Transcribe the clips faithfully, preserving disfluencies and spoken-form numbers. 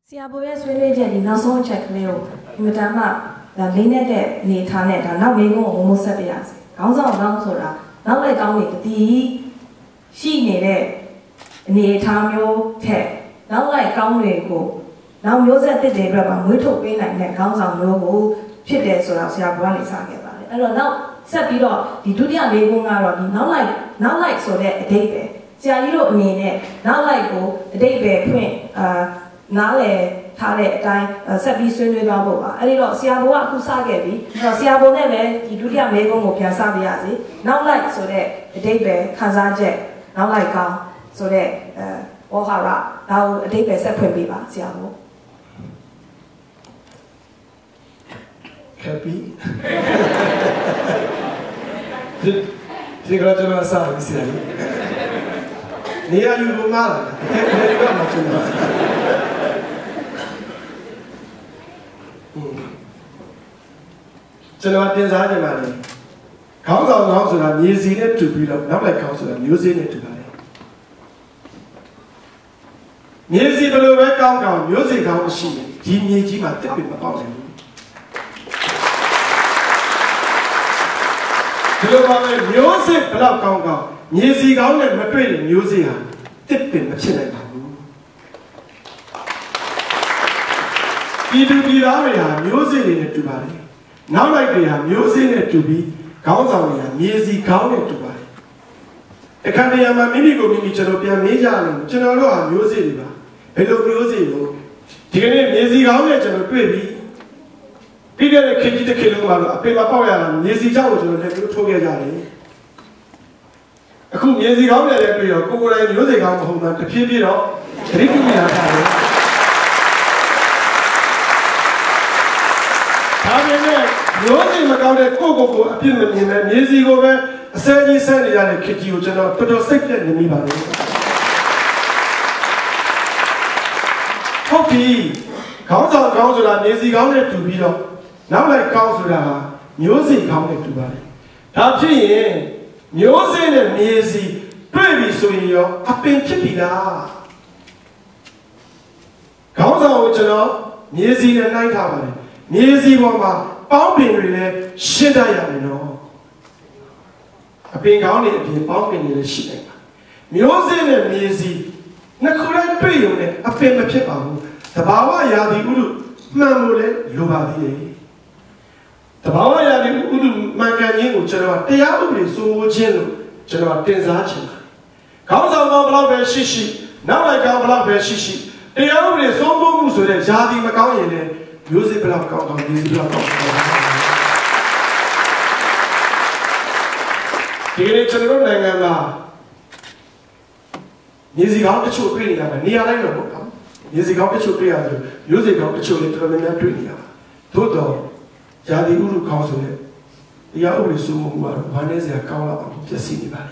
ဆရာဘိုရဲ့ဆွေးနွေးချက်ဒီနောက်ဆုံးအချက်ကလေးကိုဒီမတမ်းမှဒါလေးနေတဲ့အနေထားနဲ့ဒါနောက်မေးခွန်းကိုမမိုးဆက်ပြရစီ။ခေါင်းဆောင်ကောင်းဆိုတာနောက်လိုက်ကောင်းနေတတိရှိနေတဲ့အနေထားမျိုးထက်နောက်လိုက်ကောင်းတွေကိုနောက်မျိုးဆက်တစ်တွေအတွက်မှာမွေးထုတ်ပေးနိုင်တဲ့ခေါင်းဆောင်မျိုးကိုဖြစ်တယ်ဆိုတာဆရာဘိုကနေစခဲ့ပါတယ်။အဲ့တော့နောက်ဆက်ပြီးတော့ဒီဒုတိယမေးခွန်းကတော့ဒီနောက်လိုက်နောက်လိုက်ဆိုတဲ့အဓိပ္ပာယ်ဆရာကြီးတို့အနေနဲ့နောက်လိုက်ကိုအဓိပ္ပာယ်ဖွင့်အာနားလေထားတဲ့အတိုင်းဆက်ပြီးဆွေးနွေးသွားဖို့ပါအဲ့ဒီတော့ဆရာဘိုးကအခုစခဲ့ပြီအဲ့တော့ဆရာဘိုးနဲ့လည်းဒီဒုတိယမေးခွန်းကိုပြန်စပြရစီနောက်လိုက်ဆိုတဲ့အဓိပ္ပာယ်ခံစားချက်နောက်လိုက်ကောင်းဆိုတဲ့အဲဩဟာရဒါကိုအဓိပ္ပာယ်ဆက်ဖွင့်ပေးပါဆရာဘိုး Happy ဒီဒီကကျွန်တော်စားပြီဆရာကြီးနေရာယူလို့မလားဒီကမှကျွန်တော်ကျွန်တော်တင်စားကြပါလေခေါင်းဆောင်ကောင်းဆိုတာမြေစီနဲ့တူပြီးတော့နောက်လိုက်ကောင်းဆိုတာမျိုးစေ့နဲ့တူပါလေမြေစီဘယ်လိုပဲကောင်းကောင်းမျိုးစေ့ကောင်းရှိရင်ဒီမြေကြီးမှာတက်ပြီးမပေါက်နိုင်ဘူးဒီလိုပါပဲမျိုးစေ့ဘယ်လောက်ကောင်းကောင်းမြေစီကောင်းနဲ့မတွေ့တဲ့မျိုးစေ့ဟာတက်ပြီးမဖြစ်နိုင်ပါဘူးဒီတူဒီသားတွေဟာမျိုးစေ့တွေနဲ့တူပါလေနောက်လိုက်တွေဟာမျိုးစေ့နဲ့တူပြီးခေါင်းဆောင်တွေကမြေစီခေါင်းနဲ့တူပါတယ်။အခါတရံမှာမိမိကိုမိမိကျွန်တော်ပြန်မေးကြတယ်ကျွန်တော်တို့ဟာမျိုးစေ့တွေပါဘယ်လိုမျိုးစေ့လို့ဒီကနေ့မြေစီခေါင်းနဲ့ကျွန်တော်တွေ့ပြီးပြီးခဲ့တဲ့ခေတ်ကြီးတစ်ခေတ်လုံးမှာတော့အပေမှာပေါက်ရတာမြေစီကြောင့်ကိုကျွန်တော်လည်းပြောထိုးခဲ့ကြတယ်။အခုမြေစီခေါင်းနဲ့လည်းတွေ့တော့ကိုကိုယ်တိုင်မျိုးစေ့ခေါင်းမဟုတ်တာတဖြည်းဖြည်းတော့သတိပြုမိလာတာပဲ။ဒါပေမဲ့မျိုးစေ့မကောင်းတဲ့ကိုကိုကိုအပြစ်မမြင်ပဲမြေစီကိုပဲအစဲကြီးဆန်းနေရတဲ့ခေတ်ကြီးကိုကျွန်တော်တော်တော်စိတ်ပြည့်နေမိပါတယ်ဟုတ်ပြီခေါင်းဆောင်ကောင်းဆိုတာမြေစီကောင်းနဲ့တူပြီးတော့နောက်လိုက်ကောင်းဆိုတာဟာမျိုးစေ့ကောင်းနဲ့တူပါတယ်ဒါဖြစ်ရင်မျိုးစေ့နဲ့မြေစီတွေ့ပြီဆိုရင်ရောအပင်ဖြစ်ပြီလားခေါင်းဆောင်ကိုကျွန်တော်မြေစီနဲ့နှိုင်းထားပါတယ်မြေစီပေါ်မှာပေါင်းပင်တွေလည်းရှင်းတတ်ရမယ်နော်အပင်ကောင်းတွေအပြင်ပေါင်းပင်တွေလည်းရှိနိုင်ပါမျိုးစေ့နဲ့မြေစီနှစ်ခုလည်းတွေ့ရုံနဲ့အပင်မဖြစ်ပါဘူးတဘာဝရာသီဥတုမှန်လို့လည်းလိုပါသေးတယ်တဘာဝရာသီဥတုမှန်ကန်ခြင်းကိုကျွန်တော်တရားဥပဒေစိုးမိုးခြင်းလို့ကျွန်တော်တင်စားချင်ပါတယ်ခေါင်းဆောင်ကောင်းဘလောက်ပဲရှိရှိနောက်လိုက်ကောင်းဘလောက်ပဲရှိရှိတရားဥပဒေစိုးမိုးမှုဆိုတဲ့ရာသီမကောင်းရင်လည်းမျိုးစေ့ဘလောက်ကောင်းကောင်းမြေစီဘလောက်ကောင်းကောင်းဒီနေ့ကျွန်တော်တို့နိုင်ငံမှာမြေစီကောင်းတချို့တွေ့နေရမှာနေရာတိုင်းတော့မဟုတ်ဘူးမြေစီကောင်းတချို့တွေ့ရတယ်မျိုးစေ့ကောင်းတချို့လည်းတော်တော်များများတွေ့နေရပါသို့တော့ဇာတိဥရုကောင်းဆိုတဲ့တရားဥပဒေစိုးမိုးမှုကတော့ဘာနဲ့စရာကောင်းလာအောင်ပြည့်စည်နေပါလေ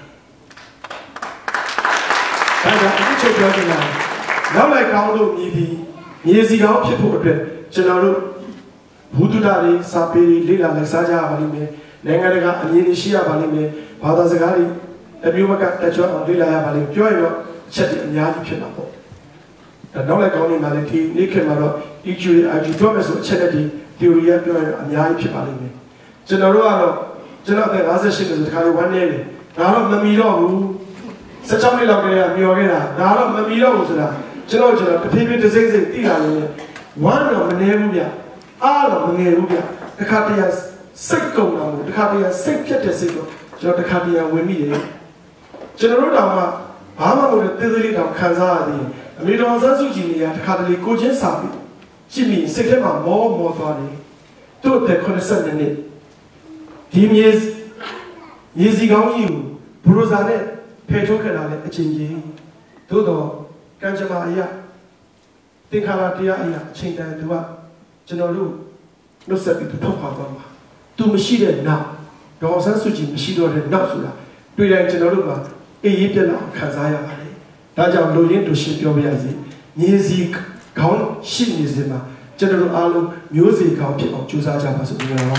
ဒါကြောင့်အခုချုပ်ပြောချင်တာနောက်လိုက်ကောင်းလို့မြည်ပြီးမြေစီကောင်းဖြစ်ဖို့အတွက်ကျွန်တော်တို့ဘုဒ္ဓတာတွေစာပေတွေလေ့လာလိုက်စားကြရပါလိမ့်မယ်နိုင်ငံတကာအမြင်တွေရှိရပါလိမ့်မယ်ဘာသာစကားတွေအမျိုးမကတချို့အောင်လေ့လာရပါလိမ့်ပြောရင်တော့အချက်တွေအများကြီးဖြစ်မှာပေါ့ဒါနောက်လိုက်ကောင်းနေမှာလည်းဒီနေ့ခေတ်မှာတော့ E Q I Q ပြောမယ်ဆိုအချက်တွေ theory ရပြောရင်အများကြီးဖြစ်ပါလိမ့်မယ်ကျွန်တော်တို့ကတော့ကျွန်တော်အသက်၅၈နှစ်ဆိုတခါလေးဝမ်းနေတယ်ဒါတော့မမီတော့ဘူး၁၆နှစ်လောက်ကလေးကမျောခဲ့တာဒါတော့မမီတော့ဘူးဆိုတာကျွန်တော်ကျွန်တော်တဖြည်းဖြည်းတစ်စိမ့်စိမ့်သိလာလို့ဝမ်းတော့မနေဘူးဗျအားတော့မငယ်ဘူးဗျတခါတည်းစိတ်ကုန်တာမို့တခါတည်းစိတ်ပြတ်တဲ့စိတ်တော့ကျွန်တော်တခါတည်းဝင်မိတယ်ကျွန်တော်တို့တောင်မှဘာမှမဟုတ်တဲ့သေးသေးလေးတောင်ခံစားရသေးတယ်အမေတော်ဆန်းစုကြည်နေရတခါတည်းကိုချင်းစာပြီးကြည့်မိစိတ်ထဲမှာမောမောသွားတယ်တို့တဲ့ခုနှစ်နှစ်ဒီမြေမြေစီကောင်းကြီးကိုဘရိုဇာနဲ့ဖယ်ထုတ်ခဲ့တာလည်းအချင်းချင်းသို့တော့ကံကြမ္မာအရာသင်္ခါရတရားအရာအချိန်တန်သူကကျွန်တော်တို့လွတ်ဆက်ပြီးထုတ်ခွာသွားမှာသူမရှိတဲ့နောက်ဒေါ်ဆန်းစုကြည်မရှိတော့တဲ့နောက်ဆိုတာတွေ့တိုင်းကျွန်တော်တို့မှာအေးရေးပြက်လာခံစားရပါတယ်ဒါကြောင့်လူရင်းတို့ရှင်းပြောပြရစီမြေစီခေါင်းရှိနေစမှာကျွန်တော်တို့အားလုံးမျိုးစေ့ခေါင်းဖြစ်အောင်ကြိုးစားကြပါစို့ဒီလိုပါ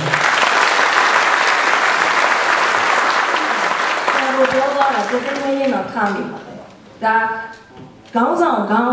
ဘိုးပြောသွားတာကိုယ်ကိုယ်ရင်းတော့ထားမိပါတယ်ဒါခေါင်းဆောင်ကောင်း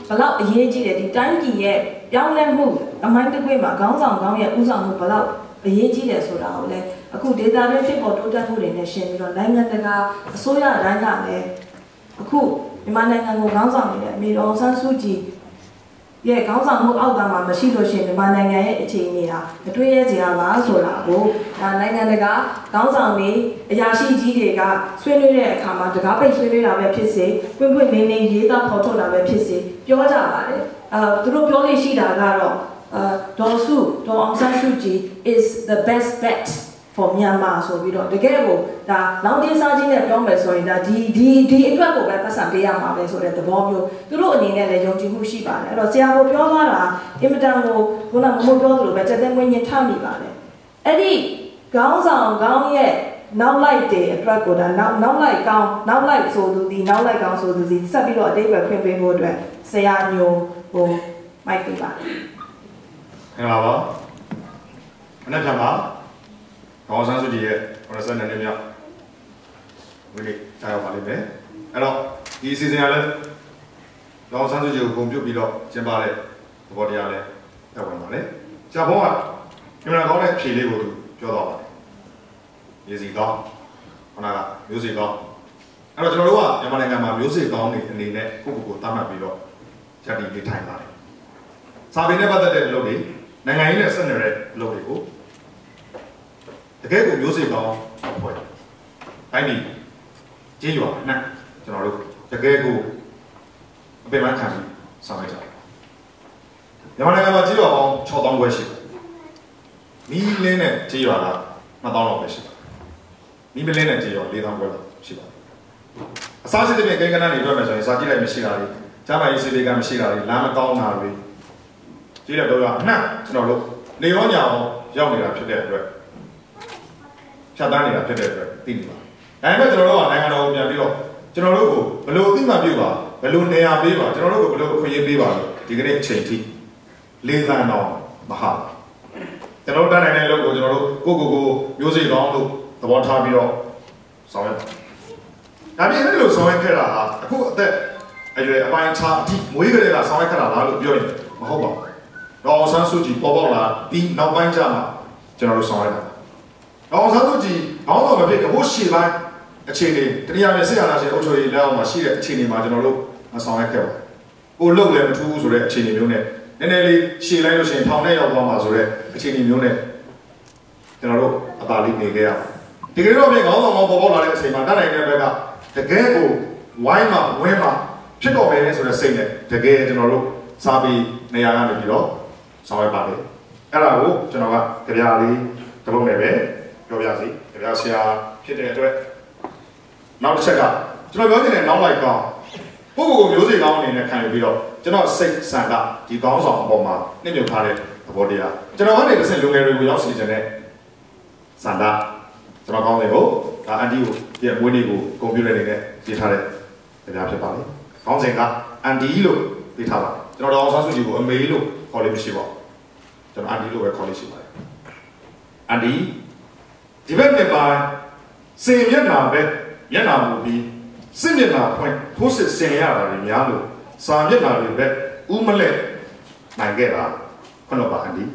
ဘလောက်အရေးကြီးတယ်ဒီတိုင်းပြည်ရဲ့ပြောင်းလဲမှုအမိုင်းတစ်ခွေမှာခေါင်းဆောင်ကောင်းရဲ့ဥဆောင်မှုဘလောက်အရေးကြီးတယ်ဆိုတာကိုလည်းအခုဒေတာတွေဖြစ်ပေါ်တိုးတက်မှုတွေနဲ့ရှင်းပြီးတော့နိုင်ငံတကာအစိုးရတိုင်းကလည်းအခုမြန်မာနိုင်ငံကိုခေါင်းဆောင်နေတဲ့အမေတော်ဆန်းစုကြည်ရဲ့ခေါင်းဆောင်မှုအောက်တာမှာမရှိလို့ရှိရင်မြန်မာနိုင်ငံရဲ့အခြေအနေဟာမတွေ့ရစရာပါဆိုတာကိုဒါနိုင်ငံတကာခေါင်းဆောင်တွေအရာရှိကြီးတွေကဆွေးနွေးတဲ့အခါမှာတကားပိတ်ဆွေးနွေးတာပဲဖြစ်စေပွင့်ပွင့်လင်းလင်းရေးသားဖော်ထုတ်တာပဲဖြစ်စေပြောကြပါတယ်အဲသူတို့ပြောလို့ရှိတာကတော့Uh, Dosu, Do Aung San Suu Kyi is the best bet for Myanmar. So we don't get it. That now this agenda is from sorry. That the the the equal go back to Zambia. Mabe so that the bomb you. Tu lo ni ne le yong ji mu shi ba le. Ro sia bo pyo ma la. Imatan go go na mo pyo lo ba chat den mo yin tha mi ba le. Adi gaung saung gaung ye now like the attract go da now now like gaung now like so du di now like gaung so du di. Sat pi lo a dai ba phyin phyin ho twat sia nyo ho mic pi ba. မင်္ဂလာပါမနေ့ကမှာဒေါ်ဆန်းစုကြည်ရဲ့ကိုရစနေနေ့မြောက်ဝိနည်းတာရောက်ပါလိမ့်မယ်အဲ့တော့ဒီအစီအစဉ်ကလည်းဒေါ်ဆန်းစုကြည်ကိုဂုဏ်ပြုပြီးတော့ကျင်းပတဲ့သဘောတရားလည်းတက်ဝင်ပါလေဆရာဘုန်းကမြန်မာကောင်းတဲ့အဖြေလေးကိုပြောတော့ပါတယ်ရေစီကောင်းခုနကမျိုးစေ့ကောင်းအဲ့တော့ကျွန်တော်တို့ကမြန်မာနိုင်ငံမှာမျိုးစေ့ကောင်းတွေအနေနဲ့ကိုယ့်ကိုယ်ကိုသတ်မှတ်ပြီးတော့ဂျာတီလေးထိုင်ပါတယ်စာပေနဲ့ပတ်သက်တဲ့အလုပ်တွေနိုင်ငံရေးနဲ့ဆက်နွယ်တဲ့အလုပ်တွေကိုတကယ်ကိုမျိုးစေ့ကောင်းဖွဲ့တိုင်းပြည်ကြေးရွာနဲ့ကျွန်တော်တို့တကယ်ကိုအပင်ပန်းခံပြီးဆောင်ရွက်ကြတယ်မြန်မာနိုင်ငံမှာကြေးရွာပေါင်း၆သောင်းခွဲရှိတယ်မီးလင်းနဲ့ကြေးရွာကနှစ်သောင်းလောက်ပဲရှိတယ်မီးမလင်းနဲ့ကြေးရွာလေးသောင်းခွဲလောက်ရှိပါတယ်အစားစစ်တဲ့ကိန်းဂဏန်းတွေတွေ့မယ်ဆိုရင်စာကြည့်လိုက်မရှိတာတွေကြားမရေးစေးတွေကမရှိတာတွေလမ်းမကောင်းတာတွေဒီလက်တော့အနှံ့ကျွန်တော်တို့နေရောညာအောင်ရောက်နေတာဖြစ်တဲ့အတွက်ဖြတ်တန်းနေတာဖြစ်တဲ့အတွက်သိနေပါဒါပေမဲ့ကျွန်တော်တို့ကနိုင်ငံတော်ကိုပြန်ပြီးတော့ကျွန်တော်တို့ကိုဘယ်လိုအသိမှတ်ပြုပါဘယ်လိုနေရာပေးပါကျွန်တော်တို့ကိုဘယ်လိုအခွင့်အရေးပေးပါလို့ဒီကနေ့အချိန်ထိလေးသန်းတော့မဟာကျွန်တော်တို့တန်းနိုင်တဲ့လုပ်ကိုကျွန်တော်တို့ကိုကိုကိုမျိုးစေ့ကောင်းလို့သဘောထားပြီးတော့ဆောင်ရွက်ဒါပြင်အဲ့လိုဆောင်ရွက်ခဲ့တာဟာအခုအသက်အရွယ်အပိုင်းခြားအထိမွေးကလေးကဆောင်ရွက်ခဲ့တာလားလို့ပြောရင်မဟုတ်ပါဘူးဒေါ်ဆန်းစုကြည်ပေါ်ပေါက်လာပြီးနောက်ပိုင်းကျမှကျွန်တော်တို့ဆောင်ရတာဒေါ်ဆန်းစုကြည်ခေါင်းဆောင်မဖြစ်ဘူးရှေ့ပိုင်းအခြေအနေတရားနဲ့ဆက်ရတာရှင်အုပ်ချုပ်ရေးလက်အောက်မှာရှိတဲ့အခြေအနေမှာကျွန်တော်တို့မဆောင်ရခဲ့ပါဘူး။ကိုလုံလည်းမထူးဘူးဆိုတဲ့အခြေအနေမျိုးနဲ့နည်းနည်းလေးရှေ့လိုက်လို့ရှိရင်ထောင်ထဲရောက်သွားမှာဆိုတဲ့အခြေအနေမျိုးနဲ့ကျွန်တော်တို့အသာလေးနေခဲ့ရ။ဒီကနေ့တော့ပြင်ခေါင်းဆောင်မောပေါ်ပေါက်လာတဲ့အချိန်မှာတတ်နိုင်တဲ့ဘက်ကတကယ်ကိုဝိုင်းမှာဝင်းမှာဖြစ်တော့မယ်ဆိုတဲ့စိတ်နဲ့တကယ်ကျွန်တော်တို့စားပြီးနေရာကနေပြီးတော့ဆောင်ရွက်ပါလေအဲ့ဒါကိုကျွန်တော်ကကြပြလေးတစ်ပုဒ်နဲ့ပဲပြောပြစီကြပြဆရာဖြစ်တဲ့အတွက်နောက်တစ်ချက်ကကျွန်တော်ပြောချင်တဲ့နောက်လိုက်ကောင်းပုဂ္ဂိုလ်မျိုးစေ့ကောင်းအနေနဲ့ခံယူပြီးတော့ကျွန်တော်စိတ်ဆန္ဒဒီကောင်းဆောင်အပေါ်မှာနှိမ့်ညွတ်ထားတဲ့သဘောတရားကျွန်တော်ကနေတစ်ဆင့်လူငယ်တွေကိုရောက်စီခြင်းနဲ့ဆန္ဒကျွန်တော်ကောင်းတယ်ကိုဒါအန်တီကိုပြည့်မွေးနေ့ကိုကွန်ပျူတာတွေနဲ့ရေးထားတဲ့ကြပြဖြစ်ပါလေကောင်းစဉ်ကအန်တီလို့ရေးထားပါကျွန်တော်တော့ဆောင်းစုကြည့်ကိုအမေလို့ခေါ်လို့မရှိပါဘူးကျွန်တော်အန်ဒီလို့ပဲခေါ်လို့ရှိပါတယ်အန်ဒီဒီဘက်နဲ့ပါစင်မျက်နှာပဲမျက်နှာမူပြီးစစ်မျက်နှာဖွင့်ထိုးစစ်ဆင်ရတာတွေများလို့စာမျက်နှာတွေပဲဥမလက်နိုင်ခဲ့တာခွန်းတော့ပါအန်ဒီ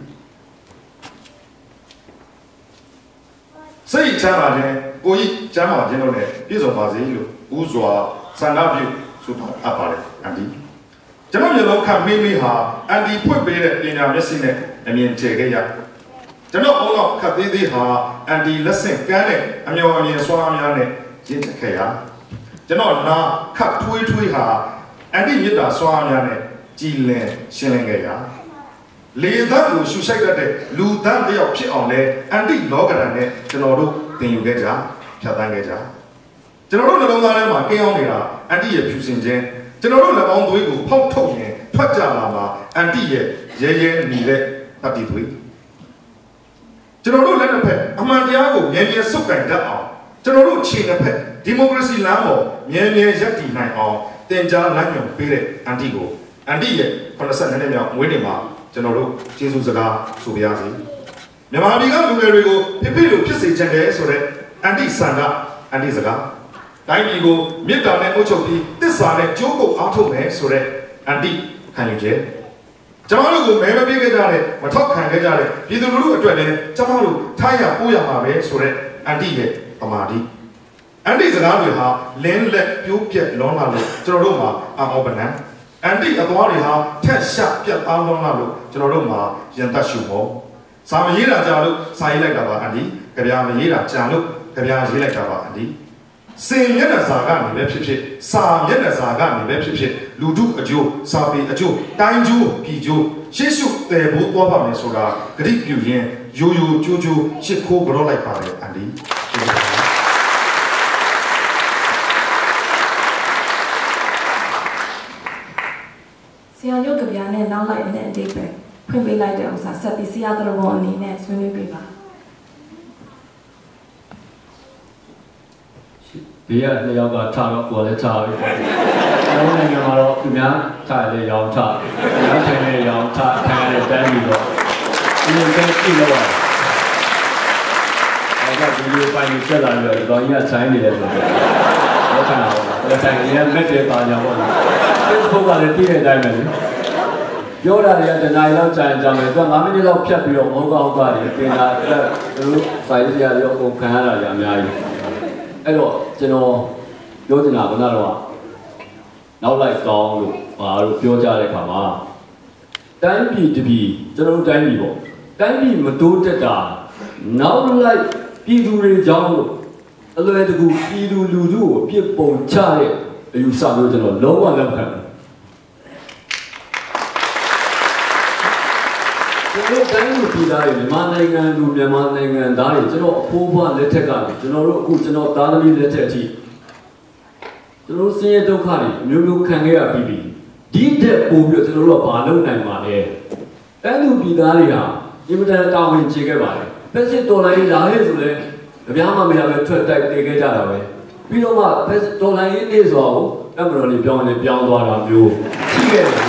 စိတ်ချမ်းသာခြင်းကိုကြီးချမ်းသာခြင်းတို့နဲ့ပြည့်စုံပါစေလို့ဥစွာဆန္ဒပြုဆုတောင်းအပ်ပါတယ်အန်ဒီကျွန်တော်မျိုးလုံးခမင်းလေးဟာအန်တီဖွင့်ပေးတဲ့ပညာမျက်စိနဲ့အမြင်ကျခဲ့ရကျွန်တော်အောင်တော့ခတ်သေးသေးဟာအန်တီလက်ဆင့်ကမ်းတဲ့အမျော်အမြင်စွာများနဲ့ရင့်ချက်ခဲ့ရကျွန်တော်နာခတ်ထွေးထွေးဟာအန်တီမြစ်တာစွာများနဲ့ကြည်လင်ရှင်းလင်းခဲ့ရလေသားကိုရှုရှိုက်တတ်တဲ့လူသားတယောက်ဖြစ်အောင်လဲအန်တီလောကရန်နဲ့ကျွန်တော်တို့သင်ယူခဲ့ကြဖြတ်သန်းခဲ့ကြကျွန်တော်တို့နှလုံးသားထဲမှာကင်းအောင်နေတာအန်တီရဲ့ဖြူစင်ခြင်းကျွန်တော်တို့လက်ပေါင်းသွေးကိုဖောက်ထုတ်ရင်ထွက်ကြလာမှာအန်တီရဲ့ရဲရဲနေတဲ့တတိသွေးကျွန်တော်တို့လက်တစ်ဖက်အမှန်တရားကိုမြဲမြဲစုပ်ကိုင်တတ်အောင်ကျွန်တော်တို့ခြေတစ်ဖက်ဒီမိုကရေစီလမ်းပေါ်မြဲမြဲရပ်တည်နိုင်အောင်တင်ကြားလမ်းညွှန်ပေးတဲ့အန်တီကိုအန်တီရဲ့ခုနှစ်နှစ်မြောက်မွေးနေ့မှာကျွန်တော်တို့ကျေးဇူးစကားဆိုပါရစေမြန်မာပြည်ကလူငယ်တွေကိုဖိဖိလို့ဖြစ်စေချင်တယ်ဆိုတဲ့အန်တီဆန္ဒအန်တီစကားတိုင်းပြည်ကိုမြစ်တာနဲ့အုပ်ချုပ်ပြီးတစ္ဆာနဲ့ကြိုးကုပ်အားထုတ်မယ်ဆိုတဲ့အန်တီခံယူချက်ကျွန်တော်တို့ကိုမဲမပေးခဲ့ကြတဲ့မထောက်ခံခဲ့ကြတဲ့ပြည်သူလူထုအတွက်လည်းကျွန်တော်တို့ထားရပို့ရမှာပဲဆိုတဲ့အန်တီရဲ့ပမာတိအန်တီစကားတွေဟာလင်းလက်ပြိုးပြက်လွန်လာလို့ကျွန်တော်တို့မှာအမောပနံအန်တီအသွားတွေဟာထက်ရှပြတ်အားလုံးလာလို့ကျွန်တော်တို့မှာရင်သက်ရှုမောစာမရေးတာကြာလို့စာရေးလိုက်တာပါအန်တီကြပြာမရေးတာကြာလို့ကြပြာရေးလိုက်တာပါအန်တီစင်မျက်နှာစာကနေပဲဖြစ်ဖြစ်စာမျက်နှာစာကနေပဲဖြစ်ဖြစ်လူထုအကျိုးစာပေအကျိုးတိုင်းကျိုးပြည်ကျိုးရှေ့ရှုတည်ဖို့သွားပါမယ်ဆိုတာဂရိပြုရင်းရိုးရိုးကျိုးကျိုးရှစ်ခိုးကြောလိုက်ပါတယ်အန်တီဆရာရုပ်ကြပြားနဲ့နောက်လိုက်တဲ့အတိတ်ပဲဖွင့်ပေးလိုက်တဲ့ဥစ္စာဆက်ပြီးဆရာတော်ဘောအနေနဲ့ဆွေးနွေးပေးပါဒီကနှစ်ယောက်ကထားတော့ကိုယ်လည်းထားပြီပေါ့။ကျွန်တော်နိုင်ငံမှာတော့သူများထားလေရောင်းထား၊နောက်ထိုင်လေရောင်းထားခံရတဲ့တန်းပြီးတော့ဒီလိုပဲကြည့်လို့ရတယ်။အဲ့ဒါဗီဒီယိုပိုင်းကိုဆက်လာပြီးတော့ဒီကောင်ကြီးကဆိုင်နေတယ်ဆိုတော့တော့ခံရတော့တယ်။ဆိုင်ရမက်တဲ့ပါကြပေါ့။ Facebook ကလည်းပြီးတဲ့အတိုင်းပဲလေ။ပြောတာတွေကတနားရီလောက်ကြာရင်ကြာမယ်။သူကငါးမိနစ်လောက်ဖြတ်ပြီးတော့မဟုတ်ကောက်တာတွေပြင်တာအဲ့သူတို့ဆိုင်စရာတွေအကုန်ခံရတာကြီးအများကြီး။အဲ့တော့ကျွန်တော်ပြောချင်တာကတော့နောက်လိုက်ကောင်းလို့ဘာလို့ပြောကြတဲ့အခါမှာတိုင်းပြည်တပြည်ကျွန်တော်တို့တိုင်းပြည်ပေါ့တိုင်းပြည်မတိုးတက်တာနောက်လိုက်ပြည်သူတွေကြောင့်လို့အလွယ်တကူပြည်သူလူထုကိုပြစ်ပုံချတဲ့အယူဆမျိုးကျွန်တော်လုံးဝလက်မခံဘူးကျွန်တော်တိုင်းလူပြည်သားတွေမြန်မာနိုင်ငံလူမြန်မာနိုင်ငံသားတွေကျွန်တော်အဖိုးဘွားလက်ထက်ကနေကျွန်တော်တို့အခုကျွန်တော်သားသမီးလက်ထက်အထိကျွန်တော်ဆင်းရဲဒုက္ခတွေအမျိုးမျိုးခံခဲ့ရပြီးပြီဒီတက်ပို့ပြီးတော့ကျွန်တော်တို့ကဘာလုပ်နိုင်မှာလဲတိုင်းလူပြည်သားတွေဟာအင်မတန်တောင်းဝင်ချေခဲ့ပါတယ်ဖက်စစ်တော်လိုင်းလာရဲဆိုလဲကြပြားမှမရပဲထွက်တိုက်တည်ခဲ့ကြတာပဲပြီးတော့မှဖက်စစ်တော်လိုင်းရေးနေဆိုတော့အမတော်လေးပြောင်းနေပြောင်းသွားတာမျိုးရှိခဲ့တယ်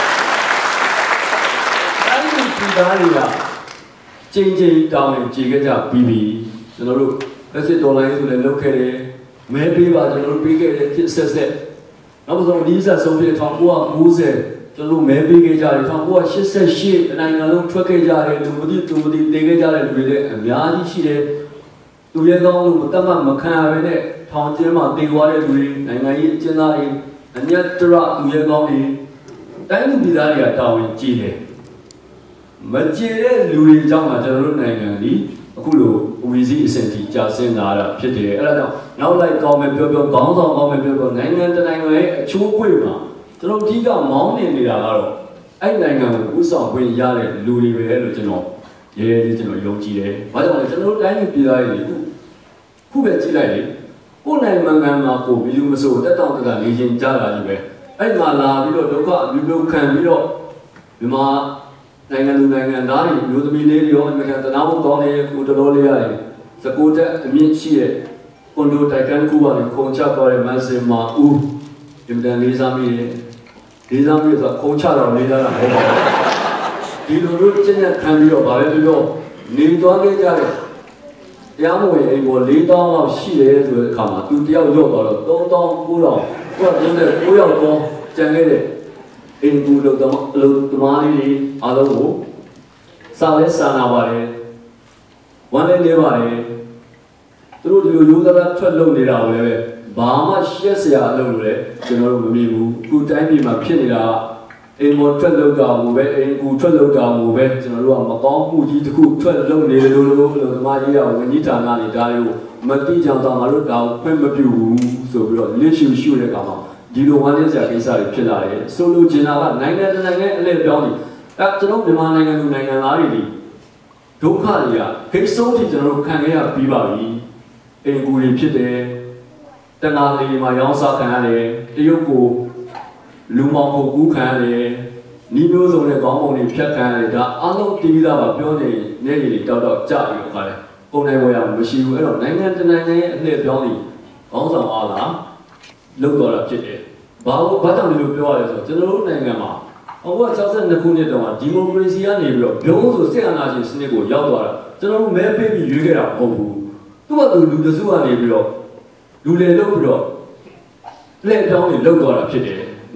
ဒီသားတွေကချိန်ချိန်တောင်းနေကြည်ခဲ့ကြပြီးပြီကျွန်တော်တို့လက်စစ်တော်လိုင်းဆိုလည်းလုပ်ခဲ့တယ်မဲပေးပါကျွန်တော်တို့ပေးခဲ့တယ်ဖြစ်ဆက်ဆက်နောက်ဆုံးဒီဆက်ဆုံးဖြစ်၁၉၉၀ကျွန်တော်တို့မဲပေးခဲ့ကြတယ်၁၉၈၈နိုင်ငံလုံးထွက်ခဲ့ကြတယ်လူမသိသူမသိတည်ခဲ့ကြတဲ့လူတွေလည်းအများကြီးရှိတယ်သူရဲကောင်းလို့မတတ်မှမခံရဘဲနဲ့ထောင်ကျင်းမှာတည်သွားတဲ့လူတွေနိုင်ငံရေးအကျဉ်းသားတွေအညက်တရသူရဲကောင်းတွေတိုင်းလူပြည်သားတွေကတာဝန်ကြီးတယ်မကျေတဲ့လူတွေအကြောင်းမှာကျွန်တော်တို့နိုင်ငံဒီအခုလိုဝီစီအဆင့်ကြီးကြာဆင်းလာတာဖြစ်တယ်အဲ့ဒါကြောင့်နောက်လိုက်ကောင်းမယ်ပြောပြောခေါင်းဆောင်ကောင်းမယ်ပြောပြောနိုင်ငံတနိုင်ငံရဲ့အချိုးအကွေ့မှာကျွန်တော်ဒီကမောင်းနေနေတာကတော့အဲ့နိုင်ငံကိုဥဆောင်ခွင့်ရတဲ့လူတွေပဲလို့ကျွန်တော်ရဲရဲလေးကျွန်တော်ယုံကြည်တယ်ဘာကြောင့်လဲကျွန်တော်တို့တိုင်းပြည်သားတွေခုခုပဲကြည့်လိုက်လေကိုယ်နိုင်ငံမှာမှာကိုဘီလူမစိုးတက်တောင့်တကနေချင်းကြားလာကြီးပဲအဲ့မှာလာပြီးတော့ဒုက္ခအမျိုးမျိုးခံပြီးတော့ဒီမှာနိုင်ငံလူနိုင်ငံသားတွေမျိုးသမီးလေးတွေရောအမေရိကန်တနာဖို့ကောင်းတဲ့ကိုတော်တော်လေးရတယ်စကူတက်အမြင့်ရှိတဲ့ကွန်ဒိုတိုက်ကန်ကူပါနဲ့ခုံချသွားတဲ့မန်စင်မာဦးဒီတန်လေးစားမိတယ်လေးစားမိဆိုခုံချတော့လေးစားတာမဟုတ်ပါဘူးဒီလိုလိုကျင့်ရခံပြီးတော့ဗာပဲပြောပြောနေသွားခဲ့ကြတယ်တရားမဝင်အိမ်ပေါ်၄တောင်းလောက်ရှိတယ်ဆိုတဲ့အခါမှာသူတယောက်ရောက်သွားတော့၃တောင်း၉တောင်းသူကပြောတဲ့၉ယောက်တော့ကျန်ခဲ့တယ်အင်ကူလို့တော့အလုပ်သမားလေးအားလုံးကိုစားလဲစားနာပါတယ်ဝမ်းလည်းနေပါတယ်သူတို့ဒီလိုရိုးသားထွက်လုံနေတာကိုလည်းဘာမှရှက်စရာအလုပ်လို့လည်းကျွန်တော်တို့မမြင်ဘူးအခုတိုင်းပြည်မှာဖြစ်နေတာအိမ်မော်ထွက်လုံတာကိုပဲအင်ကူထွက်လုံတာကိုပဲကျွန်တော်တို့ကမကောင်းမှုကြီးတစ်ခုထွက်လုံနေတယ်လို့လို့အလုပ်သမားကြီးကဝန်ကြီးဌာနတွေဒါတွေကိုမတိကြတော့ငါတို့ဒါကိုဖွင့်မပြုဘူးဆိုပြီးတော့လစ်ရှူရှူတဲ့ကောင်မှာဒီလိုဝမ်းနည်းစရာကိစ္စတွေဖြစ်လာတယ်ဆိုလိုချင်တာကနိုင်ငံတကာနိုင်ငံအလဲပြောင်းနေအဲကျွန်တော်မြန်မာနိုင်ငံလူနိုင်ငံသားတွေဒီဒုက္ခတွေကခိတ်ဆုံးထိကျွန်တော်တို့ခံခဲ့ရပြီးပါပြီအင်ကူတွေဖြစ်တယ်တနာလေးမှာရောင်းစားခံရတယ်တရုတ်ကိုလူမောင်ကိုကူးခံရတယ်နီးမျိုးစုံတဲ့ခေါင်းပုံတွေဖြတ်ခံရတယ်ဒါအလုံးတီးပြီးသားပါပြောနေနေရည်တောက်တော့ကြပြီးတော့ခါတယ်ပုံနိုင်ဝယ်ရမရှိဘူးအဲ့တော့နိုင်ငံတကာနိုင်ငံရဲ့အလဲပြောင်းနေခေါင်းဆောင်အားလားလောက်တော့တာဖြစ်တယ်။ဘာလို့ဘာကြောင့်ဒီလိုပြောရလဲဆိုတော့ကျွန်တော်တို့နိုင်ငံမှာဟိုက၆၂ခုနှစ်တုန်းကဒီမိုကရေစီကနေပြီးတော့ဘုံဆိုစစ်အာဏာရှင်စနစ်ကိုရောက်သွားတာကျွန်တော်တို့မဲပေးပြီးရွေးခဲ့တာမဟုတ်ဘူး။သူ့ဘာသူလူတစုကနေပြီးတော့လူလေလုပ်ပြီးတော့လက်တောင်းနေလောက်သွားတာဖြစ်တယ်နော်။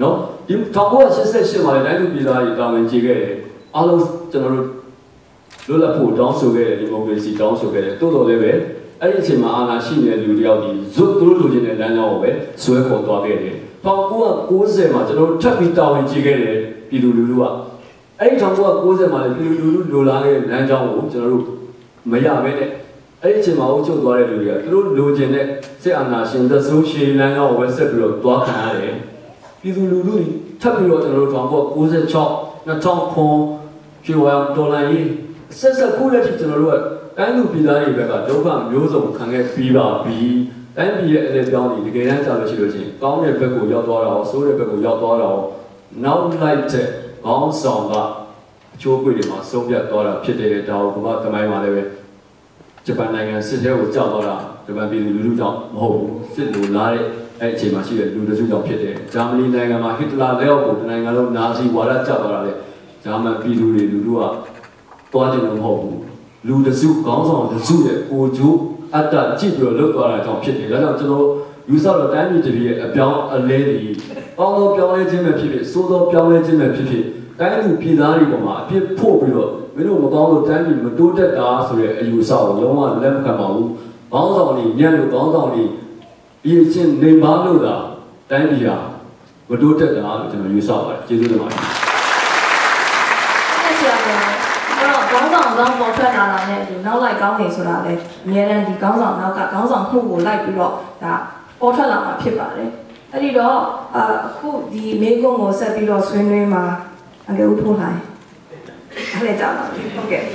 ဒီထောင်ကိုရှစ်ဆက်ရှစ်မှာလည်းတိုင်းသူပြည်သားတွေတာဝန်ကြီးခဲ့တယ်အားလုံးကျွန်တော်တို့လွတ်လပ်ဖို့တောင်းဆိုခဲ့တယ်ဒီမိုကရေစီတောင်းဆိုခဲ့တယ်တိုးတော်လည်းပဲအဲ့ဒီအချိန်မှာအာဏာရှိနေတဲ့လူတယောက်ဒီဇွတ်သူတို့လူချင်းတဲ့လမ်းကြောင်းကိုပဲဆွဲခေါ်သွားခဲ့တယ်ထောင်ကိုကိုးဆယ်မှာကျွန်တော်တို့ထပ်ပြီးတာဝန်ကြီးခဲ့တယ်ပြည်သူလူထုကအဲ့ဒီထောင်ကိုကိုးဆယ်မှာလည်းပြည်သူလူထုလိုလားခဲ့တဲ့လမ်းကြောင်းကိုကျွန်တော်တို့မရဘဲနဲ့အဲ့ဒီအချိန်မှာအုပ်ချုပ်သွားတဲ့လူတွေကသူတို့လိုချင်တဲ့စစ်အာဏာရှင်သက်ဆိုးရှည်လမ်းကြောင်းကိုပဲဆက်ပြီးတော့တွားခံရတယ်ပြည်သူလူထုတွေထပ်ပြီးတော့ကျွန်တော်တို့ထောင်ကိုကိုးဆယ်ခြောက် နှစ်ထောင်ခွန်ဖြေဝါဒေါ်လာကြီးဆက်ဆက်ခုလက်ထိကျွန်တော်တို့ကတိုင်းလူပြည်သားတွေဘက်ကဒုက္ခမျိုးစုံခံခဲ့ပြီးပါပြီတိုင်းပြည်ရဲ့အလဲပြောင်းတွေတကယ်တမ်းကြာလို့ရှိလို့ချင်းကောင်းတဲ့ဘက်ကိုရောက်သွားတာရောဆိုးတဲ့ဘက်ကိုရောက်သွားတာရောနောက်လိုက်တဲ့ခေါင်းဆောင်ကအချိုးကွေတွေမှာဆုံးဖြတ်သွားတာဖြစ်တဲ့ဒါကိုကမ္ဘာသမိုင်းမှာလည်းပဲဂျပန်နိုင်ငံစစ်ထဲကိုကြောက်သွားတာဂျပန်ပြည်သူလူထုကြောင့်မဟုတ်ဘူးစစ်လိုလားတဲ့အဲ့အချိန်မှာရှိတဲ့လူတစုကြောင့်ဖြစ်တယ်ဂျာမနီနိုင်ငံမှာဟစ်တလာလက်အောက်ကိုနိုင်ငံလုံးနာဇီဝါဒကျသွားတာလေဂျာမန်ပြည်သူတွေလူထုကတွားကြလို့မဟုတ်ဘူးလူတစုခေါင်းဆောင်တစုရဲ့ကိုကျိုးအတ္တကြည့်ပြီးတော့လွတ်သွားတာကြောင့်ဖြစ်တယ်ဒါကြောင့်ကျွန်တော်ယူဆတော့တိုင်းပြည်တပြည်ရဲ့အပြောင်းအလဲတွေပေါင်းသောပြောင်းလဲခြင်းပဲဖြစ်ဖြစ်စိုးသောပြောင်းလဲခြင်းပဲဖြစ်ဖြစ်တိုင်းလူပြည်သားတွေပေါ်မှာအပြစ်ဖို့ပြီးတော့မင်းတို့မကောင်းလို့တိုင်းပြည်မတိုးတက်တာဆိုတဲ့အယူဆကိုလုံးဝလက်မခံပါဘူးခေါင်းဆောင်တွေညံ့လို့ခေါင်းဆောင်တွေဒီအချင်းနေပါလို့သာတိုင်းပြည်ဟာမတိုးတက်တာလို့ကျွန်တော်ယူဆပါတယ်ကျေးဇူးတင်ပါတယ်အဲ့ဆရာကအဲ့တော့ခေါင်းဆောင်ကောင်းပေါ်ထွက်လာတာနဲ့ဒီနောက်လိုက်ကောင်းနေဆိုတာလေအများအားဒီခေါင်းဆောင်နောက်ကခေါင်းဆောင်မှုကိုလိုက်ပြီးတော့ဒါပေါ်ထွက်လာမှာဖြစ်ပါတယ်အဲ့ဒီတော့အခုဒီမေကုန်းကိုဆက်ပြီးတော့ဆွေးနွေးမှာအကယ်ဦးထိုးလိုက်အဲ့ဒါကြောင့်ပါဟုတ်ကဲ့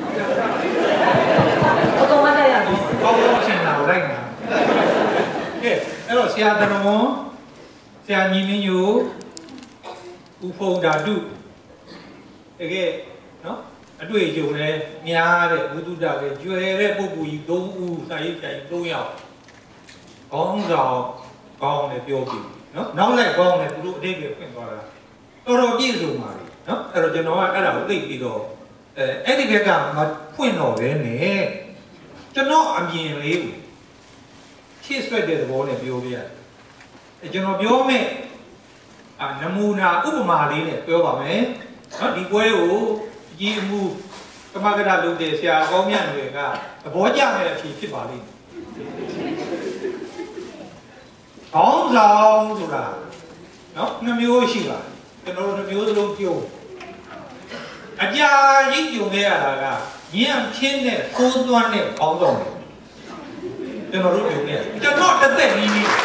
အကောင်မတက်ရပြီကောင်းကောင်းရှင်းတာကိုလိုက်နေတာကဲအဲ့တော့ဆရာတရမွန်ဆရာညီမင်းညိုဦးဖုံဓာတုတကယ်နော်အတွေ့အကြုံနဲ့များတဲ့ဘုဒ္ဓတာပဲကျွယ်တဲ့ပုဂ္ဂိုလ်ကြီးသုံးဦးစာရေးပြိုင်သုံးယောက်ခေါင်းဆောင်ကောင်းတယ်ပြောပြီးနော်နောက်လိုက်ကောင်းတယ်သူတို့အတိတ်ပဲဖွင့်သွားတာတော်တော်ပြည့်စုံပါလေနော်အဲ့တော့ကျွန်တော်ကအဲ့ဒါကိုသိပြီးတော့အဲအဲ့ဒီဘက်ကမဖွင့်တော့ပဲနဲ့ကျွန်တော်အမြင်လေးကိုဖြည့်ဆွက်တဲ့သဘောနဲ့ပြောပြရတယ်အဲကျွန်တော်ပြောမယ်အာနမူနာဥပမာလေးနဲ့ပြောပါမယ်နော်ဒီပွဲကိုကြီးအမှုကမကရလုပ်တဲ့ဆရာကောင်းမြတ်တွေကသဘောကျမဲ့အဖြစ်ဖြစ်ပါလိမ့်ခေါင်းဆောင်ဆိုတာနော်နှမျိုးရှိပါတယ်ကျွန်တော်တို့နှမျိုးစလုံးပြောအကြာကြီးကြုံခဲ့ရတာကညံ့ဖြင်းတဲ့ကိုးသွမ်းတဲ့ခေါင်းဆောင်တွေကျွန်တော်တို့ကြုံခဲ့ကျွန်တော်တစ်သက်ကြီးကြီး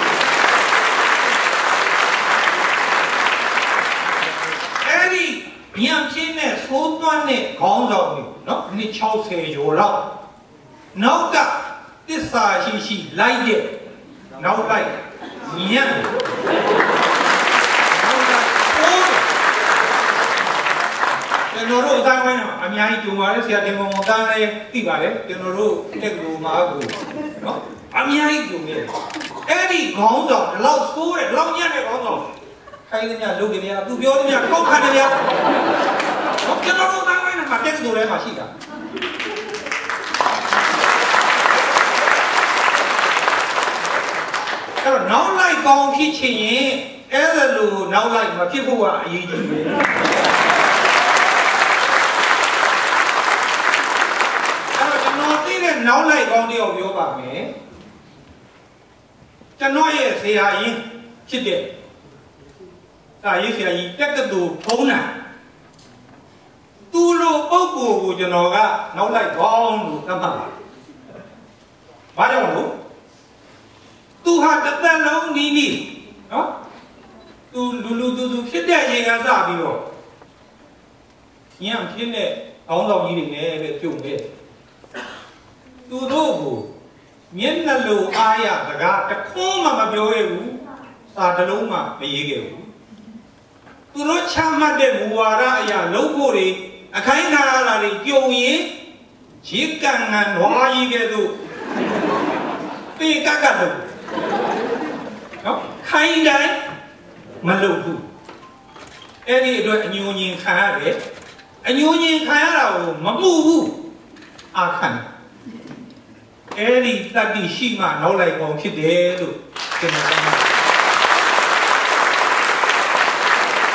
အဲ့ဒီညံ့ဖြင်းတဲ့ကိုးသွမ်းတဲ့ခေါင်းဆောင်တွေနော်နှစ်၆၀ကျော်လောက်နောက်ကသစ္စာရှိရှိလိုက်တဲ့နောက်လိုက်ညံ့ကျွန်တော်တို့အတိုင်းဝိုင်းတော့အများကြီးကြုံပါတယ်ဆရာတင်မောင်တန်းလည်းသိပါတယ်ကျွန်တော်တို့တက်ကလူမှာကိုနော်အများကြီးကြုံနေတယ်အဲ့ဒီခေါင်းဆောင်ဒီလောက်ဆိုးတယ်ဒီလောက်ညံ့တဲ့ခေါင်းဆောင်ခိုင်းသမျှလုပ်တယ်ဗျာသူပြောသမျှထောက်ခံတယ်ဗျာနော်ကျွန်တော်တို့အတိုင်းဝိုင်းမှာတက်ကလူထဲမှာရှိတာအဲ့တော့နောက်လိုက်ကောင်းဖြစ်ချင်ရင်အဲ့ဒါလိုနောက်လိုက်မဖြစ်ဖို့ကအရေးကြီးပဲနောက်လိုက်ကောင်းတယောက်ပြောပါမယ်ကျွန်တော်ရဲ့ဆရာကြီးဖြစ်တဲ့စာရေးဆရာကြီးတက္ကသိုလ်ဖုံးတာသူလိုပုဂ္ဂိုလ်ကိုကျွန်တော်ကနောက်လိုက်ကောင်းလို့သတ်မှတ်ပါတယ်ဘာကြောင့်လို့သူဟာတစ်သက်လုံးနီးနီးနော်သူလူလူသူသူဖြစ်တဲ့ရေကစပြီးတော့ညံ့ဖြစ်တဲ့အောင်းဆောင်ကြီးတွေနဲ့ပဲပြုံးခဲ့သူတို့ကိုမျက်နှာလိုအားရစကားတခွန်းမှမပြောရဘူးစာတစ်လုံးမှမရေးခဲ့ဘူးသူတို့ချမှတ်တဲ့မူဝါဒအရာလုံးဖို့တွေအခိုင်အမာအရာတွေကြုံရင်ရေကန်ငံဝါကြီးကဲ့သို့ပေကကလို့နော်ခိုင်တိုင်းမလုပ်ဘူးအဲ့ဒီအတွက်အညိုညင်ခံရတယ်အညိုညင်ခံရတာကိုမမှုဘူးအာခံအဲ့ဒီတတိရှိမှနောက်လိုက်ကောင်းဖြစ်တယ်လို့ကျွန်တော်ပြော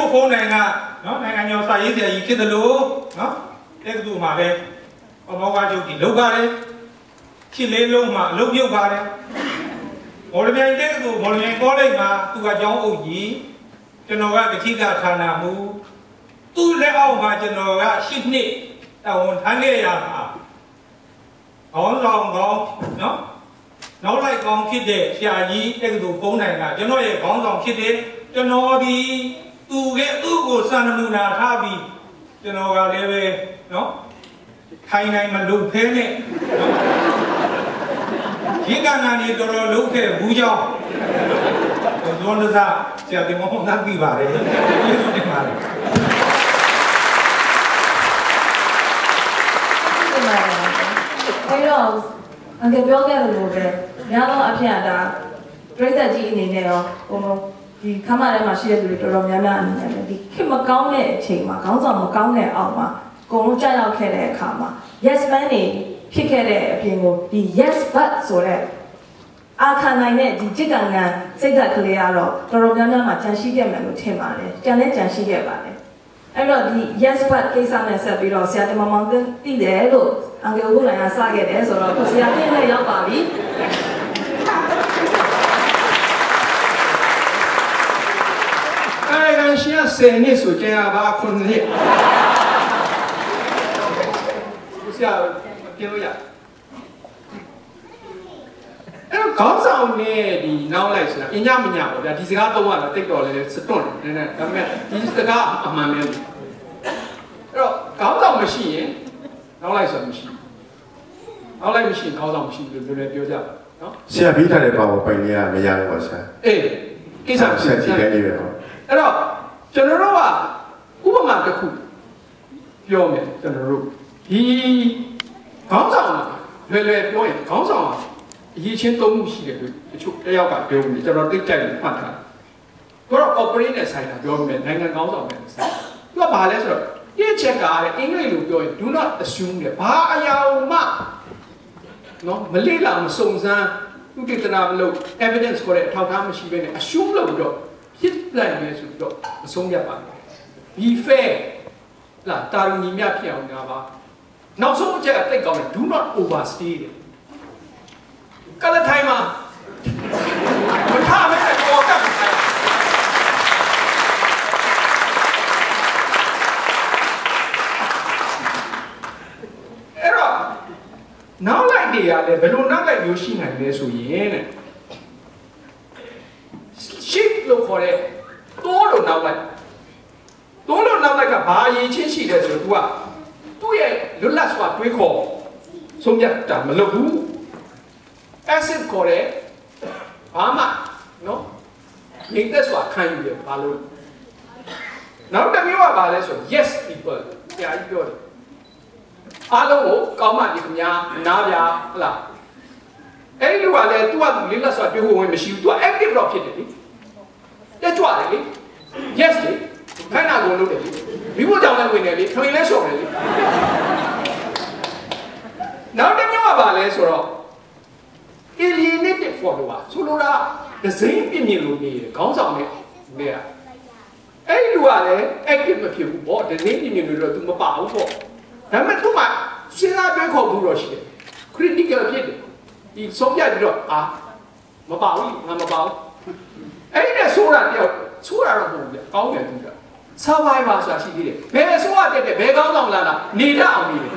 Facebook ဖုန်းနိုင်ငံနော်နိုင်ငံကျော်စာရေးဆရာကြီးဖြစ်တယ်လို့နော်တက္ကသိုလ်မှာလည်းအမောကချုပ်ကြီးလုပ်ပါတယ်ချစ်လေးလုံးမှာအလုပ်ပြုတ်ပါတယ်မော်လမြိုင်တက္ကသိုလ်မော်လမြိုင်ကောလိပ်မှာသူကကျောင်းအုပ်ကြီးကျွန်တော်ကကတိကဌာနမှုသူ့လက်အောက်မှာကျွန်တော်ကရှစ်နှစ်တာဝန်ထမ်းခဲ့ရမှာခေါင်းဆောင်ကောင်းနော်နောက်လိုက်ကောင်းဖြစ်တဲ့ဆရာကြီးတက္ကသိုလ်ဖုန်းနိုင်ငံကျွန်တော်ရဲ့ခေါင်းဆောင်ဖြစ်တဲ့ကျွန်တော်ဒီသူကသူ့ကိုစံနမူနာထားပြီးကျွန်တော်ကလည်းပဲနော်ခိုင်နိုင်မလုပ်ဖဲနဲ့နော်ဒီကံကနေတော်တော်လုပ်ခဲ့ဘူးကြောင်းဇွန်လစားဆရာတင်မောင်းသားပြီးပါတယ်ကျေးဇူးတင်ပါတယ်အဲ့တော့အငယ်ပြောခဲ့လို့ပဲများသောအဖြစ်အတာပြိဿကြီးအနေနဲ့ရောဟိုဒီခမ်းမထဲမှာရှိတဲ့လူတွေတော်တော်များများအနေနဲ့ဒီခင်မကောင်းတဲ့အချိန်မှာခေါင်းဆောင်မကောင်းတဲ့အောက်မှာအကုန်လုံးကြောက်ရောက်ခဲ့တဲ့အခါမှာ yes man တွေဖြစ်ခဲ့တဲ့အပြင်ကိုဒီ yes but ဆိုတဲ့အာခံနိုင်တဲ့ဒီจิตကံကံစိတ်ဓာတ်ကလေးကတော့တော်တော်များများမှာကြံရှိခဲ့မယ်လို့ထင်ပါတယ်ကြံလဲကြံရှိခဲ့ပါတယ်အဲ့တော့ဒီ yes but ကိစ္စနဲ့ဆက်ပြီးတော့ဆရာတမမောင်သိတယ်လို့အငယ်ဦးလိုင်းကစခဲ့တယ်ဆိုတော့ဆရာပြည့်နဲ့ရောက်ပါပြီအဲ့ဒါရှင်းဆယ်နှစ်ဆိုကြရပါခုနှစ်ဆရာပြောလို့ရအဲ့တော့ခေါင်းဆောင်နဲ့ဒီနောက်လိုက်ဆိုတာအညမညပေါ့ဗျာဒီစကားတော့ကတော့တိတ်တော်လေးစတွန့်နေနေဒါပေမဲ့ဒီစကားအမှန်ပဲအဲ့တော့ခေါင်းဆောင်မရှိရင်နောက်လိုက်ဆိုမရှိနောက်လိုက်မရှိရင်ခေါင်းဆောင်မရှိဘူးလို့လည်းပြောကြပါနော်ဆရာပြီးထားတဲ့ပါပေါ်ပိုင်လေးကမရဘူးပါဆရာအေးကိစ္စဆရာကြည့်တယ်နေပဲနော်အဲ့တော့ကျွန်တော်တို့ကဥပမာတစ်ခုပြောမယ်ကျွန်တော်တို့ဒီခေါင်းဆောင်လွယ်လွယ်ပြောရင်ခေါင်းဆောင်အရေးချင်းသုံးမှုရှိတယ်လို့တချို့တယောက်ကပြောနေကျွန်တော်တိတ်ကြိုက်လို့မှတ်ထားတယ်တော့ operate နဲ့ဆိုင်တာပြောမယ်နိုင်ငံခေါင်းဆောင်ပဲဆိုင်သူကဘာလဲဆိုတော့ဒီချက်ကတဲ့အင်္ဂလိပ်လိုပြောရင် do not assume တဲ့ဘာအရာမှနော်မလေးလာမစုံစမ်းဥပဒေနာမလို့ evidence ခေါ်တဲ့အထောက်အထားမရှိဘဲနဲ့ assume လုပ်ပြီးတော့ဖြစ်plan ပဲဆိုပြီးတော့အဆုံးဖြတ်ပါတယ် be fair လာတာရုံညီမျှဖြစ်အောင်ညာပါနောက်ဆုံးအချက်အသိကောင်းတယ် do not overstay တဲ့ကလထိုင်မှာမထားမဲ့ပေါ်ကပ်ထိုင်အဲ့တော့နောက်လိုက်တွေရတယ်ဘယ်လိုနောက်လိုက်မျိုးရှိနိုင်လဲဆိုရင်တဲ့ ship လို့ခေါ်တဲ့တိုးလို့နောက်လိုက်တိုးလို့နောက်လိုက်ကဘာအရေးချင်းရှိတယ်ဆိုတော့ तू ကသူ့ရဲ့လွတ်လပ်စွာတွေးခေါ်ဆုံးဖြတ်တာမလုပ်ဘူး passive ခေါ်တဲ့ဘာမှနော်နေသက်စွာခံယူတယ်ဘာလို့နောက်တစ်မျိုးကဘာလဲဆို yes people ဆရာကြီးပြောတယ်အားလုံးကိုကောင်းမှဒီခင်ဗျာနားပြဟလားအဲ့ဒီလိုကလည်း तू ကလွတ်လပ်စွာတွေးခေါ်ဝင်မရှိဘူး तू က active တော့ဖြစ်တယ်လေတက်ကြွတယ်လေ yes လေခိုင်းတာကိုလုပ်တယ်လေမိဖို့ကြောင့်လည်းဝင်တယ်လေထွင်လဲလျှော်တယ်လေနောက်တစ်မျိုးကဘာလဲဆိုတော့ alienated follower ဆိုလိုတာဒဇိမ့်ပြင်းပြင်းလို့နေတယ်ခေါင်းဆောင်နဲ့နေရအဲ့ဒီလူကလည်း active မဖြစ်ဘူးပေါ့ဒဇိမ့်ပြင်းပြင်းလို့တော့ तू မပါဘူးပေါ့ဒါပေမဲ့ तू မှစဉ်းစားတွေးခေါ်မှုတော့ရှိတယ် critical ဖြစ်တယ်ဒီဆုံးဖြတ်ပြီးတော့အာမပါဘူးငါမပါဘူးအဲ့ဒီနဲ့ဆိုတာတယောက်ဆိုတာတော့မဟုတ်ဘူးကောင်းတယ်သူက survivor ဆိုတာရှိသေးတယ်ဘယ်ဆိုရတက်တယ်ဘယ်ကောင်းဆောင်လာတာနေတတ်အောင်နေတယ်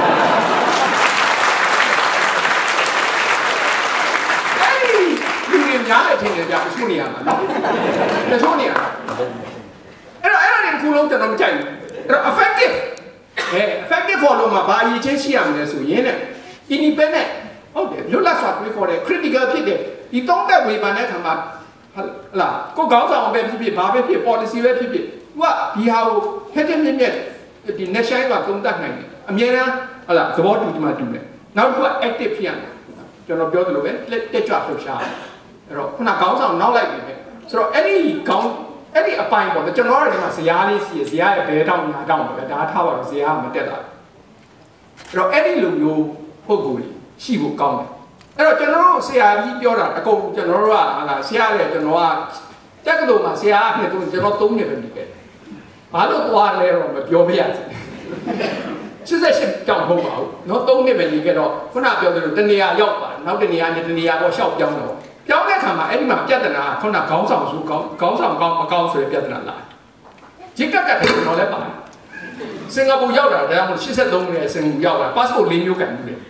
အဲ့ဒီလူတွေများတဲ့ထင်တယ်ကြာအချို့နေရာမှာနော်တချို့နေရာအဲ့တော့အဲ့ဒါတွေတစ်ခုလုံးကျွန်တော်မကြိုက်ဘူးအဲ့တော့ effective အဲ effective follow မှာဘာအရေးချင်းရှိရမလဲဆိုရင်လည်း independent ဟုတ်တယ်လွတ်လပ်စွာတွေးခေါ်တယ် critical ဖြစ်တယ်ဒီသုံးသက်ဝေဖန်တဲ့အခါမှာဟလာကိုကောင်းဆောင်ပဲဖြစ်ဖြစ်ဘာပဲဖြစ် policy ပဲဖြစ်ဖြစ်သူကဒီဟာကိုဖက်တဲ့မြက်မြက်ဒီ national ကသုံးသပ်နိုင်တယ်အများအားဟလာသဘောတူကြမှာတူတယ်နောက်တစ်ခုက active ဖြစ်ရတယ်ကျွန်တော်ပြောသလိုပဲတက်ကြွလှုပ်ရှားအဲ့တော့ခုနကောင်းဆောင်နောက်လိုက်ပြီပဲဆိုတော့အဲ့ဒီကောင်းအဲ့ဒီအပိုင်းပေါ့ကျွန်တော်တို့ကဇရားလေးစီဇရားရဲ့ဘဲတောင်းညာတောင်းပဲဒါထားပါတော့ဇရားမတက်တာအဲ့တော့အဲ့ဒီလိုမျိုးပုံကိုယ်ရှိဖို့ကောင်းတယ်အဲ့တော့ကျွန်တော်တို့ဆရာကြီးပြောတာအကုန်ကျွန်တော်တို့ကဟာဆရာရဲ့ကျွန်တော်ကတက္ကသိုလ်မှာဆရာနဲ့တူကျွန်တော်သုံးနေပဲနေခဲ့ဘာလို့သွားလဲတော့မပြောပြရစီစစ်စစ်ရှင်းကြောင်ဟုတ်ပါဘူးเนาะသုံးနှစ်ပဲနေကြတော့ခုနပြောသလိုတနေရာရောက်ပါတယ်နောက်တနေရာနဲ့တနေရာတော့ရှောက်ပြောင်းတော့ပြောင်းတဲ့ခါမှာအဲ့ဒီမှာပြဿနာခုနခေါင်းဆောင်စုခေါင်းခေါင်းဆောင်ကောင်းမကောင်းဆိုတဲ့ပြဿနာလာဂျစ်ကတ်ကတ်တယ်တော့လည်းပါတယ်စင်ကာပူရောက်တာဒါမှမဟုတ်eighty-threeနဲ့စင်ကာပူရောက်တာ passport ၄မျိုးကန်ဘူးလေ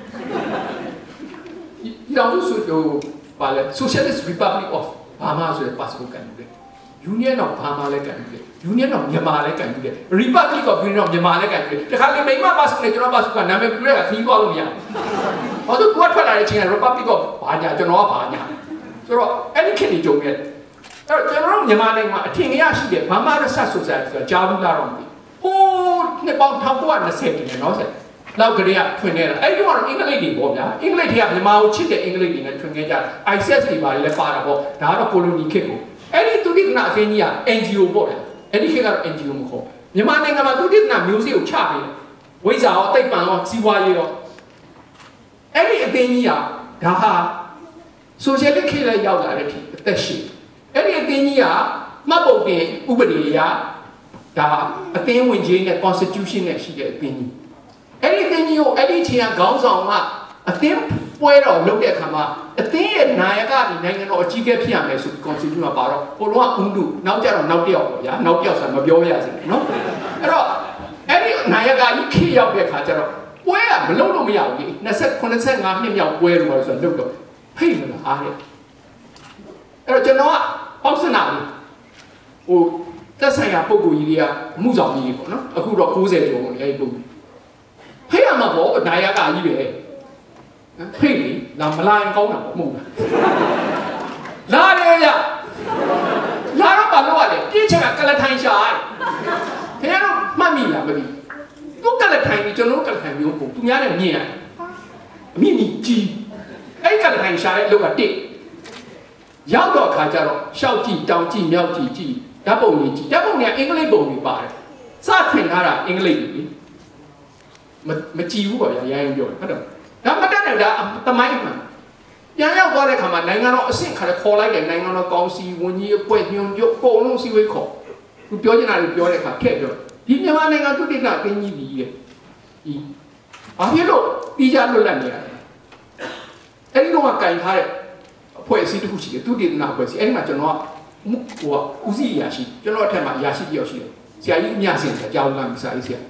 ဒီတော့ဆိုတော့ပါလေ Socialist Republic of Burma ဆိုတဲ့ passport ကန်ဘူးလေ Union of Burma လည်းကန်ဘူးလေ Union of Myanmar လည်းကန်ဘူးလေ Republic of Union of Myanmar လည်းကန်ဘူးလေတခါလေမိမ passport နဲ့ကျွန်တော် passport ကနာမည်ပြရတာခီးသွားလို့မရဘူး။ဘာလို့သူကထွက်လာတဲ့အချိန်က Republic of ဘာညာကျွန်တော်ကဘာညာဆိုတော့အဲ့ဒီခေတ်ကြီးကြုံခဲ့အဲ့တော့ကျွန်တော်တို့မြန်မာနိုင်ငံမှာအထင်ကြီးရှိတယ် Burma Research Society ဆိုတာကြားဘူးလားတော့မသိဟိုးနှစ်ပေါင်းone thousand nine hundred twentyတင်တယ်နော်ဆက်လောက်ကလေးကထွင်နေတာအဲ့ဒီကတော့အင်္ဂလိပ်တွေပေါ့ဗျာအင်္ဂလိပ်တွေကမြန်မာကိုချစ်တဲ့အင်္ဂလိပ်တွေနဲ့ထွင်ခဲ့ကြ I C S တွေပါလည်းပါတာပေါ့ဒါကတော့ကိုလိုနီခေတ်ကိုအဲ့ဒီသူတိကနာအသင်းကြီးက N G O ပေါ့ဗျာအဲ့ဒီခေတ်ကတော့ N G O မခေါ်မြန်မာနိုင်ငံမှာသူတိကနာမျိုးစေ့ကိုချပေးတယ်ဝိဇ္ဇာရောတိတ်ပံရောစီးပွားရေးရောအဲ့ဒီအသင်းကြီးကဒါဟာဆိုရှယ်လစ်ခေတ်လည်းရောက်လာတဲ့အထိအသက်ရှင်အဲ့ဒီအသင်းကြီးကမှတ်ပုံတင်ဥပဒေအရဒါအသင်းဝင်ကြီးနဲ့ constitution နဲ့ရှိတဲ့အသင်းကြီးအဲ့ဒီအသင်းကြီးကိုအဲ့ဒီချိန်ကခေါင်းဆောင်ကအသင်းပွဲတော်လုပ်တဲ့အခါမှာအသင်းရဲ့နာယကဒီနိုင်ငံတော်အကြီးအကဲဖြစ်ရမယ်ဆိုပြီး constitution မှာပါတော့ဟိုလုံးကဥဒုနောက်ကြတော့နောက်တစ်ယောက်ပေါ့ဗျာနောက်တစ်ယောက်ဆိုမပြောရစေနော်အဲ့တော့အဲ့ဒီနာယကကြီးခေရောက်တဲ့အခါကျတော့ပွဲကမလုပ်လို့မရဘူးလေtwenty-nineနှစ်မြောက်ပွဲလို့ဆိုတော့လုပ်တော့ဖိတ်မလားအားတဲ့အဲ့တော့ကျွန်တော်ကပေါ့စနာလေးဟိုသက်ဆိုင်ရာပုံကိုကြီးတွေကအမှုဆောင်ကြီးတွေပေါ့နော်အခုတော့ninetyကျော်ပေါ့အဲ့ဒီပုံဖိတ်ရမှာပေါ့နာယကကြီးပဲဖိတ်လေလာမလာရင်ကောင်းတာပေါ့မဟုတ်လားလာတယ်ဗျလာတော့ဘာလို့ လဲပြင်းချက်ကကလထိုင်ရှာတယ်ခင်ဗျားတို့မှတ်မိလားမသိသူကလထိုင်ကြီးကျွန်တော်ကလထိုင်မျိုးပုံသူများနဲ့မြင်ရတယ်အမြင့်ကြီးကြီးအဲ့ကလထိုင်ရှာတဲ့အလုပ်ကတစ်ရောက်တော့ခါကျတော့ရှောက်ကြည့်တောင်ကြည့်မြောက်ကြည့်ကြည့်ဓာတ်ပုံကြီးကြည့်ဓာတ်ပုံကြီးအင်္ဂလိပ်ပုံတွေပါတယ်စထွင်ထားတာအင်္ဂလိပ်တွေမမကြည့်ဘူးပေါ့ဗျာရိုင်းပြောတယ်ဟုတ်တယ်ဒါမတတ်နိုင်တာတမိုင်းမှန်ပြန်ရောက်သွားတဲ့ခါမှာနိုင်ငံတော်အဆင့်ခါခေါ်လိုက်တယ်နိုင်ငံတော်ကောင်စီဝန်ကြီးအဖွဲ့ညွှန်ချုပ်အကုန်လုံးစီဝေးခေါ်သူပြောချင်တာတွေပြောတဲ့ခါခက်ပြောဒီမြန်မာနိုင်ငံသူတိကအတင်းကြီးကြီးရဲ့ဒီဘာဖြစ်လို့ပြီးကြလွတ်လပ်နေရလဲအဲ့ဒီတော့ကကင်ထားတဲ့အဖွဲ့အစည်းတစ်ခုရှိတယ်သူတိနာအဖွဲ့အစည်းအဲ့ဒီမှာကျွန်တော်ကဟိုကဦးစီးအရာရှိကျွန်တော်အထက်မှာအရာရှိတယောက်ရှိတယ်ဆရာကြီးအမြဆင်ဆရာကြောင်းကမိစားကြီးဆရာ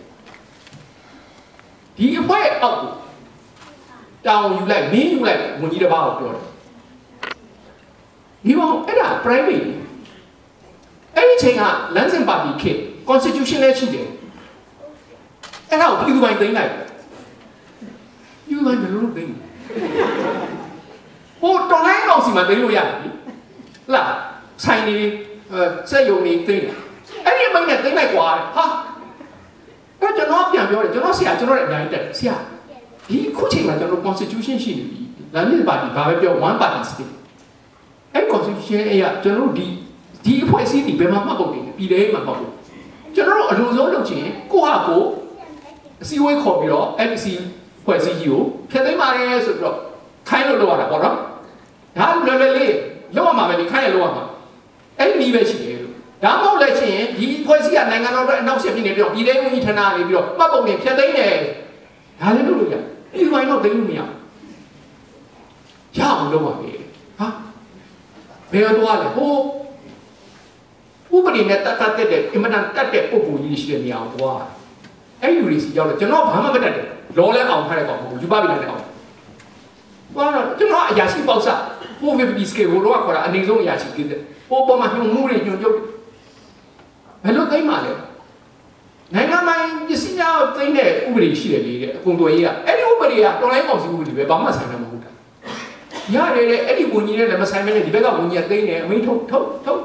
ဒီအဖွဲ့အောက်ကိုတောင်းယူလိုက်မင်းယူလိုက်ဝန်ကြီးတစ်ပါးကိုပြောတယ်ဒီဘောအဲ့ဒါ private အဲ့ဒီချိန်ကလမ်းစဉ်ပါတီခေတ် constitution နဲ့ရှိတယ်အဲ့ဒါကိုပြည်သူပိုင်းသိမ်းလိုက်ပြည်သူပိုင်းဘယ်လိုလုပ်သိမ်းဟိုတော်လိုင်းကောင်စီမှာသိမ်းလို့ရတယ်လေလားဆိုင်နေစက်ရုံနေသိမ်းတယ်အဲ့ဒီအပိုင်းနဲ့သိမ်းလိုက်ကွာဟာအဲ့ကျွန်တော်ပြန်ပြောတယ်ကျွန်တော်ဆရာကျွန်တော်လည်းအများကြီးတက်ဆရာဒီခုချိန်မှာကျွန်တော် constitution ရှိနေပြီလမ်းစဉ်ပါတီဘာပဲပြော one party state အဲ့ constitution အရာကျွန်တော်ဒီဒီအဖွဲ့အစည်းတွေဘယ်မှာမှတ်ပုံတင်ပြည်တယ်မှာမှတ်ပုံကျွန်တော်တို့အလိုဆုံးလုပ်ချင်ကိုဟာကိုအစည်းအဝေးခေါ်ပြီးတော့ F C ဖွဲ့စည်းကြီးကိုဖျက်သိမ်းပါတယ်ဆိုပြီးတော့ခိုင်းလို့လုပ်ရတာပေါ့နော်ဒါလွယ်လွယ်လေးလုပ်ရမှာပဲဒီခိုင်းရလုပ်ရမှာအဲ့ဒီနည်းပဲရှိတယ်လို့ဒါမှမဟုတ်လည်းချင်းဒီဖွဲ့စည်းကနိုင်ငံတော်အတွက်အနောက်ရှေ့ဖြစ်နေပြီးတော့ပြည်ထောင်စုဌာနနေပြီးတော့မှတ်ပုံတင်ဖျက်သိမ်းတယ်ဒါလည်းလုပ်လို့ရတယ်ဒီဘိုင်းတော့သိမ်းလို့မရရအောင်လုပ်ပါပဲဟာဘယ်တော့လဲဟိုဥပဒေနဲ့တတ်တတ်တဲ့အင်မတန်တတ်တဲ့ပုံပုံကြီးရှိတဲ့နေရာကိုသွားအဲ့ဒီလူတွေစီရောက်တော့ကျွန်တော်ဘာမှမတတ်တယ်လောလဲအောင်ထားတဲ့ကောင်မဟုတ်ယူပါပြီလည်းအောင်သွားတော့ကျွန်တော်အရာရှိပေါက်စားပိုးဖီစကေကိုတော့ခေါ်တာအနေဆုံးအရာရှိကိစ္စပိုးပေါ်မှာညှို့မှုတွေညှို့ညှို့ဘယ်လိုသိမ်းမှာလဲနိုင်ငံမှာပစ္စည်းများသိမ်းတဲ့ဥပဒေရှိတယ်လေတဲ့အကုန်တော်ကြီးကအဲ့ဒီဥပဒေကတော်လိုင်းကောင်စီဥပဒေပဲဘာမှဆိုင်မှာမဟုတ်တာရတယ်လေအဲ့ဒီဝန်ကြီးနဲ့လည်းမဆိုင်မဲနဲ့ဒီဘက်ကဝန်ကြီးကသိမ်းတယ်အမိန့်ထုတ်ထုတ်ထုတ်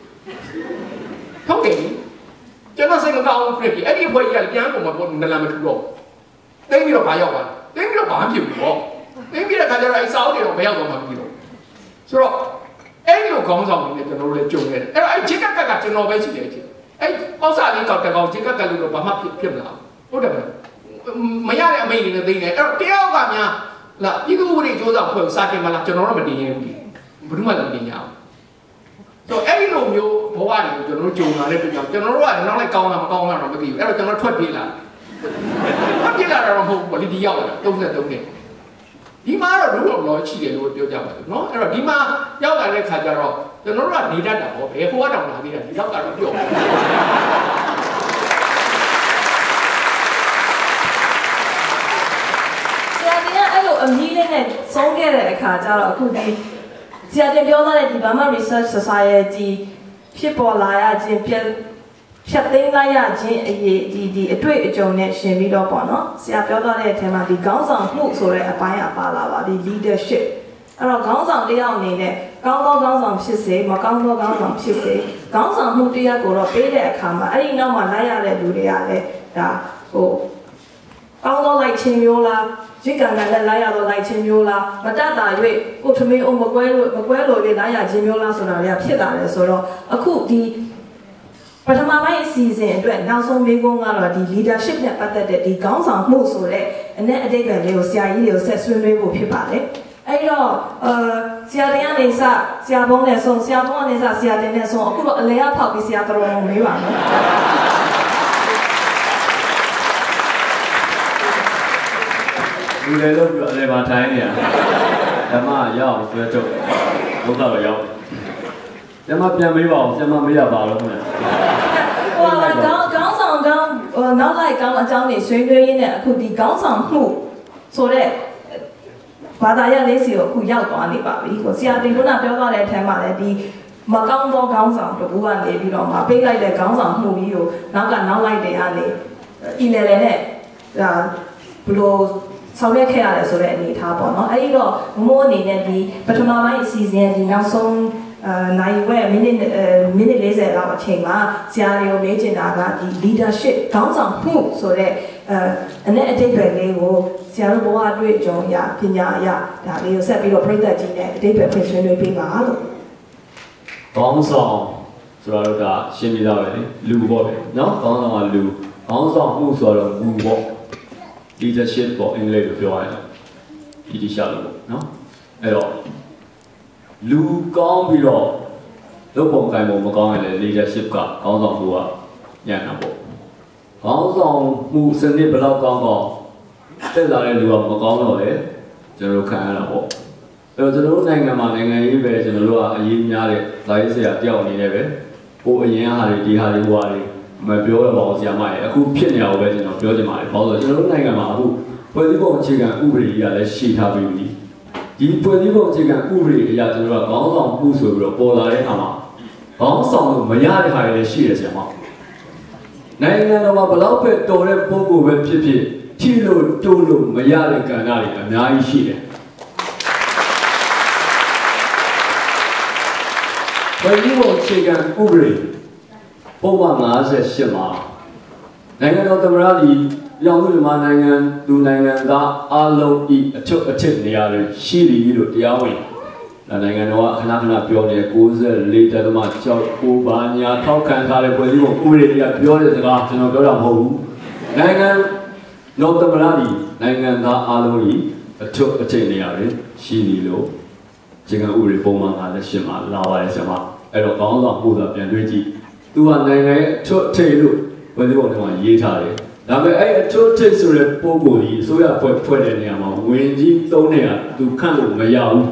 ထုတ်တယ်ကျွန်တော်စိတ်မကောင်းဘူးဖြစ်ပြီအဲ့ဒီအဖွဲ့ကြီးကပြန်ကုန်မှာပေါ့နလန်မထူတော့သိမ်းပြီးတော့ဘာရောက်သွားသိမ်းပြီးတော့ဘာဖြစ်ဘူးပေါ့သိမ်းပြီးတဲ့ခါကျတော့အဲ့စာအုပ်တွေတော့မရောက်တော့မှမပြီးတော့ဆိုတော့အဲ့ဒီလိုခေါင်းဆောင်တွေနဲ့ကျွန်တော်တို့လည်းကြုံရတယ်အဲ့တော့အဲ့ဂျစ်ကကကကျွန်တော်ပဲရှိတယ်ချင်းအဲ့ပေါက်စားလေးကောက်တကောင်ဂျစ်ကကလို့တော့ဘာမှဖြစ်ဖြစ်မလားဟုတ်တယ်မရတဲ့အမိန့်တွေနဲ့သိမ်းတယ်အဲ့တော့တယောက်ကများလာပြည်သူ့ဥပဒေစ조사ဖွဲ့စာတင်မလားကျွန်တော်တော့မတင်ရဘူးဘယ်သူမှလည်းမတင်ရဘူးဆိုအဲ့ဒီလိုမျိုးဘဝတွေကိုကျွန်တော်တို့ဂျုံလာတဲ့အတွက်ကြောင့်ကျွန်တော်တို့ကနောက်လိုက်ကောင်းတာမကောင်းတာတော့မသိဘူးအဲ့တော့ကျွန်တော်ထွက်ပြေးလာထွက်ပြေးလာတော့မဟုတ်ဘူးဒီရောက်လာတာ33နှစ်ဒီမှာတော့လူတော်လောရှိတယ်လို့ပြောကြပါတယ်နော်အဲ့တော့ဒီမှာရောက်လာတဲ့ခါကျတော့ကျွန်တော်တို့ကနေတတ်တာပေါ့ဘယ်ဟိုကတော့လာသေးတယ်ဒီတော့ကတော့ပြော့အဲ့လိုအမီးလေးနဲ့ဆုံးခဲ့တဲ့အခါကျတော့အခုဒီဆရာတင်ပြောထားတဲ့ဒီ Burma Research Society ဖြစ်ပေါ်လာရခြင်းပြဖြတ်သိမ်းလိုက်ရခြင်းအရေးဒီဒီအတွေ့အကြုံနဲ့ရှင်ပြီးတော့ပေါ့နော်ဆရာပြောထားတဲ့အထက်မှာဒီခေါင်းဆောင်မှုဆိုတဲ့အပိုင်းအပါလာပါဒီ leadership အဲ့တော့ခေါင်းဆောင်တယောက်အနေနဲ့ကောင်းသောခေါင်းဆောင်ဖြစ်စေမကောင်းသောခေါင်းဆောင်ဖြစ်စေခေါင်းဆောင်မှုတရားကိုတော့ပေးတဲ့အခါမှာအဲ့ဒီနောက်မှာလိုက်ရတဲ့လူတွေကလည်းဒါဟိုကောင်းသောလိုက်ခြင်းမျိုးလားဒီကံကလည်းလာရတော့လိုက်ခြင်းမျိုးလားမတတ်တာ၍ကိုထမင်းအောင်မကွဲလို့မကွဲလို့လေလာရခြင်းမျိုးလားဆိုတာတွေကဖြစ်လာတယ်ဆိုတော့အခုဒီပထမပိုင်းအစီအစဉ်အတွက်နောက်ဆုံးမေးခွန်းကတော့ဒီ leadership နဲ့ပတ်သက်တဲ့ဒီခေါင်းဆောင်မှုဆိုတဲ့အ내အတိတ်ပဲလေးကိုဆရာကြီးတွေကိုဆက်ဆွေးနွေးဖို့ဖြစ်ပါတယ်အဲ့တော့အာဆရာတင်ကနေစဆရာဘုန်းနဲ့ဆုံးဆရာဘုန်းကနေစဆရာတင်နဲ့ဆုံးအခုတော့အလဲအဖောက်ပြီးဆရာတော်တော်မေးပါမယ်လူတွေလို့ပြောအလဲမှာထိုင်းနေရဓမ္မရောက်ဆွဲထုတ်ဘုရားတော့ရောက်ဓမ္မပြန်မေးပါအောင်ဆရာမမေးရပါလို့မလားဟိုကောင်းကောင်းဆောင်ကောင်းနောက်လိုက်ကောင်းအကြောင်းတွေဆွေးနွေးရင်းနဲ့အခုဒီကောင်းဆောင်မှုဆိုတဲ့ဘာသာရပ်လေးစီကိုအခုရောက်သွားနေပါပြီကိုဆရာတင်ကပြောသွားတဲ့အထက်မှာလည်းဒီမကောင်းသောခေါင်းဆောင်တကူကနေပြီးတော့မှပေးလိုက်တဲ့ခေါင်းဆောင်မှုကြီးကိုနောက်ကနောက်လိုက်တယ်ကနေအီလေလေနဲ့ဒါဘလို့ဆောင်ရွက်ခဲ့ရတယ်ဆိုတဲ့အနေအထားပေါ့နော်အဲ့ဒီတော့မိုးအနေနဲ့ဒီပထမပိုင်းအစီအစဉ်ဒီနောက်ဆုံးအာနိုင်ဝဲမိနစ်မိနစ်၄၀လောက်အချိန်မှာဆရာတွေကိုမေးချင်တာကဒီ leadership ခေါင်းဆောင်မှုဆိုတဲ့အဲအ내အတိတ်ပဲလေးကိုဆရာတို့ဘဝအတွေ့အကြုံအရပညာအရဒါလေးကိုဆက်ပြီးတော့ပြည့်သက်ကြီးနဲ့အတိတ်ပဲဖွင့်ဆွေးနွေးပေးပါလို့ခေါင်းဆောင်ဆိုတော့ကရှင်းပြသားပဲလေလူပေါ့ပဲเนาะခေါင်းဆောင်ကလူခေါင်းဆောင်မှုဆိုတော့လူပေါ့leadership ပေါ့အင်္ဂလိပ်လိုပြောရရင်ဒီတိကျလို့ပေါ့เนาะအဲ့တော့လူကောင်းပြီးတော့လုပ်ပုံကိုင်ပုံမကောင်းရင်လည်း leadership ကခေါင်းဆောင်မှုကညံ့တာပေါ့ခေါင်းဆောင်မှုစနစ်ဘယ်လောက်ကောင်းတော့တက်လာတဲ့လူကမကောင်းတော့လေကျွန်တော်တို့ခံရတာပေါ့အဲ့တော့ကျွန်တော်တို့နိုင်ငံမှာနိုင်ငံရေးပဲကျွန်တော်တို့ကအရေးများတဲ့ဇာတ်ဆရာတယောက်အနေနဲ့ပဲဟိုအရင်ဟာတွေဒီဟာတွေဟိုဟာတွေမပြောရပါဘူးဆရာမရေအခုဖြစ်နေအောင်ပဲကျွန်တော်ပြောချင်ပါတယ်ဘာလို့လဲကျွန်တော်တို့နိုင်ငံမှာအခုဖွဲ့စည်းပုံအခြေခံဥပဒေကြီးကလည်းရှိထားပြီးပြီဒီဖွဲ့စည်းပုံအခြေခံဥပဒေအရကျွန်တော်တို့ကခေါင်းဆောင်မှုဆိုပြီးတော့ပေါ်လာတဲ့အခါမှာခေါင်းဆောင်လို့မရတဲ့ဟာတွေလည်းရှိတယ်ဆရာမနိုင်ငံတော်မှာဘလောက်ပဲတော်တဲ့ပုံကိုပဲဖြစ်ဖြစ်ထိလို့တိုးလို့မရတဲ့ကဏ္ဍတွေအများကြီးရှိတယ်ဖွဲ့စည်းပုံအခြေခံဥပဒေပုံမှန်၅၈မှာနိုင်ငံတော်သမ္မတကြီးရောင်စုမြန်မာနိုင်ငံလူနိုင်ငံသားအားလုံးဤအချုပ်အထစ်နေရာတွေရှိသည်လို့တရားဝင်နိုင်ငံတော်ကခဏခဏပြောနေ၉၄တသမ၆ကိုပါညာထောက်ခံထားတဲ့ဖွဲ့စည်းပုံဥပဒေတွေကပြောတဲ့စကားကျွန်တော်ပြောတာမဟုတ်ဘူးနိုင်ငံတော်သမ္မတကြီးနိုင်ငံသားအားလုံးဤအချုပ်အထစ်နေရာတွေရှိသည်လို့အခြေခံဥပဒေပုံမှန်၅၈မှာလာပါတယ်ဆရာမအဲ့တော့ကောင်းဆောင်ပို့တာပြန်တွေးကြည့်သူကနိုင်ငံရဲ့အထွတ်အထိပ်လို့ဘယ်လိုပုံနဲ့ရေးထားတယ်ဒါပေမဲ့အဲ့အထွတ်အထိပ်ဆိုတဲ့ပုံကိုကြီးအစိုးရဖွဲ့ဖွဲ့တဲ့နေရာမှာဝင်ကြီးသုံးနေတာသူခန့်လို့မရဘူး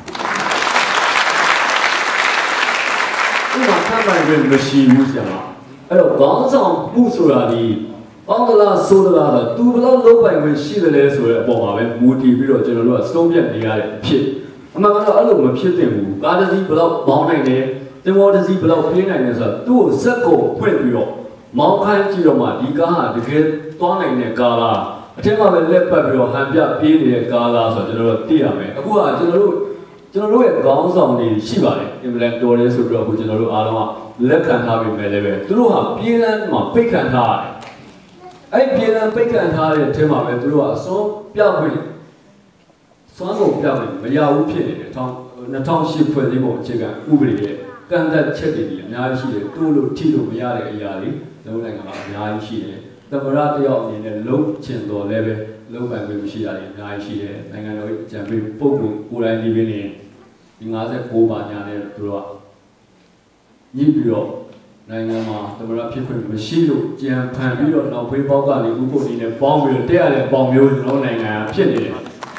ဥပမာခန့်ပိုင်ခွင့်မရှိဘူးဆရာအဲ့တော့ခေါင်းဆောင်မှုဆိုတာဒီအောင်းကလာဆိုးလာတာသူဘယ်လိုလုပ်ပိုင်ခွင့်ရှိတယ်လဲဆိုတဲ့အပေါ်မှာပဲမူတည်ပြီးတော့ကျွန်တော်တို့ကစုံပြတ်နေရတဲ့အဖြစ်အမှန်ကတော့အဲ့လိုမဖြစ်သင့်ဘူးကားတစ်စီးဘယ်လောက်ပေါင်းနိုင်တယ်တင်မောတစ်စီးဘယ်လောက်ပြေးနိုင်လဲဆိုတော့သူ့ကိုစက်ကိုဖွင့်ပြီးတော့မောင်းခိုင်းကြည့်တော့မှဒီကားဟာတကယ်သွားနိုင်တဲ့ကားလားအထက်မှာပဲလက်ပတ်ပြီးတော့ဟန်ပြပြေးနေတဲ့ကားလားဆိုတော့ကျွန်တော်တို့သိရမယ်အခုကကျွန်တော်တို့ကျွန်တော်တို့ရဲ့ခေါင်းဆောင်တွေရှိပါတယ်အင်ပလန်တော်ရဲဆိုပြီးတော့အခုကျွန်တော်တို့အားလုံးကလက်ခံထားပြီးမယ်လည်းပဲသူတို့ဟာပြေးလမ်းမှာပိတ်ခံထားရတယ်အဲ့ပြေးလမ်းပိတ်ခံထားတဲ့အထက်မှာပဲသူတို့ကအစွန်းပြောက်ခွင့်စွမ်းကုန်ပြောက်ခွင့်မရဘူးဖြစ်နေတယ်၂၀၀၈ဖွဲ့စည်းပုံအခြေခံဥပဒေရဲ့ကန့်သက်ချက်တွေအများကြီးရှိတယ်တိုးလို့ထိလို့မရတဲ့အရာတွေလုံးနိုင်ငံမှာအများကြီးရှိတယ်သမ္မတတယောက်အနေနဲ့လုံးချင်တော်လည်းပဲလုံးပိုင်ခွင့်မရှိတာတွေအများကြီးရှိတယ်နိုင်ငံတော်အကြံပေးပုဂ္ဂိုလ်ကိုယ်တိုင်ဒီပင်နေဒီ၅၉ပါညာနဲ့သူတို့ကညီးပြီးတော့နိုင်ငံမှာသမရဖြစ်ခွင့်မရှိလို့ကြံဖန်ပြီးတော့နောက်ဖေးပေါက်ကနေဥပုပ်နေနဲ့ပေါင်းပြီးတော့တက်ရတဲ့ပေါင်မျိုးကျွန်တော်နိုင်ငံဖြစ်နေတယ်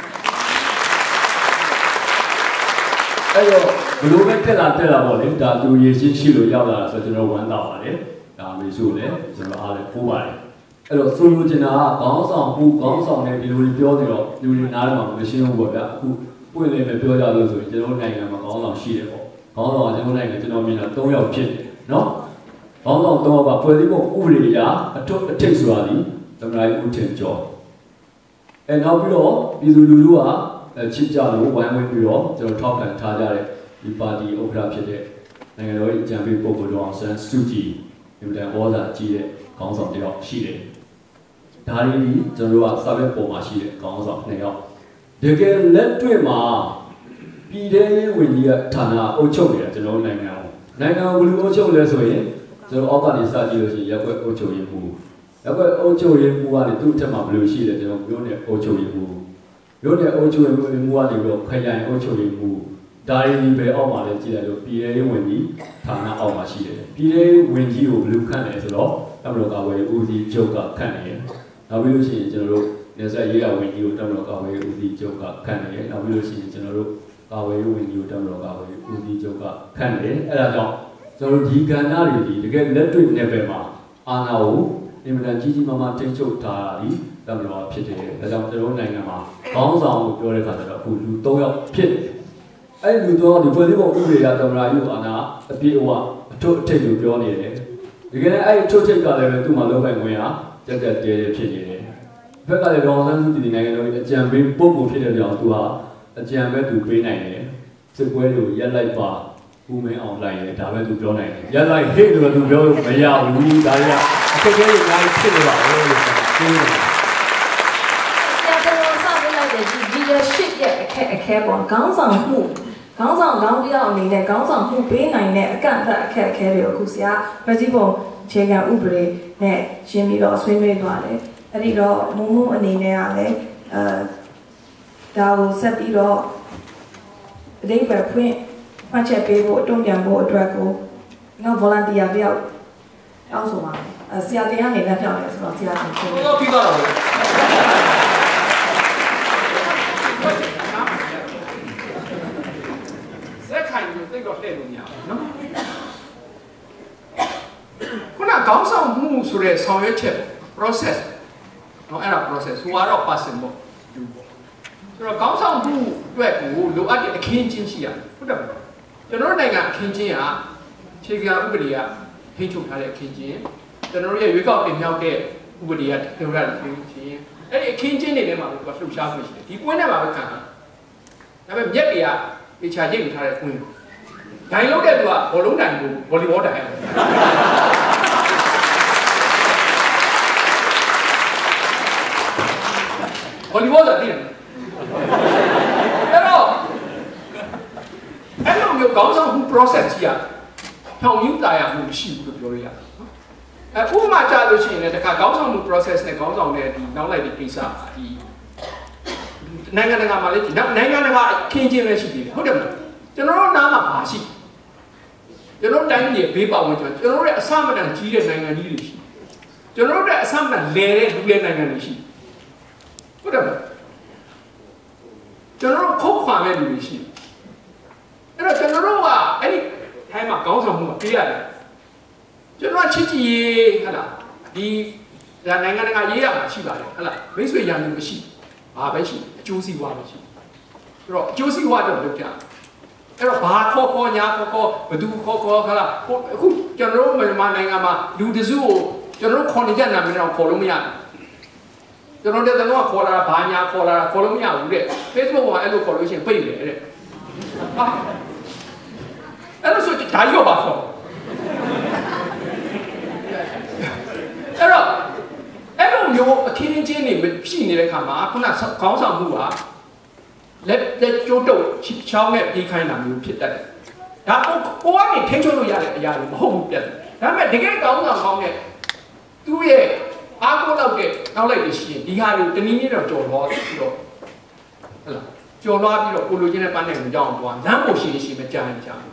အဲ့တော့ဘလို့ပဲတက်လာတက်လာပေါ့လေဒါသူရည်ရှိရှိလို့ရောက်လာတာဆိုကျွန်တော်ဝမ်းသာပါတယ်ဒါမျိုးဆိုလေကျွန်တော်အားလည်းပိုးပါတယ်အဲ့တော့ဆိုလိုချင်တာကခေါင်းဆောင်မှုခေါင်းဆောင်တဲ့ဒီလိုတွေပြောနေတော့လူတွေနားထဲမှာမရှင်းဘူးပေါ့ဗျာအခုပွင့်လင်းပဲပြောကြလို့ဆိုရင်ကျွန်တော်နိုင်ငံမှာခေါင်းဆောင်ရှိတယ်ပေါ့ခေါင်းဆောင်ကကျွန်တော်နိုင်ငံကျွန်တော်မြင်တာ၃ယောက်ဖြစ်တယ်နော်ခေါင်းဆောင်၃ယောက်ကဖွဲ့စည်းပုံဥပဒေအရအထွတ်အထိပ်ဆိုတာဒီသမ္မတဦးထင်ကျော်အဲနောက်ပြီးတော့ပြည်သူလူထုကချစ်ကြလို့ဝိုင်းဝန်းပြီးတော့ကျွန်တော်ထောက်ခံထားကြတဲ့ဒီပါတီဥက္ကဋ္ဌဖြစ်တဲ့နိုင်ငံတော်၏အကြံပေးပုဂ္ဂိုလ်တော်အောင်ဆန်းစုကြည်ဒီတန်ဩဇာကြီးတဲ့ခေါင်းဆောင်တစ်ယောက်ရှိတယ်ဒါရင်းဒီကျွန်တော်တို့ကစာရွက်ပေါ်မှာရှိတဲ့ခေါင်းဆောင်နှစ်ယောက်တကယ်လက်တွေ့မှာပြည်ထောင်ရေးဝန်ကြီးကဌာနအုပ်ချုပ်နေတာကျွန်တော်နိုင်ငံကိုနိုင်ငံကိုဘယ်လိုအုပ်ချုပ်လဲဆိုရင်ကျွန်တော်အောက်ကနေစကြည့်လို့ရှိရင်ရပ်ကွက်အုပ်ချုပ်ရေးမှူးရပ်ကွက်အုပ်ချုပ်ရေးမှူးကနေသူ့အထက်မှာဘယ်လိုရှိလဲကျွန်တော်ပြောနေအုပ်ချုပ်ရေးမှူးပြောနေအုပ်ချုပ်ရေးမှူးကနေပြီးတော့ခရိုင်အုပ်ချုပ်ရေးမှူးဒါရင်းဒီပဲအောက်မှာလည်းကြည့်လိုက်လို့ပြည်ထောင်ရေးဝန်ကြီးဌာနအောက်မှာရှိတယ်ပြည်ထောင်ရေးဝန်ကြီးကိုဘယ်လိုခန့်လဲဆိုတော့တမတော်ကဝယ်ဦးစီးချုပ်ကခန့်နေတယ်နောက်ပြီးလို့ရှိရင်ကျွန်တော်တို့နေဆက်ရေးရဝန်ကြီးကိုတမတော်ကဝယ်ဦးစီးချုပ်ကခန့်နေတယ်နောက်ပြီးလို့ရှိရင်ကျွန်တော်တို့ကာဝေးဝန်ကြီးကိုတမတော်ကဝယ်ဦးစီးချုပ်ကခန့်နေတယ်အဲ့ဒါကြောင့်ကျွန်တော်ဒီကဏ္ဍတွေဒီတကယ်လက်တွေ့နယ်ပယ်မှာအာဏာကိုအင်မတန်ကြီးကြီးမားမားထိန်းချုပ်ထားတာဒီတမတော်ဖြစ်တယ်ဒါကြောင့်ကျွန်တော်နိုင်ငံမှာခေါင်းဆောင်ကိုပြောတဲ့အခါကျတော့အခုလူ၃ယောက်ဖြစ်တယ်အဲ့ဒီလူ၃ယောက်ဒီဖွဲ့စည်းပုံဥပဒေအရတမတော်ယူအာဏာအပြည့်အဝအထွတ်အထိပ်ကိုပြောနေတယ်တကယ်လည်းအဲ့ဒီအထွတ်အထိပ်ကလည်းပဲသူ့မှာလောက်ပိုင်ဝင်ရကြက်ကြက်တဲတဲဖြစ်နေတယ်ဘက်ကလည်းဒေါ်အောင်ဆန်းစုကြည်နိုင်ငံတော်အကြံပေးပုဂ္ဂိုလ်ဖြစ်တဲ့ကြောင့်သူဟာအကြံပဲသူပေးနိုင်တယ်စစ်ပွဲတွေကိုရက်လိုက်ပါဦးမင်းအောင်လိုက်ရဲဒါပဲသူပြောနိုင်တယ်ရက်လိုက်ဟေ့လို့သူပြောလို့မရဘူးဒါတွေကအခက်အခဲတွေအများကြီးဖြစ်နေပါဘူးလို့ပြောနေတာ leadership ရဲ့အခက်အခဲပေါ့ခေါင်းဆောင်မှုခေါင်းဆောင်ကောင်းတစ်ယောက်အနေနဲ့ခေါင်းဆောင်မှုပေးနိုင်တဲ့အကန့်အသတ်အခက်အခဲတွေကိုအခုဆရာဖွဲ့စည်းပုံအခြေခံဥပဒေနဲ့ရှင်းပြီးတော့ဆွေးနွေးသွားတယ်အဲ့ဒီတော့မုံမုံအနေနဲ့ကလည်းအဲဒါကိုဆက်ပြီးတော့အတိတ်ပဲဖွင့်ဖွင့်ချက်ပေးဖို့တုံ့ပြန်ဖို့အတွက်ကိုနောက် volunteer တယောက်အောက်ဆိုပါမယ်ဆရာတရားနေလက်ပြောင်းလဲဆိုတော့ဆရာကပြောတော့ပြီးတော့ဆက်ခိုင်လို့တိတ်တော့လှည့်လို့မရဘူးနော်ခုနခေါင်းဆောင်မှုဆိုတဲ့ဆောင်ရွက်ချက် process နော်အဲ့ဒါ process ဟိုကတော့ person ပေါ့လူပေါ့ဆိုတော့ခေါင်းဆောင်မှုအတွက်ကိုလိုအပ်တဲ့အခင်းချင်းရှိရတယ်ဟုတ်တယ်မလားကျွန်တော်တို့နိုင်ငံအခင်းချင်းကခြေကဥပဒေကထိန်းချုပ်ထားတဲ့အခင်းချင်းကျွန်တော်တို့ရဲ့ရွေးကောက်တင်မြှောက်တဲ့ဥပဒေကပြောရတဲ့အခင်းချင်းအဲ့ဒီအခင်းချင်းတွေထဲမှာကိုလှုပ်ရှားမှုရှိတယ်ဒီကွင်းထဲမှာပဲခံတာဒါပေမဲ့မြက်တွေကပေချာရိတ်ထားတဲ့ကွင်းဒိုင်လောက်တဲ့သူကဘောလုံးဒိုင်ကိုဗော်လီဘောဒိုင်ဗော်လီဘောဆိုတာသိတယ်အဲ့တော့အဲ့လိုမျိုးခေါင်းဆောင်မှု process ကြီးอ่ะဖြောင်ယူတာရမှုမရှိဘူးလို့ပြောရရတယ်နော်အဲဥပမာကြလို့ရှိရင်လည်းတခါခေါင်းဆောင်မှု process နဲ့ခေါင်းဆောင်တဲ့ဒီနောက်လိုက်တဲ့ကိစ္စဒီနိုင်ငံတကာမှာလည်းနိုင်ငံတကာအခင်းချင်းလည်းရှိသေးတယ်ဟုတ်တယ်မလားကျွန်တော်တို့နားမှာပါရှိကျွန်တော်တိုင်းပြည်ဘေးပတ်ဝန်းကျင်ကျွန်တော်တို့ရဲ့အဆမတန်ကြီးတဲ့နိုင်ငံကြီးတွေရှိကျွန်တော်တို့ရဲ့အဆမတန်လဲတဲ့လူရဲ့နိုင်ငံတွေရှိဟုတ်တယ်မလားကျွန်တော်တို့ခုတ်ခွာမဲ့လူတွေရှိအဲ့တော့ကျွန်တော်တို့ကအဲ့ဒီထိုင်းမှာခေါင်းဆောင်မှုကပေးရတယ်ကျွန်တော်ကချစ်ကြည်ရေးဟဲ့လားဒီဒါနိုင်ငံတကာရေးရမှာရှိပါတယ်ဟဲ့လားမိတ်ဆွေရန်သူမရှိဘာပဲရှိအကျိုးစီးပွားပဲရှိဆိုတော့အကျိုးစီးပွားတော့လုပ်ကြအဲ့တော့ဘာခေါ်ခေါ်ညာခေါ်ခေါ်ဘယ်သူခေါ်ခေါ်ဟဲ့လားအခုကျွန်တော်တို့မြန်မာနိုင်ငံမှာလူတစုကိုကျွန်တော်တို့ခေါ်နေကြနာမည်တော့ခေါ်လို့မရဘူးကျွန်တော်တို့ကတော့ခေါ်လာတာဘာညာခေါ်လာတာခေါ်လို့မရဘူးတဲ့ Facebook မှာအဲ့လိုခေါ်လို့ရှိရင်ပိတ်တယ်တဲ့ဟာအဲ့လိုဆိုဒါရောပါခေါ်အဲ့တော့အဲ့လိုမျိုးအခင်းချင်းတွေဖြစ်နေတဲ့ခါမှာခုနခေါင်းဆောင်မှုကလက်လက်ကျိုးတုပ်ချောင်းနဲ့ပြေးခိုင်းတာမျိုးဖြစ်တတ်တယ်ဒါကိုကိုကနေထိန်းချုပ်လို့ရတဲ့အရာတွေမဟုတ်ဘူးပြတ်တယ်ဒါပေမဲ့တကယ်ကောင်းဆောင်ကောင်းတဲ့သူ့ရဲ့အားကိုးလောက်တဲ့နောက်လိုက်ရရှိရင်ဒီဟာတွေတနည်းနည်းတော့ကြော်သွားပြီးတော့ဟဲ့လားကြော်သွားပြီးတော့ကိုလိုချင်တဲ့ပန်းနိုင်ကိုကြောင်းသွားလမ်းကိုရှိရှိပဲကြားရင်ကြား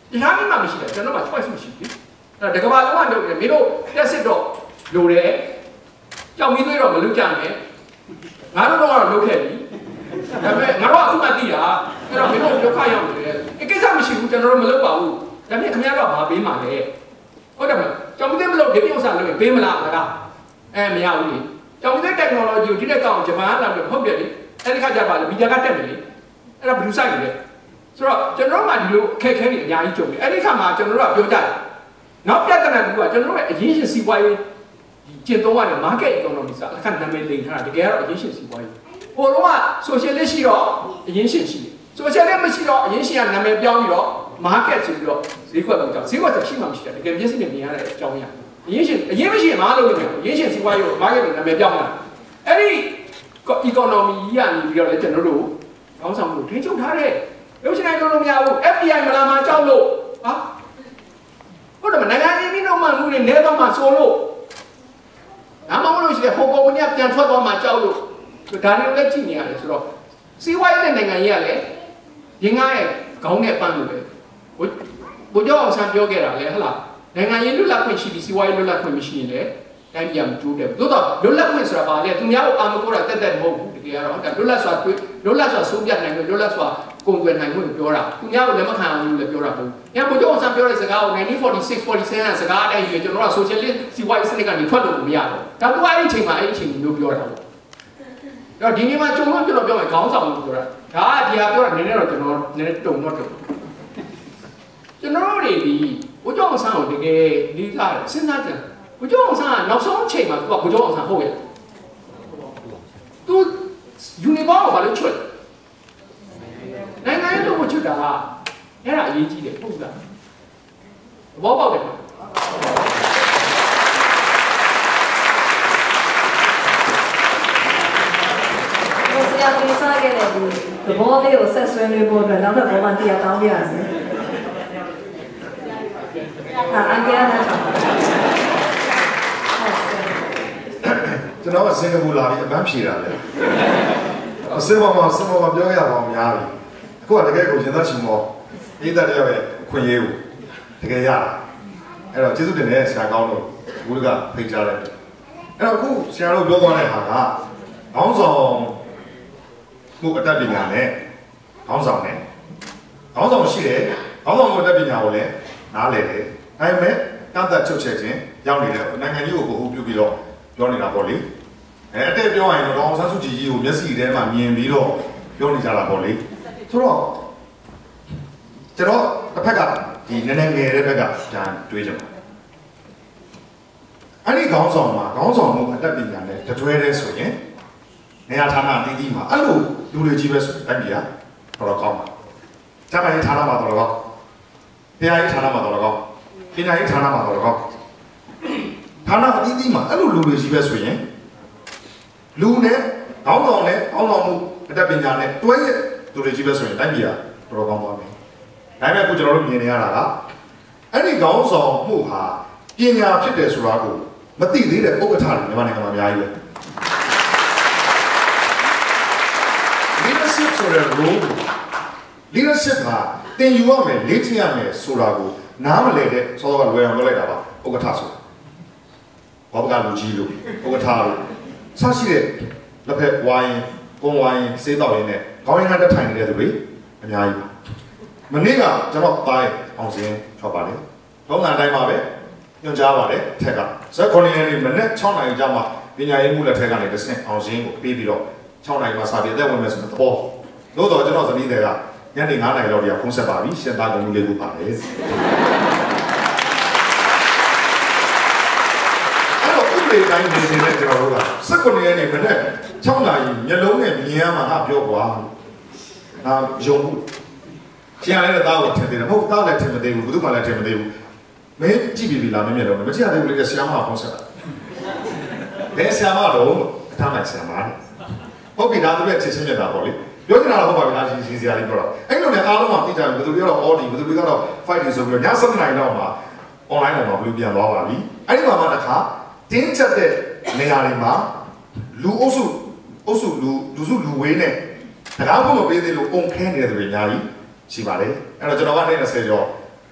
ဒီဟာမျိုးမှမရှိတယ်ကျွန်တော်မှ choice မရှိဘူးအဲ့ဒါကဘာလုံးဝလုပ်နေမင်းတို့တက်စစ်တော့လိုတယ်ကြောင်မီးသွေးတော့မလုပ်ကြနဲ့ငါတို့တော့လုပ်ခဲ့ပြီဒါပေမဲ့ငါတို့အခုမှသိတာအဲ့တော့မင်းတို့ဒုက္ခရောက်နေတယ်အကိစ္စမရှိဘူးကျွန်တော်တို့မလုပ်ပါဘူးဒါပေမဲ့ခင်ဗျားတို့ကဘာပေးမှလဲဟုတ်တယ်မလားကြောင်မီးသွေးမလုပ်ဒီပြုံးစားလုပ်ရင်ပေးမလားငါကအဲမရဘူးလေကြောင်မီးသွေး technology ကိုဒီတက်ကောင်ဂျပန်ကလာလို့ဟုတ်တယ်လေအဲ့ဒီခါကျပါလေမီဒီယာကတက်တယ်လေအဲ့ဒါဘယ်လိုဆိုင်လဲဆိုတော့ကျွန်တော်မှဒီလိုအခက်အခဲတွေအများကြီးကြုံတယ်အဲ့ဒီခါမှာကျွန်တော်တို့ကပြောကြတယ်နောက်ပြဿနာတစ်ခုကကျွန်တော်တို့ရဲ့အရင်းရှင်စီးပွားရေးကျင့်သုံးရတဲ့ market economy ဆိုတာအခက်နာမည်လိမ်ထားတာတကယ်တော့အရင်းရှင်စီးပွားရေးဟိုတော့က socialist ရှိတော့အရင်းရှင်ရှိတယ် socialist မရှိတော့အရင်းရှင်ကနာမည်ပြောင်းပြီးတော့ market ဆိုပြီးတော့ဈေးကွက်တော့ကြောက်ဈေးကွက်ဆိုရှိမှမရှိတာတကယ်မျက်စိနဲ့မြင်ရတဲ့အကြောင်းအရာအရင်းရှင်အရင်းမရှိရင်မလုပ်လို့မရဘူးအရင်းရှင်စီးပွားရေးကို market ကိုနာမည်ပြောင်းလာအဲ့ဒီ economy ကြီးကနေပြီးတော့လည်းကျွန်တော်တို့ခေါင်းဆောင်မှုထိန်းချုပ်ထားတဲ့ရုပ်ရှင်တိုင်းလုံးမရဘူး F B I မလာမှကြောက်လို့ဟာဟုတ်တယ်မနိုင်ငံရေးပြီးတော့မှမှုတွေနေတော့မှစိုးလို့နားမဟုတ်လို့ရှိတယ်ဟိုပုံကပြန်ထွက်သွားမှကြောက်လို့ဒါတွေလည်းကြည့်နေရတယ်ဆိုတော့စီးပွားရေးနဲ့နိုင်ငံရေးကလည်းရင်းကားရဲ့ခေါင်းနဲ့ပန်းလို့ပဲဘိုးကျောင်းအောင်ဆန်းပြောခဲ့တာလေဟဟလားနိုင်ငံရေးလွတ်လပ်ခွင့်ရှိပြီးစီးပွားရေးလွတ်လပ်ခွင့်မရှိရင်လည်းတိုင်းပြည်မကျိုးတယ်သို့တော့လွတ်လပ်ခွင့်ဆိုတာဘာလဲသူများကိုအာမကိုတာတက်တက်မဟုတ်ဘူးတကယ်ကတော့ဟုတ်တယ်လွတ်လပ်စွာလွတ်လပ်စွာဆုံးဖြတ်နိုင်လို့လွတ်လပ်စွာကုန်သွယ်နိုင်မှုကိုပြောတာသူများကိုလည်းမခံအောင်လို့လည်းပြောတာပေါ့။ညဘိုးကျောင်းအောင်ဆန်းပြောတဲ့စကားကိုnineteen forty-six forty-seven စကားအတိုင်းယူကျွန်တော်က socialist စီးပွားရေးစနစ်ကနေထွက်လို့မရတော့။ဒါသူအဲ့ဒီအချိန်မှာအဲ့ဒီအချိန်မျိုးပြောတာပေါ့။အဲ့တော့ဒီနေ့မှာကျွန်တော်ကျွန်တော်ပြောမယ်ခေါင်းဆောင်လို့ပြောတာ။ဒါကဒီဟာပြောတာနည်းနည်းတော့ကျွန်တော်နည်းနည်းတုံတော့တုံ။ကျွန်တော်တို့တွေဒီဘိုးကျောင်းအောင်ဆန်းကိုတကယ်လေးစားတယ်စဉ်းစားကြတယ်။ဘိုးကျောင်းအောင်ဆန်းကနောက်ဆုံးအချိန်မှာသူကဘိုးကျောင်းအောင်ဆန်းဟုတ်ရဲ့။သူ uniform ကိုဘာလို့ချွတ်နိုင်ငံရေးလို့မချွတ်တာအဲ့ဒါအရေးကြီးတယ်ဟုတ်လားသဘောပေါက်တယ်ဆရာကိစ္စခဲ့တဲ့ဒီသဘောလေးကိုဆက်ဆွဲနေဖို့အတွက်နောက်ထပ်ဘောမှတရားတောင်းပြရစီဟာအကြမ်းနဲ့ကျွန်တော်ကစင်ကာပူလာပြီးအပန်းဖြေတာလေအစင်ပေါ်မှာစင်ပေါ်မှာပြောရအောင်များပြီအခုကတကယ်ကိုရင်သက်ရှင်မောအေးတဲ့တယောက်ရဲ့ခွင့်ရေးကိုတကယ်ရတာအဲ့တော့ကျေးဇူးတင်တယ်ဆရာကောင်းတို့ဘုရားကဖိတ်ကြားတယ်အဲ့တော့အခုဆရာတို့ပြောသွားတဲ့ဟာကခေါင်းဆောင်မှုအတတ်ပညာနဲ့ခေါင်းဆောင်နဲ့ခေါင်းဆောင်ရှိတယ်ခေါင်းဆောင်မှုအတတ်ပညာကိုလည်းနားလည်တယ်ဒါပေမဲ့တန်သက်ချုပ်ချက်ချင်းရောက်နေတဲ့နိုင်ငံကြီးကိုကိုပြုပြီးတော့ပြောနေတာပေါ့လေအဲအတက်ပြောရရင်တော့အောင်ဆန်းစုကြည်ကြီးကိုမျက်စိထဲမှာမြင်ပြီးတော့ပြောနေကြတာပေါ့လေဆိုတော့ကျွန်တော်တစ်ဖက်ကဒီနည်းနည်းငယ်တဲ့ဘက်ကပြန်တွေးကြပါအဲ့ဒီခေါင်းဆောင်မှာခေါင်းဆောင်မှုအတတ်ပညာနဲ့တတွဲတဲ့ဆိုရင်နေရာဌာနအသီးသီးမှာအဲ့လိုလူတွေကြီးပဲဆိုတိုက်ပြည်ကတော်တော်ကောင်းပါကျမကြီးဌာနမှာတော်တော်ကောင်းတရားရေးဌာနမှာတော်တော်ကောင်းပညာရေးဌာနမှာတော်တော်ကောင်းဌာနအသီးသီးမှာအဲ့လိုလူတွေကြီးပဲဆိုရင်လူနဲ့ခေါင်းဆောင်နဲ့ခေါင်းဆောင်မှုအတတ်ပညာနဲ့တွဲရဲ့လူတွေကြီးပဲဆိုရင်တိုက်ပြည်ကတော်တော်ကောင်းပါမယ်ဒါပေမဲ့အခုကျွန်တော်တို့မြင်နေရတာကအဲ့ဒီခေါင်းဆောင်မှုဟာပညာဖြစ်တယ်ဆိုတာကိုမသိသေးတဲ့ဥက္ကဋ္ဌတွေမြန်မာနိုင်ငံမှာအများကြီးပဲ leadership ဆိုတဲ့ role leadership ဟာတင်ယူရမယ်လေ့ကျင့်ရမယ်ဆိုတာကိုနားမလည်တဲ့စောစောကလွယ်အောင်ပြောလိုက်တာပါဥက္ကဋ္ဌဆိုတာဘောပကလူကြီးလို့ဥက္ကဋ္ဌလို့ဆရှိတဲ့လက်ဖက်ဝိုင်းကုန်းဝိုင်းစေးတောက်ရင်းနဲ့ခေါင်းရင်းကတက်ထိုင်နေတဲ့သူတွေအများကြီးမနေ့ကကျွန်တော်တိုင်းအောင်စင်းချောက်ပါလေထုံးစံတိုင်းပါပဲညွှန်ကြားပါတယ်အထက်ကဇက်ခွန်နေနေမနေ့6နာရီကြာမှပညာရေးမှုလက်ထက်ကနေတစ်ဆင့်အောင်စင်းကိုပြီးပြီးတော့6နာရီမှစာပြေသက်ဝင်မယ်ဆိုတော့တော့လို့တော့ကျွန်တော်ဇနီးတွေကညနေ9နာရီလောက်တည်းကဖုန်းဆက်ပါပြီရှင်းသားကုန်မှုလေးကိုပါတယ်အဲ့တော့ဥပဒေတိုင်းနေနေတဲ့ကျွန်တော်တို့ကဇက်ခွန်နေနေမနေ့6နာရီမျက်လုံးနဲ့မြင်ရမှာငါပြောကွာငါယုံမှုကျန်တဲ့သားကိုထင်တယ်မဟုတ်သားလည်းထင်မသေးဘူးဘယ်သူမှလည်းထင်မသေးဘူးမင်းကြည့်ပြီလားမင်းမျက်လုံးမကြည့်ရသေးဘူးလေဆရာမကဖုန်းဆက်တာဘယ်ဆရာမတော့အထားမှဆရာမဟုတ်ပြီဒါသူရဲ့ချစ်ချင်းမြတ်တာပေါ့လေပြောနေတာတော့ဟုတ်ပါပြီလားရှင်ရှင်ဆရာလေးပြောတော့အဲ့လိုနဲ့အားလုံးကသိကြတယ်ဘယ်သူတွေကတော့ Audi ဘယ်သူတွေကတော့ fight ဆိုပြီးတော့ညsevenနာရီလောက်မှာ online ပေါ်မှာဘယ်လိုပြန်သွားပါပြီအဲ့ဒီမှာမှတစ်ခါတင်းချက်တဲ့နေရာတွေမှာလူအုပ်စုအုပ်စုလူလူစုလူဝေးနဲ့တရားဖို့မပေးသေးလို့အုံခဲနေတဲ့သူတွေအများကြီးရှိပါလေအဲ့တော့ကျွန်တော်ကနေ့twentyကျော်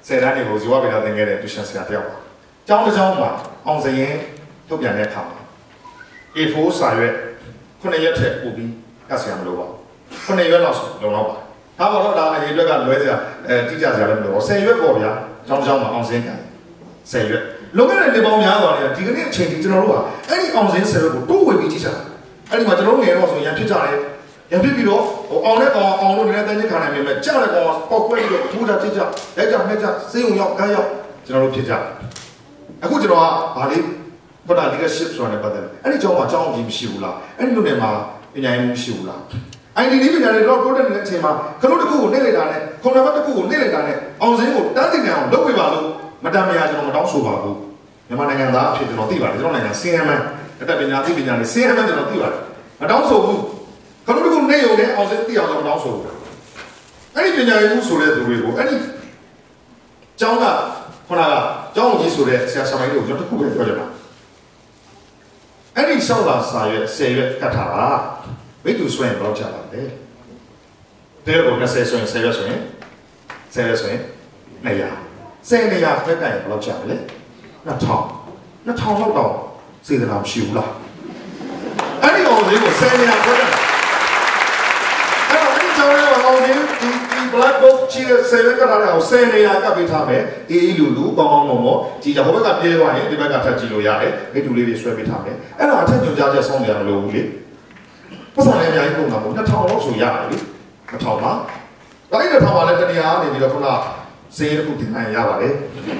ဆယ်တန်းတွေကိုဇီဝဗေဒသင်ခဲ့တဲ့တူရှင်ဆရာတယောက်ပါ။ကျောင်းတစ်ကျောင်းမှာအောင်စရင်ထုတ်ပြန်တဲ့အခါမှာ A four စာရွက်ခုနှစ်ရက်ထက်ပိုပြီးကတ်ဆရာမလို့ပါဘူး။ခုနှစ်ရက်လောက်ဆိုလုံလောက်ပါ။ဒါပေါ်တော့ဒါအရင်အတွက်ကလွဲစရာအဲတိကျစရာလည်းမလိုပါဘူး။ဆယ်ရွက်ပေါ့ဗျာ။ကျောင်းကျောင်းမှာအောင်စရင်ကန်ဆယ်ရွက်လုံခဲ့တဲ့လေပေါင်းများစွာတွေကဒီကနေ့အချိန်ကြီးကျွန်တော်တို့ကအဲ့ဒီအောင်စရင်ဆယ်ရွက်ကိုတိုးဝေပြီးကြည့်ချင်တာ။အဲ့ဒီမှာကျွန်တော်ငယ်တော့ဆိုရန်ဖြစ်ကြတယ်။ရန်ဖြစ်ပြီးတော့ဟိုအောင်တဲ့ကောင်အောင်လို့လည်းတန်းချင်းခံနိုင်ပြီမဲ့ကြားတဲ့ကောင်ပေါက်ကွဲပြီးတော့ထူးတာကြည့်ကြ။လိုက်ကြမဲ့ကြစေးုံရောက်ကန်းရောက်ကျွန်တော်တို့ဖြစ်ကြ။အခုကျွန်တော်ကဗာလေးဘာသာ leadership ဆိုတာနဲ့ပတ်သက်တယ်။အဲ့ဒီကျောင်းမှာကျောင်းကြီးမရှိဘူးလား။အဲ့ဒီလိုနေမှာပညာရေးမရှိဘူးလား။ အိုင်ဒီလေးပညာတွေတော့တိုးတက်နေတဲ့အချိန်မှာခလုတ်တစ်ခုကိုနှိမ့်လိုက်တာနဲ့ခွန်နံပါတ်တစ်ခုကိုနှိမ့်လိုက်တာနဲ့အောင်စင်းကိုတန်းတင်နေအောင်လုပ်ပေးပါလို့မတမ်းမရကျွန်တော်မတောင်းဆိုပါဘူးမြန်မာနိုင်ငံသားအဖြစ်ကျွန်တော်သိပါတယ်ကျွန်တော်နိုင်ငံ C M N တက်ပညာသိပညာတွေ C M N ကျွန်တော်သိပါတယ်မတောင်းဆိုဘူးခလုတ်တစ်ခုနှိမ့်ရုံနဲ့အောင်စင်းသိအောင်ကျွန်တော်တောင်းဆိုဘူးအဲ့ဒီပညာရေးမှုဆိုတဲ့သူတွေကိုအဲ့ဒီကျောင်းကခုနကကျောင်းကြီးဆိုတဲ့ဆရာဆရာမကြီးတွေကိုကျွန်တော်တစ်ခုပဲပြောချင်တာအဲ့ဒီဆောက်လာစာရွက်ဆယ်ရွက်ကတ်ထားတာဘိတ်သူဆွဲရင်ဘယ်လောက်ချပါလဲတဲကိုနှစ်ဆယ်ဆိုရင်ဆယ်ရွက်ဆိုရင်ဆယ်ရွက်ဆိုရင်နှစ်ရာဆယ်နေရာဖက်ကရင်ဘယ်လောက်ချမလဲနှစ်ထောင်နှစ်ထောင်လောက်တော့စေတနာမရှိဘူးလားအဲ့ဒီအောင်လေးကိုဆယ်နေရာဖက်ကအဲ့တော့အဲ့ဒီကျောင်းလေးကအောင်လေးဒီဒီ black box ချီဆယ်ရွက်ကတ်ထားတဲ့အောင်ဆယ်နေရာကပ်ပေးထားမယ်အေးအေးလူလူကောင်းကောင်းမွန်မွန်ကြည်ကြဟိုဘက်ကပြေးသွားရင်ဒီဘက်ကထပ်ကြည့်လို့ရတယ်ဘိတ်သူလေးတွေဆွဲပေးထားမယ်အဲ့တော့အထက်ညွှန်ကြားချက်ဆောင်းနေရမလို့ဘူးလေပတ်စံလည်းအများကြီးပုံတာပေါ့နှစ်ထောင်လောက်ဆိုရတယ်လေနှစ်ထောင်ပါဒါအဲ့နှစ်ထောင်ပါလဲတနေရာနေပြီးတော့ခုနစေးတစ်ခုတင်နိုင်ရပါတယ်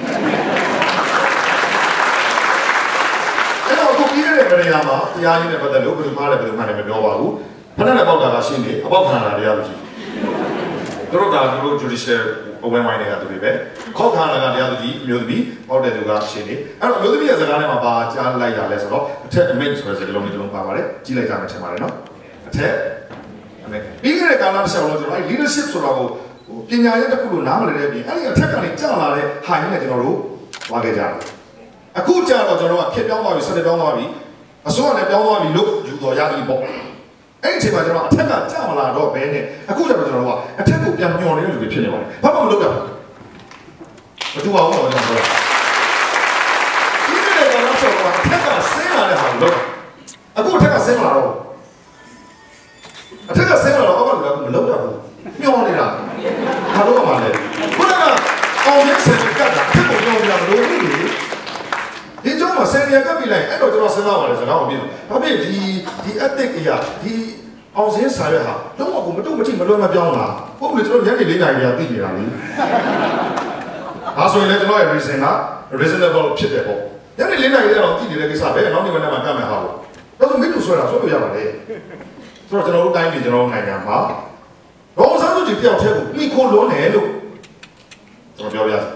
အဲ့တော့ခုပြီးတဲ့နေရာမှာတရားကြီးနဲ့ပတ်သက်လို့ဘယ်လိုမှားလဲဘယ်လိုမှားလဲမပြောပါဘူးဖဏနဲ့ပေါက်တာကရှင်းနေအပေါက်ခန္ဓာတရားလို့ရှိတယ်တို့တော့ဒါတို့ judicial အဝဲဝိုင်းနေတာသူတွေပဲခောက်ခန္ဓာကတရားသူကြီးအမျိုးသမီးပေါက်တဲ့သူကရှင်းနေအဲ့တော့အမျိုးသမီးရဲ့စကားထဲမှာပါကြားလိုက်တာလဲဆိုတော့အထက်အမိတ်ဆိုတဲ့စကားလုံးမျိုးလုံးပါပါတယ်ကြည့်လိုက်ကြမယ်ထင်ပါတယ်နော်အထက်အမေပြီးခဲ့တဲ့ကာလတစ်ချက်လုံးကျွန်တော်အဲ leadership ဆိုတော့ဟိုပညာရေးတစ်ခုလိုနားမလည်တဲ့အပြင်အဲ့ဒီအထက်ကနေကြာလာတဲ့ဟာရင်းနဲ့ကျွန်တော်တို့ဝါခဲ့ကြတယ်အခုကြာတော့ကျွန်တော်ကခက်ပြောင်းသွားပြီဆက်ပြောင်းသွားပြီအစိုးရနဲ့ပြောင်းသွားပြီလို့ယူတော်ရပြီပေါ့အဲ့ဒီအချိန်မှာကျွန်တော်အထက်ကကြာမလာတော့ဘဲနဲ့အခုကျတော့ကျွန်တော်ကအထက်ကိုပြန်ညှော်နေတဲ့လူတွေဖြစ်နေပါတယ်ဘာမှမလုပ်တော့ဘူးမတူပါဘူးတော့ကျွန်တော်ဒီနေ့ကတော့ကျွန်တော်အထက်ကဆင်းလာတဲ့ဟာကိုလုပ်အခုအထက်ကဆင်းလာတော့အထက်ကဆင်းလာတော့အောက်ကလူကမလုပ်တော့ဘူးညှော်နေတာဘာလို့မှလဲခုနကအောင်ရစင်ကတ်တာအထက်ကိုညှော်နေတာမလို့ဘူးလေဒီကြောင့်မဆယ်ရကပ်ပြီလိုက်အဲ့တော့ကျွန်တော်စဉ်းစားပါတယ်စကားမပြောဘူးဒါပေမဲ့ဒီဒီ ethic အရာဒီအောင်စင်းစာရွက်ဟာတော့အခုမတုံမချိမလွယ်မပြောင်းလားဟုတ်ပြီကျွန်တော်ညနေလေးနိုင်ရသိနေတာလေဒါဆိုရင်လည်းကျွန်တော်ရဲ့ reason က reasonable ဖြစ်တယ်ပေါ့ညနေလေးနိုင်ရတော့သိနေတဲ့ကိစ္စပဲနောက်နေ့မနေ့မှကတ်မယ်ဟာလို့ဒါဆိုမိတူဆွဲတာဆွဲလို့ရပါတယ်ဆိုတော့ကျွန်တော်တို့တိုင်းပြည်ကျွန်တော်တို့နိုင်ငံမှာရောစားစုကြည့်ပြောက်တဲ့ကိုမိခိုးလုံးတယ်လို့ကျွန်တော်ပြောပြရစီ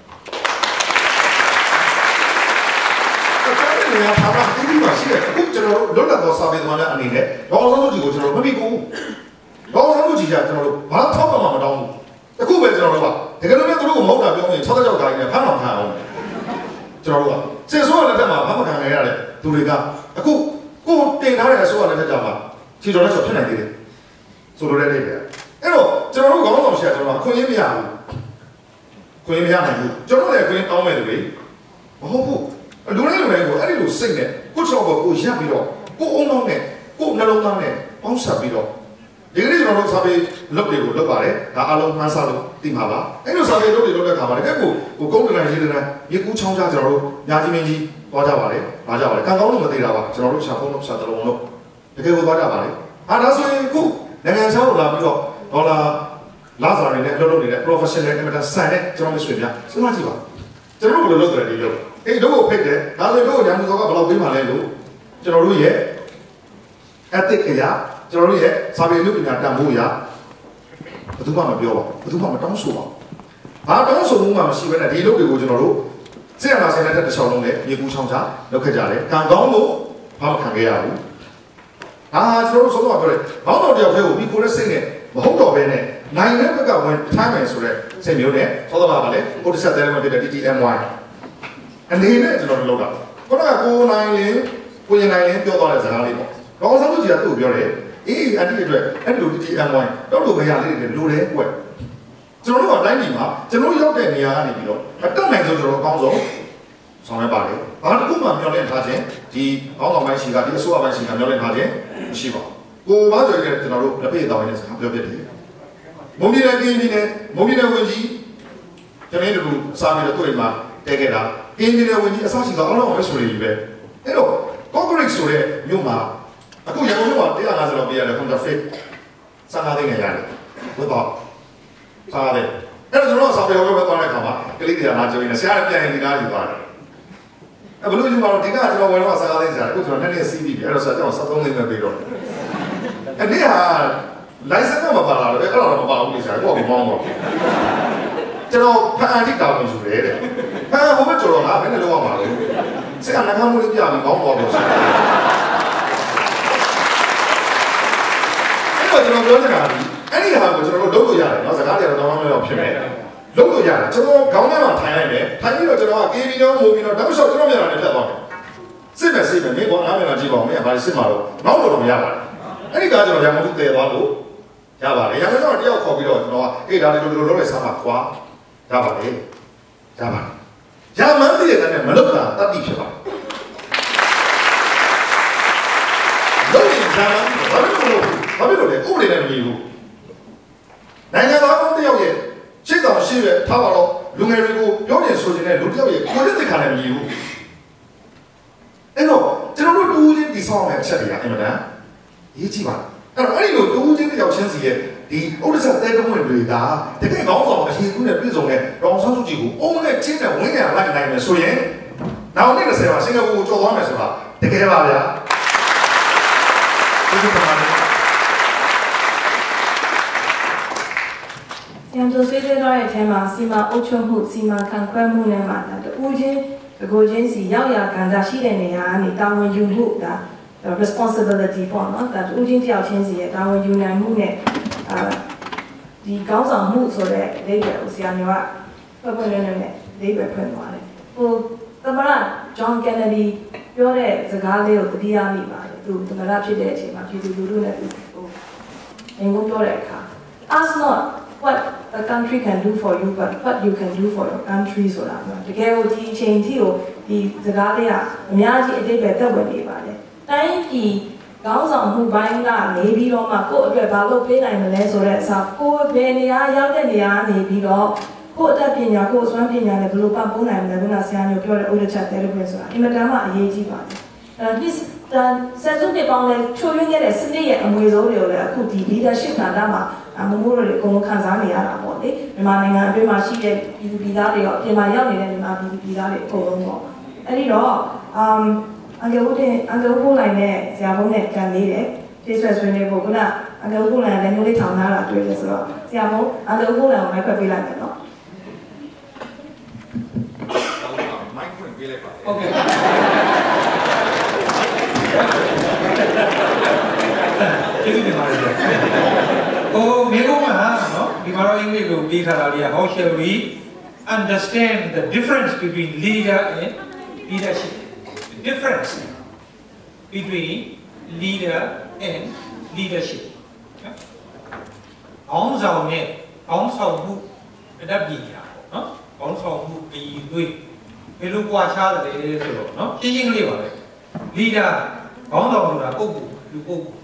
နေရာထားတာဒီမှာရှိတယ်အခုကျွန်တော်တို့လွတ်လပ်သောစာပေသမားများအနေနဲ့ဒေါ်ဆောင်စုကြည်ကိုကျွန်တော်တို့မပြီးဘူးဒေါ်ဆောင်စုကြည်ကကျွန်တော်တို့ဘာထောက်မှမတောင်းဘူးအခုပဲကျွန်တော်တို့ကတကယ်လို့များသူတို့ကိုမဟုတ်တာပြောရင်၆၆ခိုင်နဲ့ဖမ်းအောင်ခံအောင်ကျွန်တော်တို့ကစေဆိုးရတဲ့တက်မှာဘာမှခံရရတဲ့သူတွေကအခုကိုတင်ထားတဲ့အစိုးရလက်ထက်ကြမှာခြေတော်လက်ချော်ဖြစ်နိုင်သေးတယ်ဆိုလိုတဲ့နေပဲအဲ့တော့ကျွန်တော်တို့ခေါင်းဆောင်ရှာကျွန်တော်ကခွင့်ရမရဘူးခွင့်ရမရနိုင်ဘူးကျွန်တော်လည်းခွင့်တောင်းမဲ့သူတွေမဟုတ်ဘူးလူတိုင်းလူတိုင်းကိုအဲ့ဒီလိုစိတ်နဲ့ကိုယ့်ချောကိုကိုရပ်ပြီးတော့ကိုယ်အုံလုံးနဲ့ကိုယ်နှလုံးသားနဲ့ပေါင်းစပ်ပြီးတော့ဒီကနေ့ကျွန်တော်တို့စာပေလုပ်တွေကိုလုပ်ပါတယ်ဒါအားလုံးမှန်းဆလို့သိမှာပါအဲ့လိုစာပေလုပ်တွေလုပ်တဲ့အခါမှာတကယ်ကိုကိုကုန်းတန်ရေးတဲ့မြေကူးချောင်းကြကျွန်တော်တို့ညာကြီးမင်းကြီးသွားကြပါတယ်လာကြပါတယ်ကံကောင်းလို့မသေးတာပါကျွန်တော်တို့ရှာဖုံးလို့ရှာတလုံးလို့တကယ်ကိုသွားကြပါတယ်ဟာဒါဆိုရင်ခုနိုင်ငံခြားကိုလာပြီးတော့ဒေါ်လာလာစာတွေနဲ့အလုပ်လုပ်နေတဲ့ professional အင်မတန်ဆန်တဲ့ကျွန်တော်တို့ဆွေများစဉ်းစားကြည့်ပါကျွန်တော်တို့ဘယ်လိုလုပ်ကြလဲဒီလိုအဲ့တို့ကိုဖိတ်တယ်ဒါဆိုတို့ညာမှုစောကဘယ်လောက်ပေးမှလဲလို့ကျွန်တော်တို့ရဲ့ ethic အရာကျွန်တော်တို့ရဲ့စာပေလူပညာတန်ဖိုးအရာဘယ်သူမှမပြောပါဘူးဘယ်သူမှမတောင်းဆိုပါဘူးဘာတောင်းဆိုမှုမှမရှိဘဲနဲ့ဒီလုပ်တွေကိုကျွန်တော်တို့စစ်အာဏာရှင်လက်ထက်တစ်ချောင်းလုံးနဲ့မြေကူးချောင်းချလုပ်ခဲ့ကြတယ်ကံကောင်းလို့ဘာမှခံခဲ့ရဘူးဟာကျွန်တော်တို့ဆုံးတော့ပြောတယ်ဘောင်းတော်တယောက်တည်းကိုဒီကိုနဲ့စိတ်နဲ့မဟုတ်တော့ဘဲနဲ့နိုင်ငံဘက်ကဝင်ထားမယ်ဆိုတဲ့စိတ်မျိုးနဲ့သောတော့ပါလေကိုတစ်ဆက်တည်းမှာဖြစ်တဲ့ D T M Yအနေနဲ့ကျွန်တော်တို့လုပ်တာခုနကကိုနိုင်လင်းကိုရင်နိုင်လင်းပြောသွားတဲ့စကားလေးပေါ့ဒေါ်ဆောင်စုကြည်ကသူ့ကိုပြောတယ်အေးအတိအတွက်အဲ့လို D T M Y တော့လို့မရလေးတွေလိုတယ်ကွကျွန်တော်တို့ကတိုင်းပြည်မှာကျွန်တော်ရောက်တဲ့နေရာကနေပြီးတော့အတက်နိုင်ဆုံးကျွန်တော်အကောင်းဆုံးဆောင်ရွက်ပါတယ်။ဘာတစ်ခုမှမျှော်လင့်ထားခြင်းဒီကောင်းဆောင်ပိုင်းရှိကဒီအစိုးရပိုင်းရှိကမျှော်လင့်ထားခြင်းမရှိပါဘူး။ကိုဘာဆိုရင်ကျွန်တော်တို့လက်ဖေးတောင်းနေတဲ့စကားပြောပြတယ်။မုံပြည်နယ်ကင်းပြည်နယ်မုံပြည်နယ်ဝင်ကြီးကျွန်တော်တို့စာပြီးတော့တွေ့မှာတဲခဲ့တာကင်းပြည်နယ်ဝင်ကြီးအစရှိတော့အားလုံးပဲဆိုရည်ပဲ။အဲ့တော့ concrete ဆိုတဲ့မြို့မှာအခုရန်ကုန်မြို့မှာone fiftyလောက်ပြရတယ် counterfeit စကားသိနေရတယ်။ဘယ်တော့စားတယ်အဲ့တော့ကျွန်တော်စာပေဟောပြောသွားတဲ့အခါမှာကလေးတွေကလာကြိုးနေဆရာလည်းပြန်ရင်ဒီကားယူသွားတယ်အဲ့ဘလို့ယူမှာတော့ဒီကကျွန်တော်ဝယ်တော့စကားသိကြတယ်အခုကျွန်တော်နည်းနည်းစီးပြီးပြီအဲ့တော့ဆရာကျွန်တော်seventeenသိန်းပဲပေးတော့အဲ့ဒီဟာ license ကမပါလာတော့အဲ့တော့မပါဘူးလေဆရာကိုကမောင်းတော့ကျွန်တော်ဖန်အတိတောင်းနေယူတယ်တဲ့ဖန်ဟိုဘက်ကျော်တော့ငါဘယ်နဲ့လောက်ရမှာလဲဆရာနိုင်ငံမှုလေးပြပြီးမောင်းတော့တော့ဆရာအဲ့တော့ကျွန်တော်ပြောချင်တာကအဲ့ဒီဟာကိုကျွန်တော်တို့လုပ်လို့ရတယ်เนาะစကားတွေတော့တောင်းတောင်းလောက်ဖြစ်မယ်လုပ်လို့ရတယ်ကျွန်တော်ခေါင်းထဲမှာထိုင်လိုက်မယ်ထိုင်ပြီးတော့ကျွန်တော်က ကေ ဘီ တော့မိုးပြီးတော့တောက်လျှောက်ကျွန်တော်မျက်နှာနဲ့ဖြတ်သွားမယ်စစ်ပဲစစ်ပဲမင်းကောအားမျက်နှာကြည့်ပါဦးမင်းကဘာလို့စစ်မှာတော့နောက်လို့တော့မရပါဘူးအဲ့ဒီကကျွန်တော်ရမလို့တည်သွားလို့ရပါတယ်ရမလို့တော့တယောက်ခေါ်ပြီးတော့ကျွန်တော်ကအေးဒါလေးလိုလိုလုပ်လိုက်စမ်းပါခွာရပါတယ်ရပါတယ်ရမှန်းသိတဲ့တဲ့မလုပ်တာတတ်တိဖြစ်ပါလုပ်ရင်ရမှန်းဘာလို့လို့ဘာလို့လဲဥပဒေနဲ့မညီဘူးနိုင်ငံသားကောင်းတယောက်ရဲ့ရှေ့ဆောင်ရှိရထားပါတော့လူငယ်တွေကိုပြောနေဆိုနေတဲ့လူတယောက်ရဲ့ကိုယ်လက်သခါနဲ့မညီဘူးအဲ့တော့ကျွန်တော်တို့တူးချင်းဒီဆောင်တဲ့အချက်တွေကအင်မတန်ရေးကြည့်ပါအဲ့တော့အဲ့ဒီလိုတူးချင်းတယောက်ချင်းစီရဲ့ဒီဥဒ္ဒစတဲကမွင့်တွေကတကယ်ကောင်းဆောင်အရင်ကနဲ့ပြည်စုံတဲ့ရောင်ဆန်းစုကြည်ကိုအုံးနဲ့ချင်းနဲ့ဝင်းရလိုက်နိုင်မယ်ဆိုရင်နောက်နေ့တစ်ဆယ်မှာစင်ကာပူကိုကြော်သွားမယ်ဆိုတာတကယ်ပါဗျာဒီလိုပါရန်သူဆွေးနွေးတော့တဲ့အထဲမှာစီမံအုပ်ချုပ်မှုစီမံခန့်ခွဲမှုနဲ့မှဒါတူချင်းကိုချင်းစီရောက်ရကဏ္ဍရှိတဲ့နေရာကနေတာဝန်ယူမှုဒါ responsibility ပေါ့နော်ဒါတူချင်းတယောက်ချင်းစီရဲ့တာဝန်ယူနိုင်မှုနဲ့အာဒီကောင်းဆောင်မှုဆိုတဲ့အိဗယ်ကိုဆရာမျိုးကဖွင့်ဖွင့်လင်းလင်းနဲ့အိဗယ်ဖွင့်သွားတယ်ဟိုသမရ John Kennedy ပြောတဲ့စကားလေးကိုသတိရမိပါတယ်သူသမရဖြစ်တဲ့အချိန်မှာပြည်သူလူထုနဲ့ဟိုအင်္ဂုပြောတဲ့အခါ ask not what a country can do for you but what you can do for your country ဆိုတာနော်တကယ်ကိုဒီအချိန်ထိကိုဒီစကားလေးကအများကြီးအတိတ်ပဲသက်ဝင်နေပါတယ်တိုင်းပြည်ကောင်းဆောင်မှုပိုင်းကနေပြီးတော့မှကိုယ့်အတွက်ဘာလို့ပေးနိုင်မလဲဆိုတဲ့အစားကိုယ်ဘယ်နေရာရောက်တဲ့နေရာနေပြီးတော့ကိုယ့်အတတ်ပညာကိုယ်အစွမ်းပညာနဲ့ဘယ်လိုပံ့ပိုးနိုင်မလဲခုနဆရာမျိုးပြောတဲ့ဥဒ္ဒချက်တယ်လို့ပြောဆိုတာအင်မတန်မှအရေးကြီးပါတယ်အဲဒီဆက်စုနှစ်ပေါင်းလဲချိုးရင်းခဲ့တဲ့စနစ်ရဲ့အမွေဆုံးတွေကိုလည်းအခုဒီ leadership ကဏ္ဍမှာမမိုးတို့တွေအကုန်လုံးခံစားနေရတာပေါ့လေမြန်မာနိုင်ငံအတွင်းမှာရှိတဲ့ပြည်သူပြည်သားတွေရောအပြင်မှာရောက်နေတဲ့မြန်မာပြည်သူပြည်သားတွေအကုန်လုံးပေါ့အဲ့ဒီတော့အမ်အငယ်ဦးတင်အငယ်ဦးပို့လိုက်တဲ့ဇာဘုံနဲ့ကန်လေးတယ်ဖေးဆွဲဆွေးနေဖို့ခုနအငယ်ဦးပို့လိုက်တဲ့မျိုးလေးထောင်ထားတာတွေ့တယ်ဆိုတော့ဇာဘုံအငယ်ဦးပို့လိုက်ကိုမိုက်ခွက်ပေးလိုက်မယ်နော်မိုက်ခွက်ပေးလိုက်ပါဟုတ်ကဲ့ကျေးဇူးတင်ပါတယ်ဟိုမြေကုန်းမှာနော်ဒီမှာတော့အင်္ဂလိပ်လိုပြီးထားတာလေးက how shall we understand the difference between leader and leadership the difference between leader and leadership ခေါင်းဆောင်နဲ့ခေါင်းဆောင်မှုအတတ်ပညာပေါ့နော်ခေါင်းဆောင်မှုအည်သွေးဘယ်လိုကြွားချတယ်ဆိုတော့နော်ရှင်းရှင်းကလေးပါပဲ leader ခေါင်းဆောင်ဆိုတာပုဂ္ဂိုလ်လူပုဂ္ဂိုလ်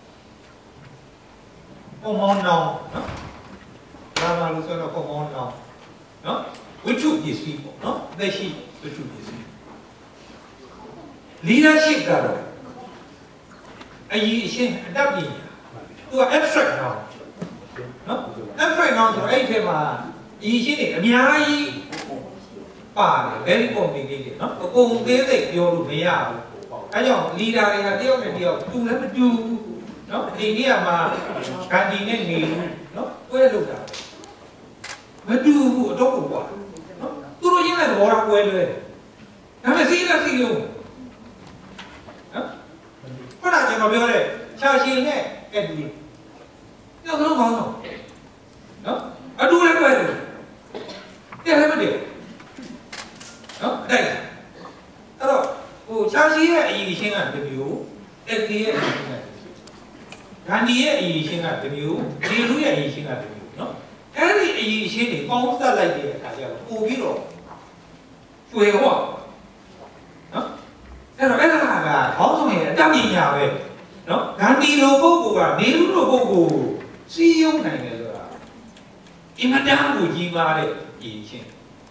ပုံမောင်းနောင်နော်ဒါမှလို့ဆိုတော့ပုံမောင်းနောင်နော်ဝိထုပစ္စည်းပေါ့နော်အသက်ရှိဝိထုပစ္စည်း leadership ကတော့အရေးအရှင်းအတတ်ပညာသူက abstract နော်နော် abstract နော်ဆိုအဲ့ဒီထဲမှာအရေးရှင်းတွေအများကြီးပါတယ် very complicated နော်အကုန်သေးစိတ်ပြောလို့မရဘူးအဲကြောင့် leader တွေကတယောက်နဲ့တယောက်တူလည်းမတူဘူးနော်ဒီနေရာမှာဂန္ဒီနဲ့နေနော်တွဲလို့တာမတူဘူးအတော့ကွာနော်သူတို့ချင်းတဲ့သဘောထားကွဲလွဲတယ်ဒါပေမဲ့စီးလက်စီးလုံးနော်ခုနကကျွန်တော်ပြောတဲ့ချာရှည်နဲ့ကက်ဒလီညောက်လုံးကောင်းတော့နော်အတူလည်းကွဲတယ်တဲ့လည်းမတည့်နော်တိုက်အဲ့တော့ဟိုချာရှည်ရဲ့အရေးချင်းကတမျိုးကက်ဒလီရဲ့အရေးချင်းကဂန္ဒီရဲ့အရေးရှင်းကတစ်မျိုးဒီလူရဲ့အရေးရှင်းကတစ်မျိုးနော်အဲ့ဒီအရေးရှင်းတွေပေါင်းစပ်လိုက်တဲ့အခါကျတော့ပို့ပြီးတော့ကျွေဟောနော်အဲ့တော့အဲ့ဒါကခေါင်းဆောင်ရဲ့အတတ်ပညာပဲနော်ဂန္ဒီလိုပုဂ္ဂိုလ်ကနေလူလိုပုဂ္ဂိုလ်စီးရုံးနိုင်တယ်ဆိုတာအင်မတန်ကိုကြီးမားတဲ့အရေးရှင်း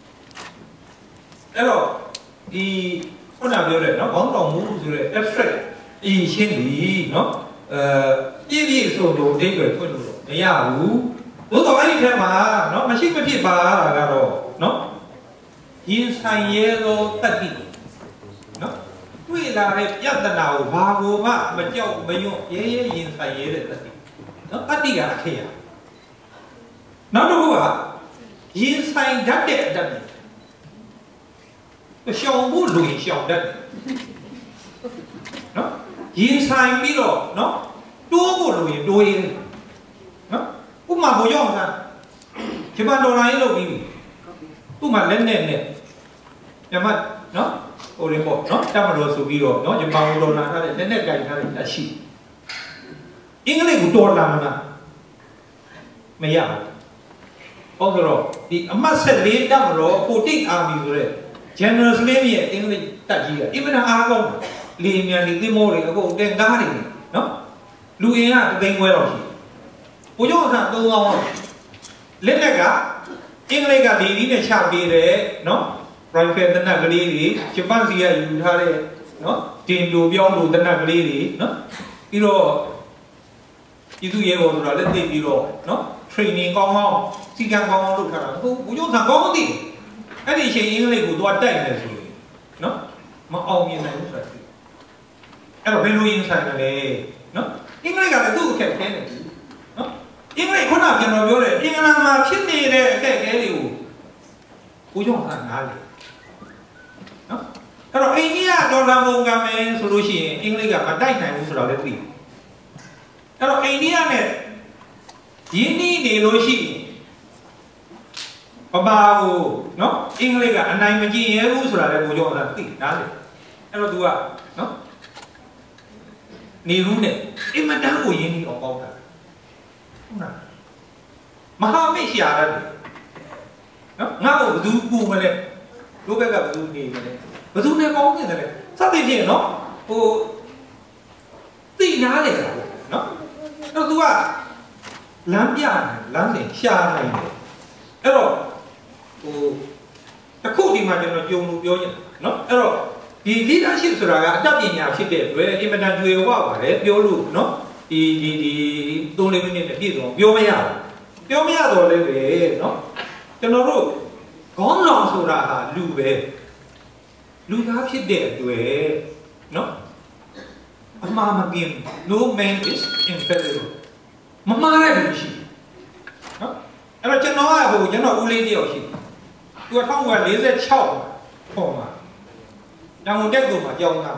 အဲ့တော့ဒီခုနပြောတဲ့နော်ခေါင်းဆောင်မှုဆိုတဲ့ abstract အရေးရှင်းပြီနော်အဲပြည့်ပြည့်စုံစုံအဓိပ္ပာယ်ဖွင့်လို့မရဘူးသို့တော်အဲ့ဒီထဲမှာနော်မရှိမဖြစ်ပါတာကတော့နော်ရင်ဆိုင်ရဲသောတတ္တိနော်တွေ့လာတဲ့ပြဿနာကိုဘာကိုမှမကြောက်မရွံ့ရဲရဲရင်ဆိုင်ရဲတဲ့တတ္တိနော်တတ္တိကအခေယနောက်တစ်ခုကရင်ဆိုင်တတ်တဲ့အတ္တိရှောင်ဖို့လူရင်ရှောင်တတ်တယ်နော်ရင်ဆိုင်ပြီးတော့နော်တိုးဖို့လူရင်တိုးရင်နော်ဥပမာဘုံရောက်တာဂျပန်ဒေါ်လာရေးလုပ်ပြီးပြီသူ့မှာလက်နဲ့နဲ့ညမနော်ဟိုရင်ပေါ့နော်တမတော်ဆိုပြီးတော့နော်ဂျပန်ဒေါ်လာထားတဲ့လက်နဲ့ကြိုင်ထားတဲ့လက်ရှိအင်္ဂလိပ်ကိုဒေါ်လာမလားမရဘူးဟုတ်တော့ဒီအမှတ်ဆက်လေးတမတော်ဖိုတိတ်အာမီဆိုတဲ့ General Slim ရဲ့အင်္ဂလိပ်တက်ကြီးကအင်မတန်အားကောင်းတယ်လေမြန်ဒီသင်္ဘောတွေအခုတင်ကားတွေနော်လူအင်ကတသိန်းခွဲတော့ရှိဘိုးကျောင်းဆန်သုံးသောင်းလက်လက်ကအင်္ဂလိပ်ကဒီဒီနဲ့ချပေးတယ်နော် private တနက်ကလေးတွေဂျပန်စီကယူထားတဲ့နော်တင်လိုပြောင်းလိုတနက်ကလေးတွေနော်ပြီးတော့ပြည်သူ့ရဲဘော်ဆိုတာလက်သိပြီးတော့နော် training ကောင်းကောင်းစီကံကောင်းကောင်းလုပ်ထားတာဘိုးကျောင်းဆန်ကောင်းကောင်းသိတယ်အဲ့ဒီအချိန်အင်္ဂလိပ်ကိုသွားတိုက်နေဆိုရင်နော်မအောင်မြင်နိုင်ဘူးဆိုတာအဲ့တော့ဘယ်လိုရင်ဆိုင်လဲနော်အင်္ဂလိပ်ကလည်းသူ့အခက်ခဲနေတယ်နော်အင်္ဂလိပ်ခုနကကျွန်တော်ပြောတဲ့အင်္ဂလန်မှာဖြစ်နေတဲ့အခက်ခဲတွေကိုကိုကြောင့်ဆန်နားလေနော်အဲ့တော့အိန္ဒိယဒေါ်လာငုံကမယ်ဆိုလို့ရှိရင်အင်္ဂလိပ်ကမတိုက်နိုင်ဘူးဆိုတော့လည်းသိအဲ့တော့အိန္ဒိယနဲ့ရင်းနှီးနေလို့ရှိရင်ပပါကိုနော်အင်္ဂလိပ်ကအနိုင်မကျင်ရဲဘူးဆိုတာလည်းကိုကြောင့်သိနားလေအဲ့တော့ तू ကနော်နေရူးနဲ့အင်မတန်ကိုရင်းနှီးအောင်ပေါက်တာဟုတ်လားမဟာမိတ်ရှာရတယ်နော်ငါ့ကိုဘယ်သူပူမလဲတို့ဘက်ကဘယ်သူနေမလဲဘယ်သူနဲ့ပေါင်းနေတယ်လဲစသဖြင့်နော်ဟိုသိနားလေတာပေါ့နော်အဲ့တော့ तू ကလမ်းပြတယ်လမ်းစဉ်ရှာနိုင်တယ်အဲ့တော့ဟိုအခုဒီမှာကျွန်တော်ကြုံလို့ပြောရင်နော်အဲ့တော့ဒီ leadership ဆိုတာကအတတ်ပညာဖြစ်တဲ့အတွက်အင်မတန်ကြွယ်ဝပါတယ်ပြောလို့နော်ဒီဒီဒီသုံးလေးမိနစ်နဲ့ပြည့်စုံပြောမရဘူးပြောမရတော့လည်းပဲနော်ကျွန်တော်တို့ခေါင်းဆောင်ဆိုတာဟာလူပဲလူသားဖြစ်တဲ့အတွက်နော်အမှားမကင်း no man is infallible မမှားတဲ့လူရှိနော်အဲ့တော့ကျွန်တော်ကဟိုကျွန်တော်ဦးလေးတယောက်ရှိသူက၁၉၄၆ပေါ်မှာတောင်တက်ကိုမှာကြောင်းသား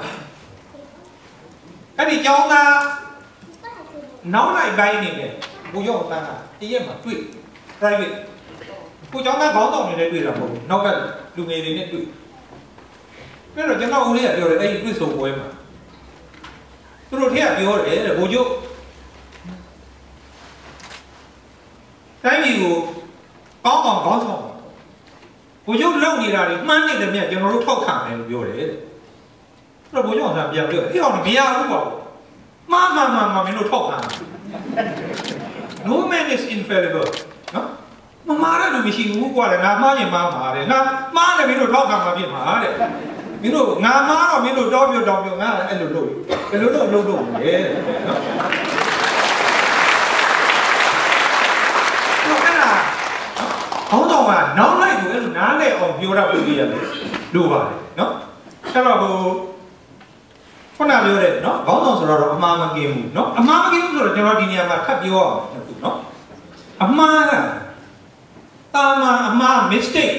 အဲ့ဒီကြောင်းသားနောက်လိုက်ပိုင်းနေတယ်ဘိုးရောက်တန်းကတရက်မှာတွေ့ private ကိုကြောင်းသားခေါင်းဆောင်နေနဲ့တွေ့တာမဟုတ်ဘူးနောက်ကလူငယ်တွေနဲ့တွေ့ပြီးတော့ကျွန်တော်ဦးလေးကပြောတယ်အဲ့ဒီတွေ့ဆုံပွဲမှာသူတို့ထက်ကပြောတယ်တဲ့ဘိုးချုပ်တိုင်းပြည်ကိုကောင်းအောင်ခေါင်းဆောင်ဘိုးချုပ်လုံနေတာတွေမှန်းနေတယ်မြတ်ကျွန်တော်တို့ထောက်ခံတယ်လို့ပြောတယ်တဲ့အဲ့တော့ဘိုးချုပ်ကပြန်ပြောအဲ့အောင်မရဘူးပေါ့မှားမှားမှားမှားမင်းတို့ထောက်ခံ no man is infallible နော်မမှားတဲ့လူမရှိဘူးကွာလေငါမှားရင်မှားမှာတဲ့ငါမှားတယ်မင်းတို့ထောက်ခံမှာဖြစ်မှာတဲ့မင်းတို့ငါမှားတော့မင်းတို့တောပြတောပြငါအဲ့လိုလုပ်ဘယ်လိုလုပ်လုပ်လုပ်လဲနော်ခေါင်းဆောင်ကနောက်လိုက်ကိုအဲ့လိုနားလဲအောင်ပြောတာပြရတယ်လို့ပါတယ်နော်အဲ့တော့ဟိုခုနပြောတဲ့နော်ခေါင်းဆောင်ဆိုတော့အမှားမကင်းဘူးနော်အမှားမကင်းဘူးဆိုတော့ကျွန်တော်ဒီနေရာမှာထပ်ပြောအောင်နော်အမှားကတာမန်အမှား mistake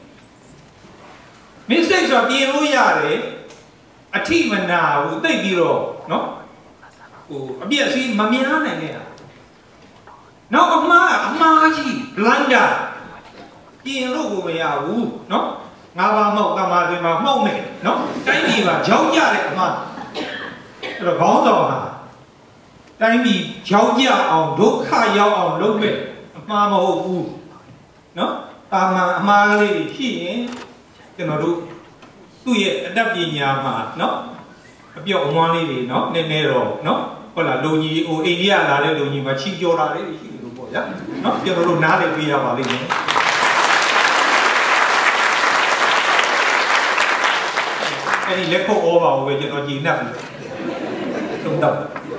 mistake ဆိုပြင်လို့ရတယ်အထိမနာဘူးသိပြီးတော့နော်ဟိုအပြည့်အစည်းမများနိုင်တဲ့ဟာနောက်အမှားအမှားကြီး blunderပြင်လို့ကိုမရဘူးเนาะငါးပါးမောက်ကမာတွေမှာမှောက်မယ်เนาะတိုင်းပြည်မှာကြောက်ကြတဲ့အမှားအဲ့တော့ခေါင်းဆောင်ဟာတိုင်းပြည်ကြောက်ကြအောင်ဒုက္ခရောက်အောင်လုပ်မဲ့အမှားမဟုတ်ဘူးနော်တာမန်အမှားလေးရှိရင်ကျွန်တော်တို့သူ့ရဲ့အတတ်ပညာမှာနော်အပြော့အမွှန်းလေးတွေနော်နည်းနည်းတော့နော်ဟုတ်လားလူကြီးဟိုအိန္ဒိယလာတဲ့လူကြီးမှာချီကြော်တာလေးရှိတယ်လို့ပေါ့ဗျာနော်ကျွန်တော်တို့နားလည်ပေးရပါလိမ့်မယ်အဲ့ဒီလက်ခုပ်ဩဘာကိုပဲကျွန်တော်ကြည်နှက်ပြီးသုံးတော့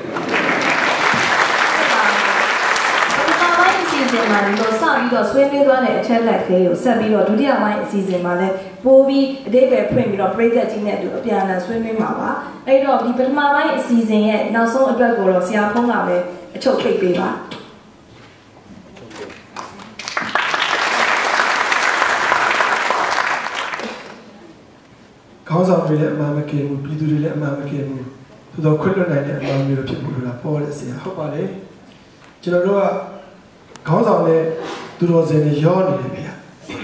အစီအစဉ်မှာဒီလိုစပြီးတော့ဆွေးနွေးသွားတဲ့အချက်လက်ကလေးကိုဆက်ပြီးတော့ဒုတိယပိုင်းအစီအစဉ်မှာလည်းပိုးပြီးအတိတ်ပဲဖွင့်ပြီးတော့ပရိသတ်ကြီးနဲ့အတူအပြန်အလှန်ဆွေးနွေးမှာပါအဲ့တော့ဒီပထမပိုင်းအစီအစဉ်ရဲ့နောက်ဆုံးအတွက်ကိုတော့ဆရာဖုန်းကပဲအချုပ်ဖိတ်ပေးပါခေါင်းဆောင်တွေလည်းအမှန်မကင်ဘူးပြည်သူတွေလည်းအမှန်မကင်ဘူးသို့တော့ခွင့်လွှတ်နိုင်တဲ့အမှန်မျိုးဖြစ်ဖို့လိုတာပေါ်တဲ့ဆရာဟုတ်ပါလေကျွန်တော်တို့ကခေါင်းဆောင်နဲ့သူတော်စင်တွေရောနေတယ်ဗျာ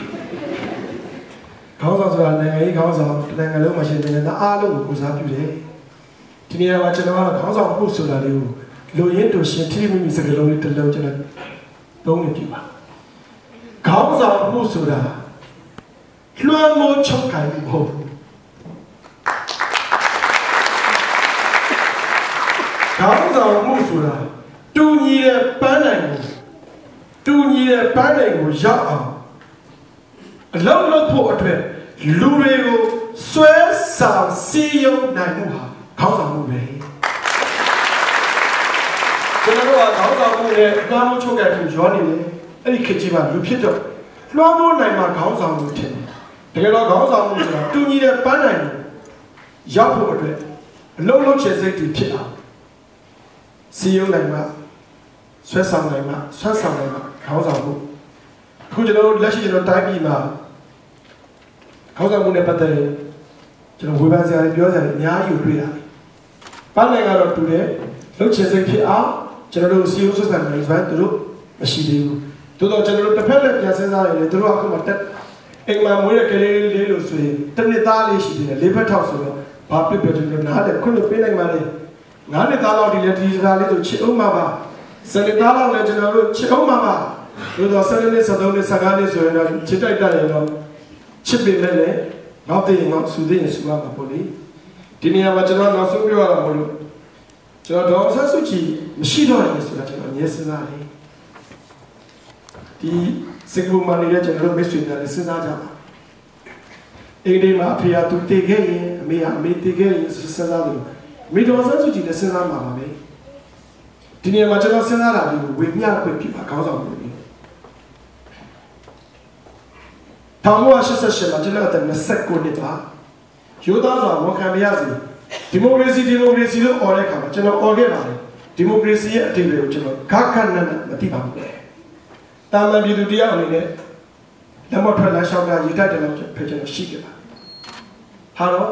ခေါင်းဆောင်ဆိုတာနိုင်ငံရေးခေါင်းဆောင်နိုင်ငံလုံးမှာရှိနေတဲ့အားလုံးကိုကိုစားပြုတယ်ဒီနေရာမှာကျွန်တော်ကတော့ခေါင်းဆောင်ဖို့ဆိုတာလေးကိုလူရင်းတို့ရှင်ထိမိမိစကလုံးလေးတစ်လုံးကျွန်တော်သုံးနေပြီပါခေါင်းဆောင်ဖို့ဆိုတာလွှမ်းမိုးချုပ်ကိုင်မှုမဟုတ်ဘူးခေါင်းဆောင်မှုဆိုတာတူညီတဲ့ပန်းနိုင်ကိုတူညီတဲ့ပန်းနိုင်ကိုရောက်အောင်အလုံးလုံးဖို့အတွက်လူတွေကိုဆွဲဆောင်စီယုံနိုင်မှုဟာခေါင်းဆောင်မှုပဲကျွန်တော်တို့ကခေါင်းဆောင်မှုနဲ့အကားမိုးချုပ်တဲ့သူရောနေတယ်အဲ့ဒီခေတ်ကြီးမှာလူဖြစ်တော့လွှမ်းမိုးနိုင်မှာခေါင်းဆောင်မှုဖြစ်တယ်တကယ်တော့ခေါင်းဆောင်မှုဆိုတာတူညီတဲ့ပန်းနိုင်ကိုရောက်ဖို့အတွက်အလုံးလုံးချေစိတ်တွေဖြစ်အောင်စီယုံနိုင်မှာဆွဲဆောင်နိုင်မှာဆွဲဆောင်နိုင်မှာခေါင်းဆောင်မှုအခုကျွန်တော်လက်ရှိကျွန်တော်တိုင်းပြည်မှာခေါင်းဆောင်မှုနဲ့ပတ်သက်ရင်ကျွန်တော်ဝေဖန်စရာတွေပြောစရာတွေအများကြီးကိုတွေ့ရတယ်။ပန်းနိုင်ကတော့တူတယ်လှုပ်ချင်စိတ်ဖြစ်အောင်ကျွန်တော်တို့စီယုံဆွဲဆောင်နိုင်စွမ်းသူတို့မရှိသေးဘူး။သို့တော့ကျွန်တော်တို့တစ်ဖက်လက်ပြန်စဉ်းစားရင်လည်းသူတို့အခုမှတက်အိမ်မှာမွေးတဲ့ကလေးလေးလို့ဆိုရင်တစ်နှစ်သားလေးရှိသေးတယ်လေးဖက်ထောက်ဆိုတော့ဘာပြပြကျွန်တော်နားတယ်ခွင့်လို့ပေးနိုင်ပါလေ။ငါးနှစ်သားလောက်ဒီလက်ဒီသားလေးဆိုချစ်အောင်ပါပါစနေသားလောက်လည်းကျွန်တော်တို့ချစ်အောင်ပါပါလို့တော့ဆယ်နှစ်ဆက်သုံးနှစ်ဆယ်ငါးနှစ်ဆိုရင်တော့ချစ်တိုက်တတ်ရင်တော့ချစ်ပေမဲ့လည်းနောက်တည့်ရင်တော့စူသေးရင်စူရမှာပေါ့လေဒီနေရာမှာကျွန်တော်နောက်ဆုံးပြောရတာမဟုတ်လို့ကျွန်တော်ဒေါ်ဆဆူချီမရှိတော့ရင်ဆိုတာကျွန်တော်အမြဲစဉ်းစားတယ်ဒီစကူမနီရဲ့ကျွန်တော်တို့မိတ်ဆွေများလည်းစဉ်းစားကြပါအိမ်ဒီမှာအဖေကသူတည်ခဲ့ရင်အမေကအမေတည်ခဲ့ရင်စဉ်းစားတယ်မိဒေါ်ဆဆူချီလည်းစဉ်းစားမှာပါပဲဒီနေရာမှာကျွန်တော်စဉ်းစားတာဒီကိုဝေမျှခွင့်ပြုပါခေါင်းဆောင်မှုတွေတောင်ဝါရှစ်ဆက်ရှစ်မှာကျွန်တော်အသက်နှစ်ကိုနှစ်ပါရိုးသားစွာဝန်ခံရစီဒီမိုကရေစီဒီမိုကရေစီလို့អော်တဲ့အခါမှာကျွန်တော်អော်ခဲ့ပါတယ်ဒီမိုကရေစီရဲ့အတိတ်ကိုကျွန်တော်ဂါခဏနဲ့မသိပါဘူးတာမန်ပြည်သူတရားအနေနဲ့လက်မထွက်လမ်းလျှောက်တာရည်တိုက်တယ်လို့ဖြစ်ကျွန်တော်ရှိခဲ့ပါဟာတော့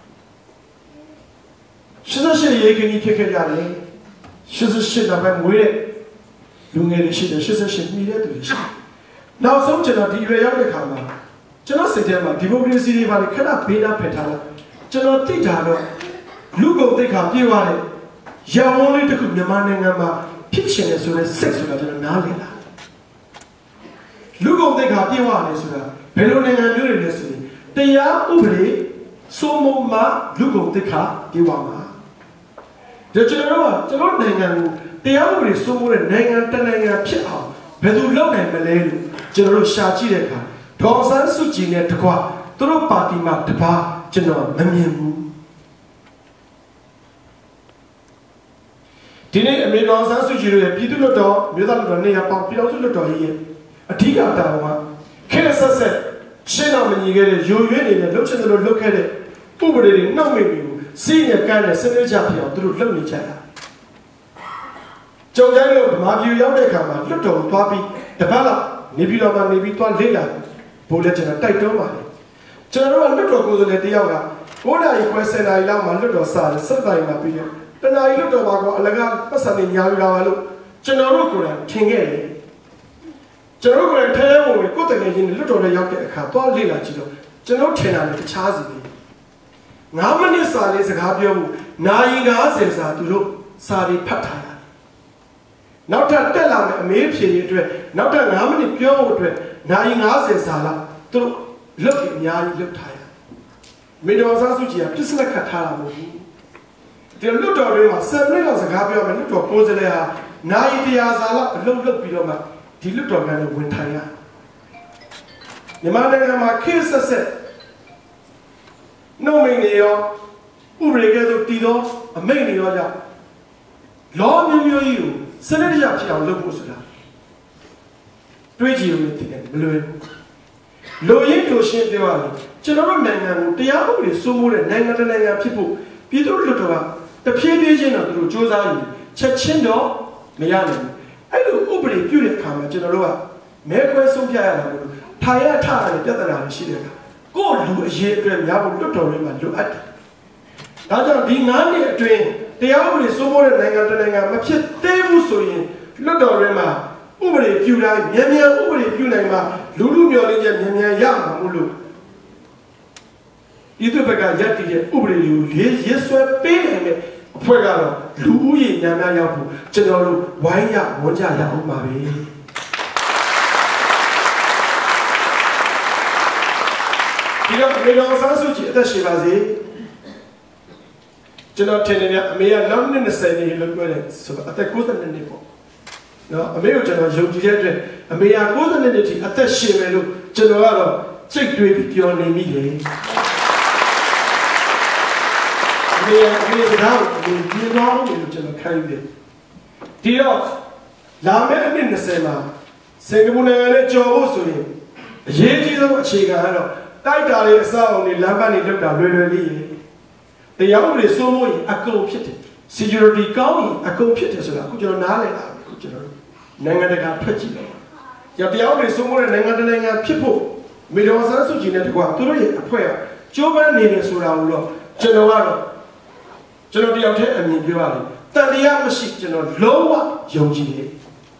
ရှစ်ဆက်ရှစ်ရေခင်းကြီးဖြစ်ခဲ့ကြတယ်ရှစ်ဆက်ရှစ်နောက်ပိုင်းမွေးတဲ့လူငယ်တွေရှိတယ်ရှစ်ဆက်ရှစ်မိတဲ့သူတွေရှိတယ်နောက်ဆုံးကျွန်တော်ဒီအရွယ်ရောက်တဲ့ခါမှာကျွန်တော်စိတ်ထဲမှာဒီမိုကရေစီတွေပါလေခဏဘေးနားဖယ်ထားလိုက်ကျွန်တော်သိတာတော့လူကုန်သိက္ခာပြေဝတဲ့ရန်ကုန်လေးတစ်ခုမြန်မာနိုင်ငံမှာဖြစ်ရှင်နေဆိုတဲ့စိတ်ဆိုတာကျွန်တော်နားလည်လာလူကုန်သိက္ခာပြေဝနေဆိုတာဘယ်လိုနိုင်ငံမျိုးတွေလဲဆိုရင်တရားဥပဒေစိုးမိုးမှလူကုန်သိက္ခာပြေဝမှာဒါကျွန်တော်ကကျွန်တော်နိုင်ငံကိုတရားဥပဒေစိုးမိုးတဲ့နိုင်ငံတနိုင်ငံဖြစ်အောင်ဘယ်သူလုပ်နိုင်မလဲလို့ကျွန်တော်တို့ရှာကြည့်တဲ့အခါဒေါ်ဆန်းစုကြည်နဲ့တကွာသူတို့ပါတီမှာတပါကျွန်တော်မမြင်ဘူးဒီနေ့အမေဒေါ်ဆန်းစုကြည်ရဲ့ပြည်သူ့လွှတ်တော်မြို့သားလွှတ်တော်နေရာပေါင်းပြည်တော်စုလွှတ်တော်ကြီးရဲ့အထူးတာဝန်ကခေတ်ဆက်ဆက်ရှင်းအောင်မညီခဲ့တဲ့ယူရွေးနေတဲ့လှုပ်ချင်တယ်လို့လှုပ်ခဲ့တဲ့ဥပဒေတွေနှောက်မိပြီကိုစီးရကန်းနဲ့စနစ်ချဖြစ်အောင်သူတို့လှုပ်နေကြတာကြုံကြိုင်းလို့ဗမာပြည်ရောက်တဲ့အခါမှာလွတ်တော်ကိုသွားပြီးတပတ်လောက်နေပြည်တော်မှာနေပြီးသွားလေ့လာဘိုးလည်းကျွန်တော်တိုက်တွန်းပါတယ်ကျွန်တော်တို့ကလွတ်တော်ကိုယ်စားလှယ်တယောက်ကကိုးနာရီခွဲဆယ်နာရီလောက်မှာလွတ်တော်စားတယ်စက်တိုင်းမှာပြီးတော့တနာရီလွတ်တော်မှာကအလကားပတ်စံနေညာယူလာပါလို့ကျွန်တော်တို့ကိုယ်တိုင်ထင်ခဲ့တယ်ကျွန်တော်တို့ကထဲဝင်ကိုယ်တကယ်ချင်းလွတ်တော်နဲ့ရောက်တဲ့အခါသွားလေ့လာကြည့်တော့ကျွန်တော်ထင်တာလည်းတခြားစီပဲငါးမိနစ်စာလေးစကားပြောဖို့နာရီငါးဆယ်စာသူတို့စာတွေဖတ်ထားတာနောက်ထပ်တက်လာမယ်အမေးဖြေရေးအတွက်နောက်ထပ်၅မိနစ်ပြောဖို့အတွက်နိုင်၅၀စာလောက်သူတို့လွတ်ပြီးအများကြီးလွတ်ထားရမေတော်ဆန်းစုကြည်ကပြစ်စလက်ခတ်ထားတာမဟုတ်ဘူးဒီလွတ်တော်တွေမှာဆယ်မိနစ်လောက်စကားပြောမယ်လွတ်တော်ကိုယ်စားလှယ်ဟာနိုင်တရားစာလောက်အလုပ်လုပ်ပြီးတော့မှဒီလွတ်တော်ကနေဝင်ထိုင်ရမြန်မာနိုင်ငံမှာခေတ်ဆက်ဆက်နှုတ်မိန်တွေရောဥပဒေကဲသို့တည်သောအမိန့်တွေရောကြောင့်လောမျိုးမျိုးကြီးကိုစနစ်တကျဖြစ်အောင်လုပ်ဖို့ဆိုတာတွေးကြည့်လို့တည်တယ်မလွယ်ဘူးလိုရင်းလိုရှင်းပြောရရင်ကျွန်တော်တို့နိုင်ငံကိုတရားဥပဒေစိုးမိုးတဲ့နိုင်ငံတစ်နိုင်ငံဖြစ်ဖို့ပြည်သူ့လွှတ်တော်ကတဖြည်းဖြည်းချင်းတော့သူတို့စ조사ယူချက်ချင်းတော့မရနိုင်ဘူးအဲ့လိုဥပဒေပြုတဲ့အခါမှာကျွန်တော်တို့ကမဲခွဲဆုံးဖြတ်ရတာလို့ထိုင်ရထရတဲ့ပြဿနာတွေရှိတယ်ကကိုယ့်လူအရေးအတွက်များဖို့လွှတ်တော်တွေမှာလိုအပ်တယ်ဒါကြောင့်ဒီငါးနှစ်အတွင်းတရားဥပဒေစိုးမိုးတဲ့နိုင်ငံတစ်နိုင်ငံမဖြစ်သေးဘူးဆိုရင်လွှတ်တော်တွေမှာဥပဒေပြုတိုင်းမြန်မြန်ဥပဒေပြုနိုင်မှာလူလူမျှော်လင့်ချက်မြန်မြန်ရမှာမို့လို့ဒီတို့ဘက်ကရက်တည်တဲ့ဥပဒေတွေကိုရေးရေးဆွဲပေးနိုင်တဲ့အဖွဲ့ကတော့လူဦးရေများများရောက်ဖို့ကျွန်တော်တို့ဝိုင်းရဝန်းကြရအောင်ပါပဲဒီတော့မေတော်ဆန်းစုကြည်အသက်ရှင်ပါစေကျွန်တော်ထင်တယ်ဗျအမေကနောက်နှစ်၂၀နှစ်လောက်ပြောတယ်ဆိုတော့အသက်၉၂နှစ်ပေါ့နော်အမေကိုကျွန်တော်ယုံကြည်တဲ့အတွက်အမေက၉၂နှစ်ထိအသက်ရှင်မယ်လို့ကျွန်တော်ကတော့စိတ်တွေးပြီးပြောနေမိတယ်အမေအမေကတော့ဒီဒီတော့လို့ကျွန်တော်ခံယူတယ်ဒီတော့လာမယ့်အနှစ်၂၀မှာစင်ကာပူနိုင်ငံနဲ့ကြော်ဖို့ဆိုရင်အရေးကြီးဆုံးအခြေခံကတော့တိုက်တာလေးအစအုံတွေလမ်းပန်းတွေလောက်တာလွယ်လွယ်လေးရေတရားဥပဒေစိုးမိုးရင်အကုန်ဖြစ်တယ် security ကောင်းရင်အကုန်ဖြစ်တယ်ဆိုတာအခုကျွန်တော်နားလည်တာအခုကျွန်တော်နိုင်ငံတကာဖက်ကြည့်တော့တရားဥပဒေစိုးမိုးတဲ့နိုင်ငံတစ်နိုင်ငံဖြစ်ဖို့မေတော်ဆန်းစုကြည်နဲ့တကွာသူတို့ရဲ့အဖွဲ့ကကြိုးပမ်းနေတယ်ဆိုတာကိုတော့ကျွန်တော်ကတော့ကျွန်တော်တယောက်တည်းအမြင်ပြောရတယ်တန်တရားမရှိကျွန်တော်လုံးဝယုံကြည်တယ်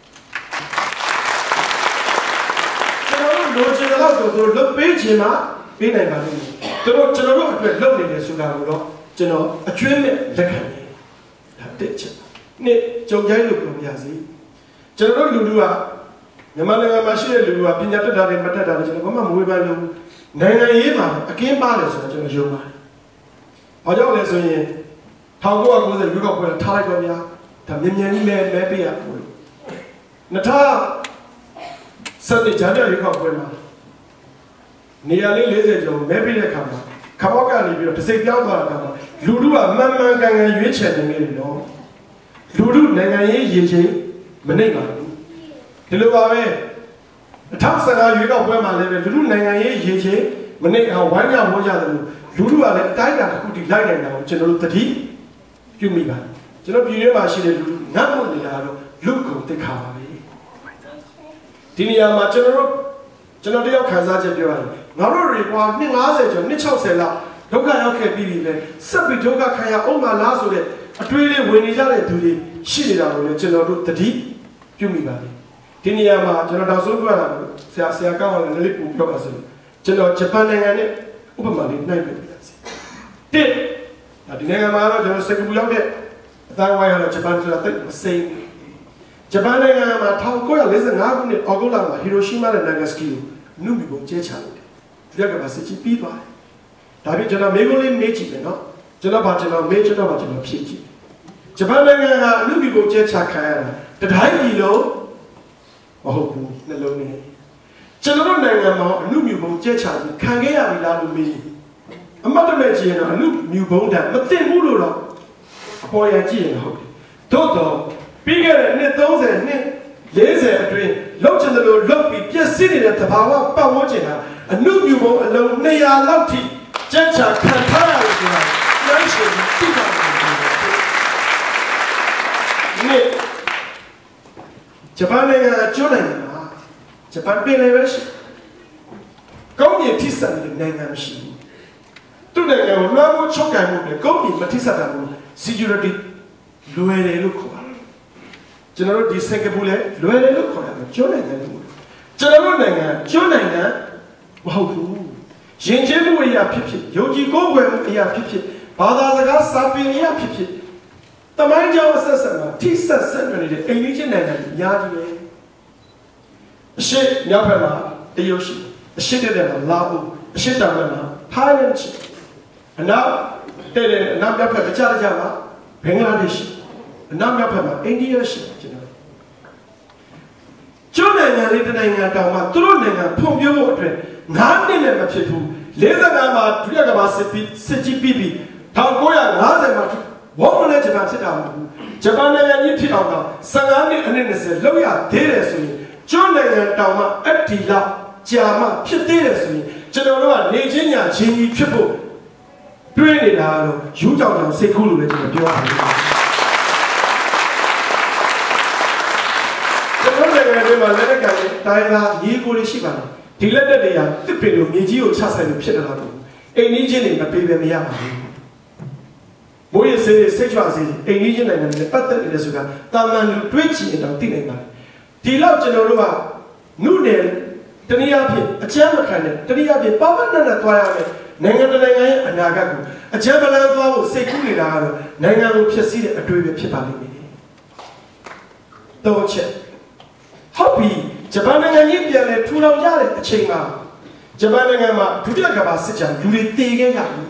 ကျွန်တော်တို့လိုချင်တဲ့လောက်ဆိုသူတို့လုပ်ပေးချင်မှပေးနိုင်ပါလိမ့်မယ်သူတို့ကျွန်တော်တို့အတွက်လုပ်နေတယ်ဆိုတာကိုတော့ကျွန်တော်အကျွမ်းမဲ့လက်ခံတယ်ဒါတစ်ချက်နှစ်ကြုံကြိုင်းလို့ပြောပြစီကျွန်တော်တို့လူလူကမြန်မာနိုင်ငံမှာရှိတဲ့လူလူကပညာတတ်တာတွေမတတ်တာတွေကျွန်တော်ဘာမှမဝေဖန်လို့နိုင်ငံရေးမှာအကင်းပါတယ်ဆိုတော့ကျွန်တော်ယုံပါတယ်။ဘာကြောင့်လဲဆိုရင်၁၉၉၀ရွေးကောက်ပွဲထားလိုက်တော့ဗျာဒါမြန်မြန်ကြီးမဲမဲပေးရဘူးလို့၂၀၁၇ဂျန်ပြရွေးကောက်ပွဲမှာနေရာလေး၄၀ကျော်မဲပေးတဲ့အခါမှာခမောက်ကနေပြီးတော့တစ်စိတ်ပြောင်းသွားတဲ့အခါမှာလူလူကမှန်မှန်ကန်ကန်ရွေးချယ်နေနေတယ်နော်လူလူနိုင်ငံရေးရည်ချင်းမနှိမ့်ပါဘူးဒီလိုပါပဲ၂၀၁၅ရွေးကောက်ပွဲမှာလည်းပဲလူလူနိုင်ငံရေးရည်ချင်းမနှိမ့်အောင်ဝိုင်းရဝန်းရတယ်လို့လူလူကလည်းအတိုင်းအတာတစ်ခုတည်းလိုက်နိုင်တာကိုကျွန်တော်တို့သတိပြုမိပါတယ်ကျွန်တော်ပြည်ထဲမှာရှိတဲ့လူလူငတ်မှုနေတာတော့လူကုန်သိခါပါပဲဒီနေရာမှာကျွန်တော်တို့ကျွန်တော်တယောက်ခံစားချက်ပြောရတယ်ငါတို့တွေကနှစ်၅၀ကျော်နှစ်၆၀လောက်ဒုက္ခရောက်ခဲ့ပြီးပြီပဲဆက်ပြီးဒုက္ခခံရအောင်မလားဆိုတဲ့အတွေးလေးဝင်နေကြတဲ့သူတွေရှိနေတာကိုလည်းကျွန်တော်တို့သတိပြုမိပါတယ်ဒီနေရာမှာကျွန်တော်တောက်ဆုံးပြောတာဆရာဆရာကောင်းအောင်လည်းလေးပို့ပြောပါစို့ကျွန်တော်ဂျပန်နိုင်ငံနဲ့ဥပမာလေးနှိုက်ပြပြစီတစ်ဒီနိုင်ငံမှာတော့ကျွန်တော်စင်ကာပူရောက်တဲ့အတိုင်းဝိုင်းကတော့ဂျပန်ဆိုတာတိတ်မစိမ့်ဂျပန်နိုင်ငံမှာ၁၉၄၅ခုနှစ်အောက်တိုဘာလမှာဟီရိုရှီးမားနဲ့နာဂါစကီကိုနုဘီကိုကျဲချလိုက်တယ်ဒီကကစစ်ချီပြီးသွားတယ်ဒါပြီးကျွန်တော်မေကိုလေးမေးကြည့်မယ်နော်ကျွန်တော်ဗာကျွန်တော်မေးကျွန်တော်ဗာကျွန်တော်ဖြည့်ကြည့်ဂျပန်နိုင်ငံကအနုဘီကိုကျဲချခံရတာတတိုင်းပြည်လုံးမဟုတ်ဘူးနှလုံးနဲ့ကျွန်တော်နိုင်ငံမှာအနုမြူဘုံကျဲချပြီးခံခဲ့ရပြီလားလို့မေးအမတ်တမဲ့ကြည့်ရင်တော့အနုမြူဘုံတန်မသိဘူးလို့တော့အပေါ်ရကြည့်ရင်ဟုတ်တယ်သို့တော့ပြီးခဲ့တဲ့နှစ်၃၀နှစ်၄၀အတွင်းလောက်ချင်တယ်လို့လောက်ပြီးပြည့်စည်နေတဲ့သဘာဝပတ်ဝန်းကျင်ဟာအနုမြူဘုံအလုံး၂၀၀လောက်ထိကျဲချခံထားရတယ်ဆိုတာနိုင်ရှင်သိတာပါနေ့ဂျပန်နိုင်ငံကကျွန်းနိုင်ငံမှာဂျပန်ပြည်နယ်ပဲရှိကောင်းကြီးထိစပ်တဲ့နိုင်ငံမရှိဘူးသူ့နိုင်ငံကိုလွှမ်းမိုးချုပ်ကိုင်မှုနဲ့ကောင်းကြီးမထိစပ်တာဘူး security လွယ်တယ်လို့ခေါ်ပါတယ်ကျွန်တော်တို့ဒီစင်ကာပူလည်းလွယ်တယ်လို့ခေါ်ရတယ်ကျွန်းနိုင်ငံလို့ကျွန်တော်တို့နိုင်ငံကျွန်းနိုင်ငံမဟုတ်ဘူးယဉ်ကျေးမှုအရာဖြစ်ဖြစ်ယုံကြည်ကိုးကွယ်မှုအရာဖြစ်ဖြစ်ဘာသာစကားစာပေအရာဖြစ်ဖြစ်တမိုင်းကြောင်းဆက်ဆက်မှာထိဆက်ဆက်နေတဲ့အိမ်ကြီးချင်းနိုင်ငံတွေအများကြီးပဲအရှိမြောက်ဘက်မှာတရုတ်ရှိအရှိတဲ့တဲ့မှာလာဘူးအရှိတောင်ဘက်မှာထိုင်းနဲ့ရှိအနောက်တဲ့တဲ့အနောက်မြောက်ဘက်တခြားတခြားမှာဘင်္ဂလားဒေ့ရှ်အနောက်မြောက်ဘက်မှာအိန္ဒိယရှိကျွန်တော်ကျွန်းနိုင်ငံလေးတစ်နိုင်ငံတောင်မှသူတို့နိုင်ငံဖွံ့ဖြိုးဖို့အတွက်ငါးနှစ်နဲ့မဖြစ်ဘူးလေးဆယ်မှာဒုတိယကမ္ဘာစစ်ပြီးစစ်ကြီးပြီးပြီး၁၉၅၀မှာဘောမနဲ့ဂျပန်ဖြစ်တာမဟုတ်ဘူးဂျပန်နိုင်ငံကြီးဖြစ်အောင်တော့ဆယ်ငါးနှစ်အနည်း၂၀လောက်ရသေးတယ်ဆိုရင်ကျွန်းနိုင်ငံတောင်မှအတ္တိလောက်ကြာမှဖြစ်သေးတယ်ဆိုရင်ကျွန်တော်တို့ကနေချင်းညာချင်းကြီးဖြစ်ဖို့တွေးနေတာတော့ယူကြောင်ကြောင်စိတ်ကူးလို့လည်းကျွန်တော်ပြောရတယ်ကျွန်တော်နိုင်ငံတွေမှာလက်နက်ကတိုင်းသားညီကိုလေးရှိပါတယ်ဒီလက်တက်တွေကတစ်ပင်လိုမြေကြီးကိုချဆိုင်လို့ဖြစ်နေတာတော့အိမ်ကြီးချင်းတွေမပေးပဲမရပါဘူးမိုးရစေးစိတ်ချစေးအိမ်ကြီးချင်းနိုင်ငံတွေပတ်သက်နေတယ်ဆိုတာတာမန်လူတွေးကြည့်ရင်တော့သိနိုင်ပါတယ်ဒီလောက်ကျွန်တော်တို့ကနုနယ်တနည်းအားဖြင့်အကျမ်းမခံတဲ့တနည်းအားဖြင့်ပပနနဲ့သွားရမယ်နိုင်ငံတကာရဲ့အနာဂတ်ကိုအကျမ်းပလန်သွားဖို့စိတ်ကူးနေတာကတော့နိုင်ငံကိုဖျက်ဆီးတဲ့အတွေ့အကြုံဖြစ်ပါလိမ့်မယ်တော့ချက်ဟုတ်ပြီဂျပန်နိုင်ငံကြီးပြန်လဲထူထောင်ကြတဲ့အချိန်မှာဂျပန်နိုင်ငံမှာဒုတိယကမ္ဘာစစ်ကြောင်လူတွေတည်ခဲ့ကြပြီ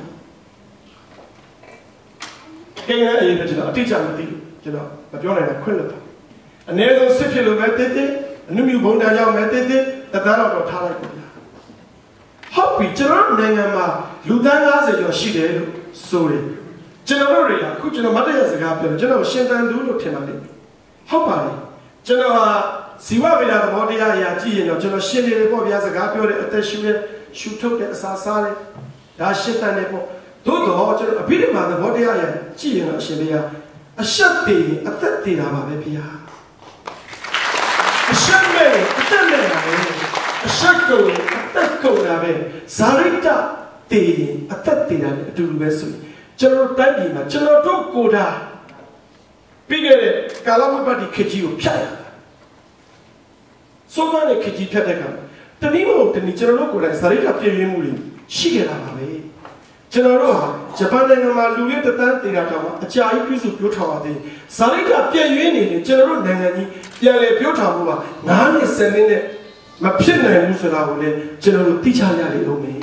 ကိန်းရဲ့အရေးကျွန်တော်အတိအကျမသိဘူးကျွန်တော်မပြောနိုင်တာခွင့်လွှတ်တာအနည်းဆုံးစစ်ဖြစ်လို့ပဲတည်တည်အနုမြူဘုံတန်းကြောင့်ပဲတည်တည်တသားတော့တော့ထားလိုက်ပါလားဟုတ်ပြီကျွန်တော်နိုင်ငံမှာလူသား၅၀ကျော်ရှိတယ်လို့ဆိုတယ်ကျွန်တော်တို့တွေကအခုကျွန်တော်မတ်တရားစကားပြောတယ်ကျွန်တော်ရှင်တန်သူလို့ထင်ပါတယ်ဟုတ်ပါတယ်ကျွန်တော်ဟာဇီဝဗေဒသဘောတရားအရာကြည့်ရင်တော့ကျွန်တော်ရှင်းနေတယ်ပေါ့ဗျာစကားပြောတယ်အသက်ရှူတယ်ရှူထုတ်တယ်အစာစားတယ်ဒါရှင်းတန်တယ်ပေါ့သို့တော့ကျွန်တော်အဘိဓမ္မာသဘောတရားအရာကြည့်ရင်တော့အရှင်ဘုရားအရှက်တည်အသက်တည်တာပါပဲဗျာအရှက်မဲ့အသက်မဲ့တာပဲအရှက်ကုန်အသက်ကုန်တာပဲဇာရိတတည်ရင်အသက်တည်တာနဲ့အတူတူပဲဆိုရင်ကျွန်တော်တိုင်းပြည်မှာကျွန်တော်တို့ကိုယ်တာပြီးခဲ့တဲ့ကာလဝိပဿနာခေတ်ကြီးကိုဖြတ်ရဆိုတော့ခေတ်ကြီးဖြတ်တဲ့ကတနည်းမဟုတ်တနည်းကျွန်တော်တို့ကိုယ်တိုင်ဇာရိတပြည့်ရင်းမှုတွေရှိခဲ့တာပါပဲကျွန်တော်တို့ဟာဂျပန်နိုင်ငံမှာလူတွေတသန်းတင်တာတောင်အကြာကြီးပြုစုပြောထားပါသေးဇာရိတပြည့်ရင်းနေတယ်ကျွန်တော်တို့နိုင်ငံကြီးပြန်လည်ပြောထားမှုကငါးနှစ်ဆယ်နှစ်နဲ့မဖြစ်နိုင်ဘူးဆိုတာကိုလည်းကျွန်တော်တို့သိချရလိမ့်လို့မယ်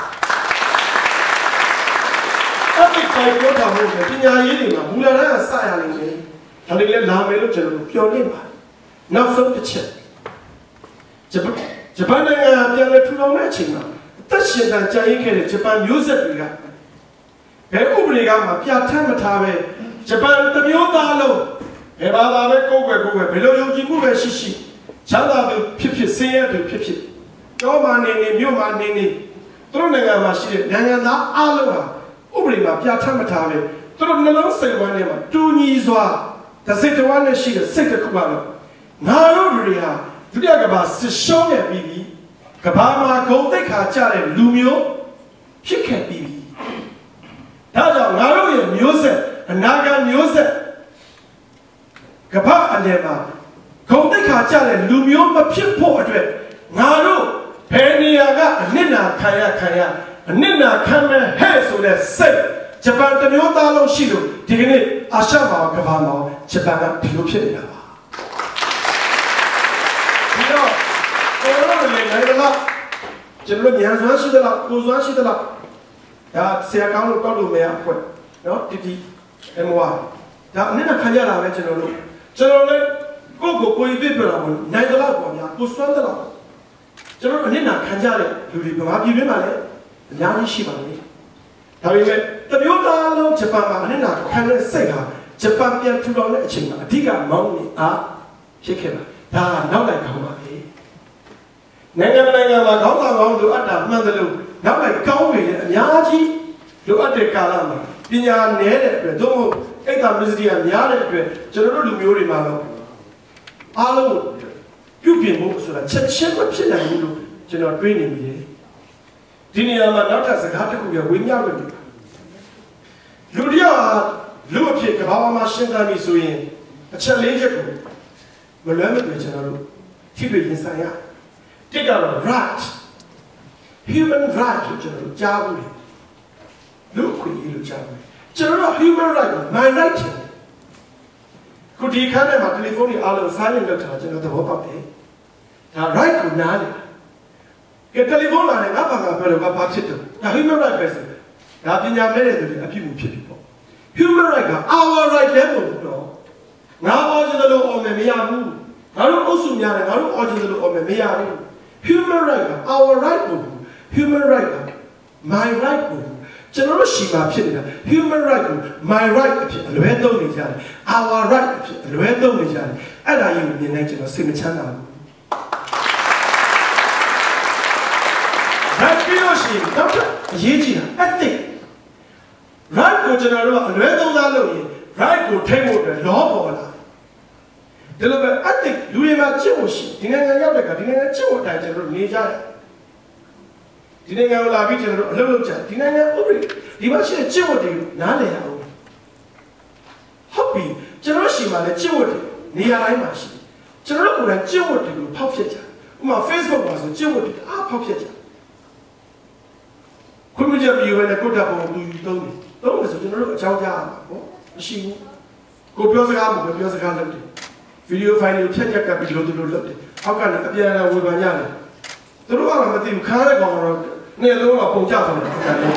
အဲ့ဒီတိုင်းပြောထားမှုနဲ့ပညာရေးတွေမှာမူလတန်းကစရလိမ့်မယ်ဒါတွေလည်းလာမယ်လို့ကျွန်တော်တို့ပြောနေပါတယ်နောက်ဆုံးတစ်ချက်ဂျပန်ဂျပန်နိုင်ငံပြန်လည်ထူထောင်တဲ့အချိန်မှာသက်ရှင်တန်ကြာရင်ခဲ့တဲ့ဂျပန်မျိုးဆက်တွေကဘယ်ဥပဒေကမှပြဋ္ဌာန်းမထားပဲဂျပန်တစ်မျိုးသားလုံးဘယ်ဘာသာပဲကိုယ်ွယ်ကိုယ်ွယ်ဘယ်လိုယုံကြည်မှုပဲရှိရှိချမ်းသာသူဖြစ်ဖြစ်ဆင်းရဲသူဖြစ်ဖြစ်တောမှာနေနေမြို့မှာနေနေသူတို့နိုင်ငံမှာရှိတဲ့နိုင်ငံသားအားလုံးဟာဥပဒေမှာပြဋ္ဌာန်းမထားပဲသူတို့နှလုံးစိတ်ဝမ်းထဲမှာတူညီစွာတစ်စိတ်တစ်ဝမ်းနဲ့ရှိတဲ့စိတ်တစ်ခုပါတော့ငါတို့တွေဟာဒုတိယကမ္ဘာစစ်ရှုံးရပြီးပြီကဘာမှာဂုံတိတ်ခါကြတဲ့လူမျိုးဖြစ်ခဲ့ပြီးပြီဒါကြောင့်ငါတို့ရဲ့မျိုးဆက်အနာဂတ်မျိုးဆက်ကဘာအလဲမှာဂုံတိတ်ခါကြတဲ့လူမျိုးမဖြစ်ဖို့အတွက်ငါတို့ဘယ်နေရာကအနစ်နာခံရခံရအနစ်နာခံမဲ့ဟဲ့ဆိုတဲ့စိတ်ဂျပန်တမျိုးသားလုံးရှိလို့ဒီကနေ့အာရှမှာကဘာမှာဂျပန်ကဒီလိုဖြစ်နေတာပါဒီတော့ကျွန်တော်တို့လည်းနိုင်လားကျွန်တော်ညံစွမ်းရှိသလားကိုစွမ်းရှိသလားဒါဆရာကောင်းလို့တောက်လို့မရအဖွဲ့နော်တီတီအမ်ဝါဒါအနစ်နာခံရတာပဲကျွန်တော်တို့ကျွန်တော်လည်းကိုကိုကိုပြပြလာလို့နိုင်သလားပေါ့ဗျာကိုစွမ်းသလားကျွန်တော်အနစ်နာခံကြတဲ့လူတွေဗမာပြည်တွင်းမှာလည်းအများကြီးရှိပါလိမ့်ဒါပေမဲ့တမျိုးသားလုံးဂျပန်မှာအနစ်နာခံတဲ့စိတ်ဟာဂျပန်ပြန်ထူထောင်တဲ့အချိန်မှာအဓိကမောင်းနေအားဖြစ်ခဲ့ပါဒါနောက်လိုက်ကောင်းပါလေနိုင်ငံနိုင်ငံမှာခေါင်းဆောင်ကောင်းလိုအပ်တာမှန်တယ်လို့နောက်လိုက်ကောင်းပြီလေအများကြီးလိုအပ်တဲ့ကာလမှာပညာနည်းတဲ့အတွက်သို့မဟုတ်အိတ်သာမစ္စရိယများတဲ့အတွက်ကျွန်တော်တို့လူမျိုးတွေမှာတော့အားလုံးပြုပြင်ဖို့ဆိုတာချက်ချင်းမဖြစ်နိုင်ဘူးလို့ကျွန်တော်တွေးနေမိတယ်ဒီနေရာမှာနောက်ထပ်စကားတစ်ခုပြဝေမျှလို့လူတယောက်ဟာလူအဖြစ်ကဘာမှရှင်းတမ်းပြီဆိုရင်အချက်လေးချက်ကိုမလွဲမသွေကျွန်တော်တို့ထိတွေ့ရင်ဆိုင်ရတစ်ကတော့ right human right ကိုကျွန်တော်တို့ကြားဘူးလေလူခွင့်ရေးလို့ကြားဘူးကျွန်တော်တို့ human right ကို my right ခုဒီခန်းထဲမှာတယ်လီဖုန်းတွေအားလုံး silent လုပ်ထားကျွန်တော်သဘောပေါက်တယ်ဒါ right ကိုနားလေကဲတယ်လီဖုန်းလာတယ်ငါဘာကပြောလို့ငါဘာဖြစ်တယ်ဒါ human right ပဲဆိုဒါပညာမဲ့တဲ့သူတွေအဖြစ်မှုဖြစ်ပြီပေါ့ human right က our right လဲမဟုတ်ဘူးတော့ငါအော်ချင်တယ်လို့အော်မယ်မရဘူးငါတို့အုပ်စုများတယ်ငါတို့အော်ချင်တယ်လို့အော်မယ်မရဘူး human right က our right ကို human right က my right ကိုကျွန်တော်တို့ရှိမှဖြစ်နေတာ human right ကို my right အဖြစ်အလွဲသုံးနေကြတယ် our right အဖြစ်အလွဲသုံးနေကြတယ်အဲ့ဒါကြီးကိုမြင်နိုင်ကျွန်တော်စိတ်မချမ်းသာဘူးဒါပြီးလို့ရှိရင်တော့အရေးကြီးတာ ethic right ကိုကျွန်တော်တို့ကအလွဲသုံးစားလုပ်ရင် right ကိုထိဖို့အတွက် law ပေါ်လာဒီလိုပဲ ethic လူတွေမှာကျင့်ဖို့ရှိဒီနိုင်ငံရောက်တဲ့ကဒီနိုင်ငံကျင့်ဖို့အတိုင်းကျွန်တော်တို့နေကြတယ်ဒီနိုင်ငံကိုလာပြီးကျွန်တော်တို့အလုပ်လုပ်ကြဒီနိုင်ငံဥပဒေဒီမှာရှိတဲ့ကျင့်ဝတ်တွေနားလည်ရအောင်ဟုတ်ပြီကျွန်တော်ရှိမှလည်းကျင့်ဝတ်တွေနေရာတိုင်းမှာရှိကျွန်တော်တို့ကိုယ်တိုင်ကျင့်ဝတ်တွေကိုဖောက်ဖျက်ကြဥပမာ Facebook မှာဆိုကျင့်ဝတ်တွေအားဖောက်ဖျက်ကြခွင့်ပြုချက်ပြီးဝင်တဲ့ကိုတာပုံလူသုံးတယ်သုံးလို့ဆိုကျွန်တော်တို့အကြောင်းကြားရမှာပေါ့မရှိဘူးကိုပြောစကားမပြောစကားလုပ်တယ်ဗီဒီယိုဖိုင်တွေကိုဖြတ်ချက်ကပ်ပြီးလို့တို့လုပ်တယ်အောက်ကနေအပြန်အလှန်ဝေဖန်ကြတယ်သူတို့ကတော့မသိဘူးခါးတဲ့ကောင်ကတော့နေလုံးတော့ပုံကြသွားတယ်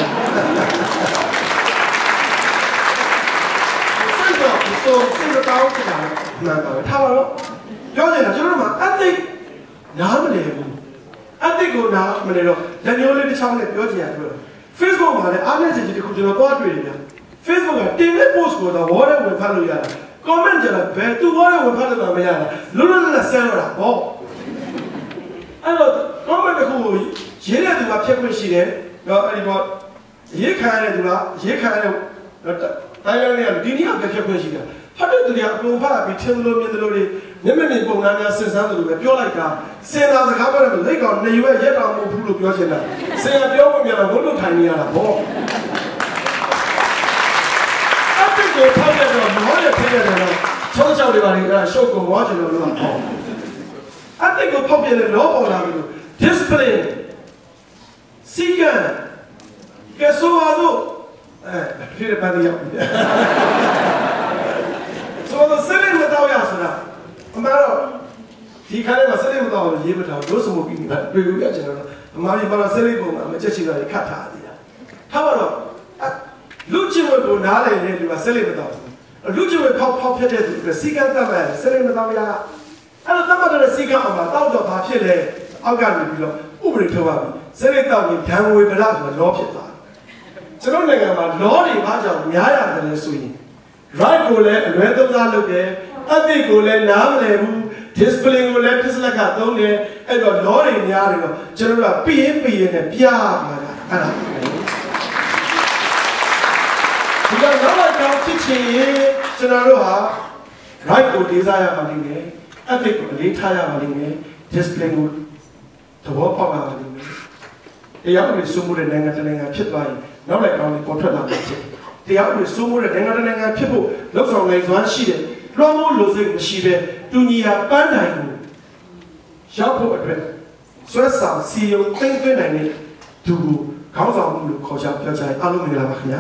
စိတ်တော့ဆိုစိတ်တော့တောင်းနေတာမှန်ပါပဲထားပါတော့ပြောနေတာကျွန်တော်တို့မှာအသိနားမလည်ဘူးအသိကိုနားမလည်တော့လက်မျိုးလေးတစ်ချောင်းနဲ့ပြောချင်ရပြော Facebook မှာလည်းအားနည်းချက်ကြီးတစ်ခုကျွန်တော်သွားတွေ့တယ်ဗျာ Facebook ကတင်တဲ့ post ကိုတော့ wall နဲ့ဝင်ဖတ်လို့ရတယ် comment ကြတယ်ဘယ်သူ wall နဲ့ဝင်ဖတ်လို့တော့မရတာလွတ်လွတ်လပ်လပ်ဆဲတော့တာပေါ့အဲ့တော့ comment တစ်ခုကိုရေးတဲ့သူကဖြတ်ခွင့်ရှိတယ်တော့အဲ့ဒီတော့ရေးခံရတဲ့သူကရေးခံရတဲ့တိုင်းတိုင်းလေးကဒီနေ့ကဖြတ်ခွင့်ရှိတယ်ဖတ်တဲ့သူတွေကအကုန်ဖတ်ပြီးထင်လို့မြင်တယ်လို့တွေမျက်မြင်ပုံနာများစဉ်းစားတယ်လို့ပဲပြောလိုက်တာစဉ်းစားစကားပြောတယ်လက်ကောင်နေရွက်ရက်တော်မဟုတ်ဘူးလို့ပြောချင်တာဆင်ရပြောဖို့မြန်တော့ဘုလို့ထိုင်နေရတာဗောအပိကိုဖောက်ရတော့မောရဖြစ်ရတယ်တော့ချောင်းချောင်းတွေပါလေအဲ့ဒါရှုပ်ကုန်သွားချင်လို့လို့ဟောအပိကိုဖောက်ပြတယ်လောပေါ်လာပြီလို့ discipline စီကံကဲဆိုပါစို့အဲဖြစ်တဲ့ပန်းရောက်ပြီဆိုတော့စနေမတော်ရဆိုတာအမှန်တော့ဒီခါလေးမှာစနေမတော်ရေးမတော်လို့စမှုပြီးပြီတွေ့လို့ရကျွန်တော်တို့အမှားကြီးမှာစနေပုံမှာမချက်ချင်တာခတ်ထားသေးတာထားပါတော့လူချင်းဝကိုနားလည်နေတဲ့လူကစနေမတော်လူချင်းဝဖောက်ဖောက်ဖြစ်တဲ့သူကစီကံတတ်မယ်စနေမတော်ရအဲ့တော့တတ်မှတ်တဲ့စီကံအောင်မှာတောက်တော့ဘာဖြစ်လဲအောက်ကနေပြီးတော့ဥပဒေထုတ်ပါပြီစနေတောက်ရင်ဓာန်ဝေဗလာဆိုတော့လောဖြစ်သွားကျွန်တော်နိုင်ငံမှာလောတွေဘာကြောင့်များရတယ်လဲဆိုရင် right ကိုလည်းအလွဲသုံးစားလုပ်တယ်အသိကိုလည်းနားမလည်ဘူး discipline ကိုလည်းပြစ်လက်ကသုံးတယ်အဲ့တော့ law တွေများတယ်တော့ကျွန်တော်တို့ကပြင်းပြင်းနဲ့ပြားမှာအဲ့ဒါဒီတော့နောက်ကြောင်ဖြစ်ချင်ရင်ကျွန်တော်တို့ဟာ right ကိုဒေသရပါလိမ့်မယ်အသိကိုအလေးထားရပါလိမ့်မယ် discipline ကိုသဘောပေါက်ရပါလိမ့်မယ်တရားဥပဒေစိုးမိုးတဲ့နိုင်ငံတစ်နိုင်ငံဖြစ်သွားရင်နောက်လိုက်ကောင်းပြီးပေါ်ထွက်လာမှာဖြစ်တရားဥပဒေစိုးမိုးတဲ့နိုင်ငံတစ်နိုင်ငံဖြစ်ဖို့လှုပ်ဆောင်နိုင်စွမ်းရှိတယ်လွှမ်းမိုးလိုစိတ်မရှိပဲတူညီရာပန်းတိုင်ကိုရောက်ဖို့အတွက်ဆွဲဆောင်စီယုံသိမ့်သွင်းနိုင်တဲ့သူကိုခေါင်းဆောင်မှုလို့ခေါ်ချပြောချင်အားလုံးမင်္ဂလာပါခင်ဗျာ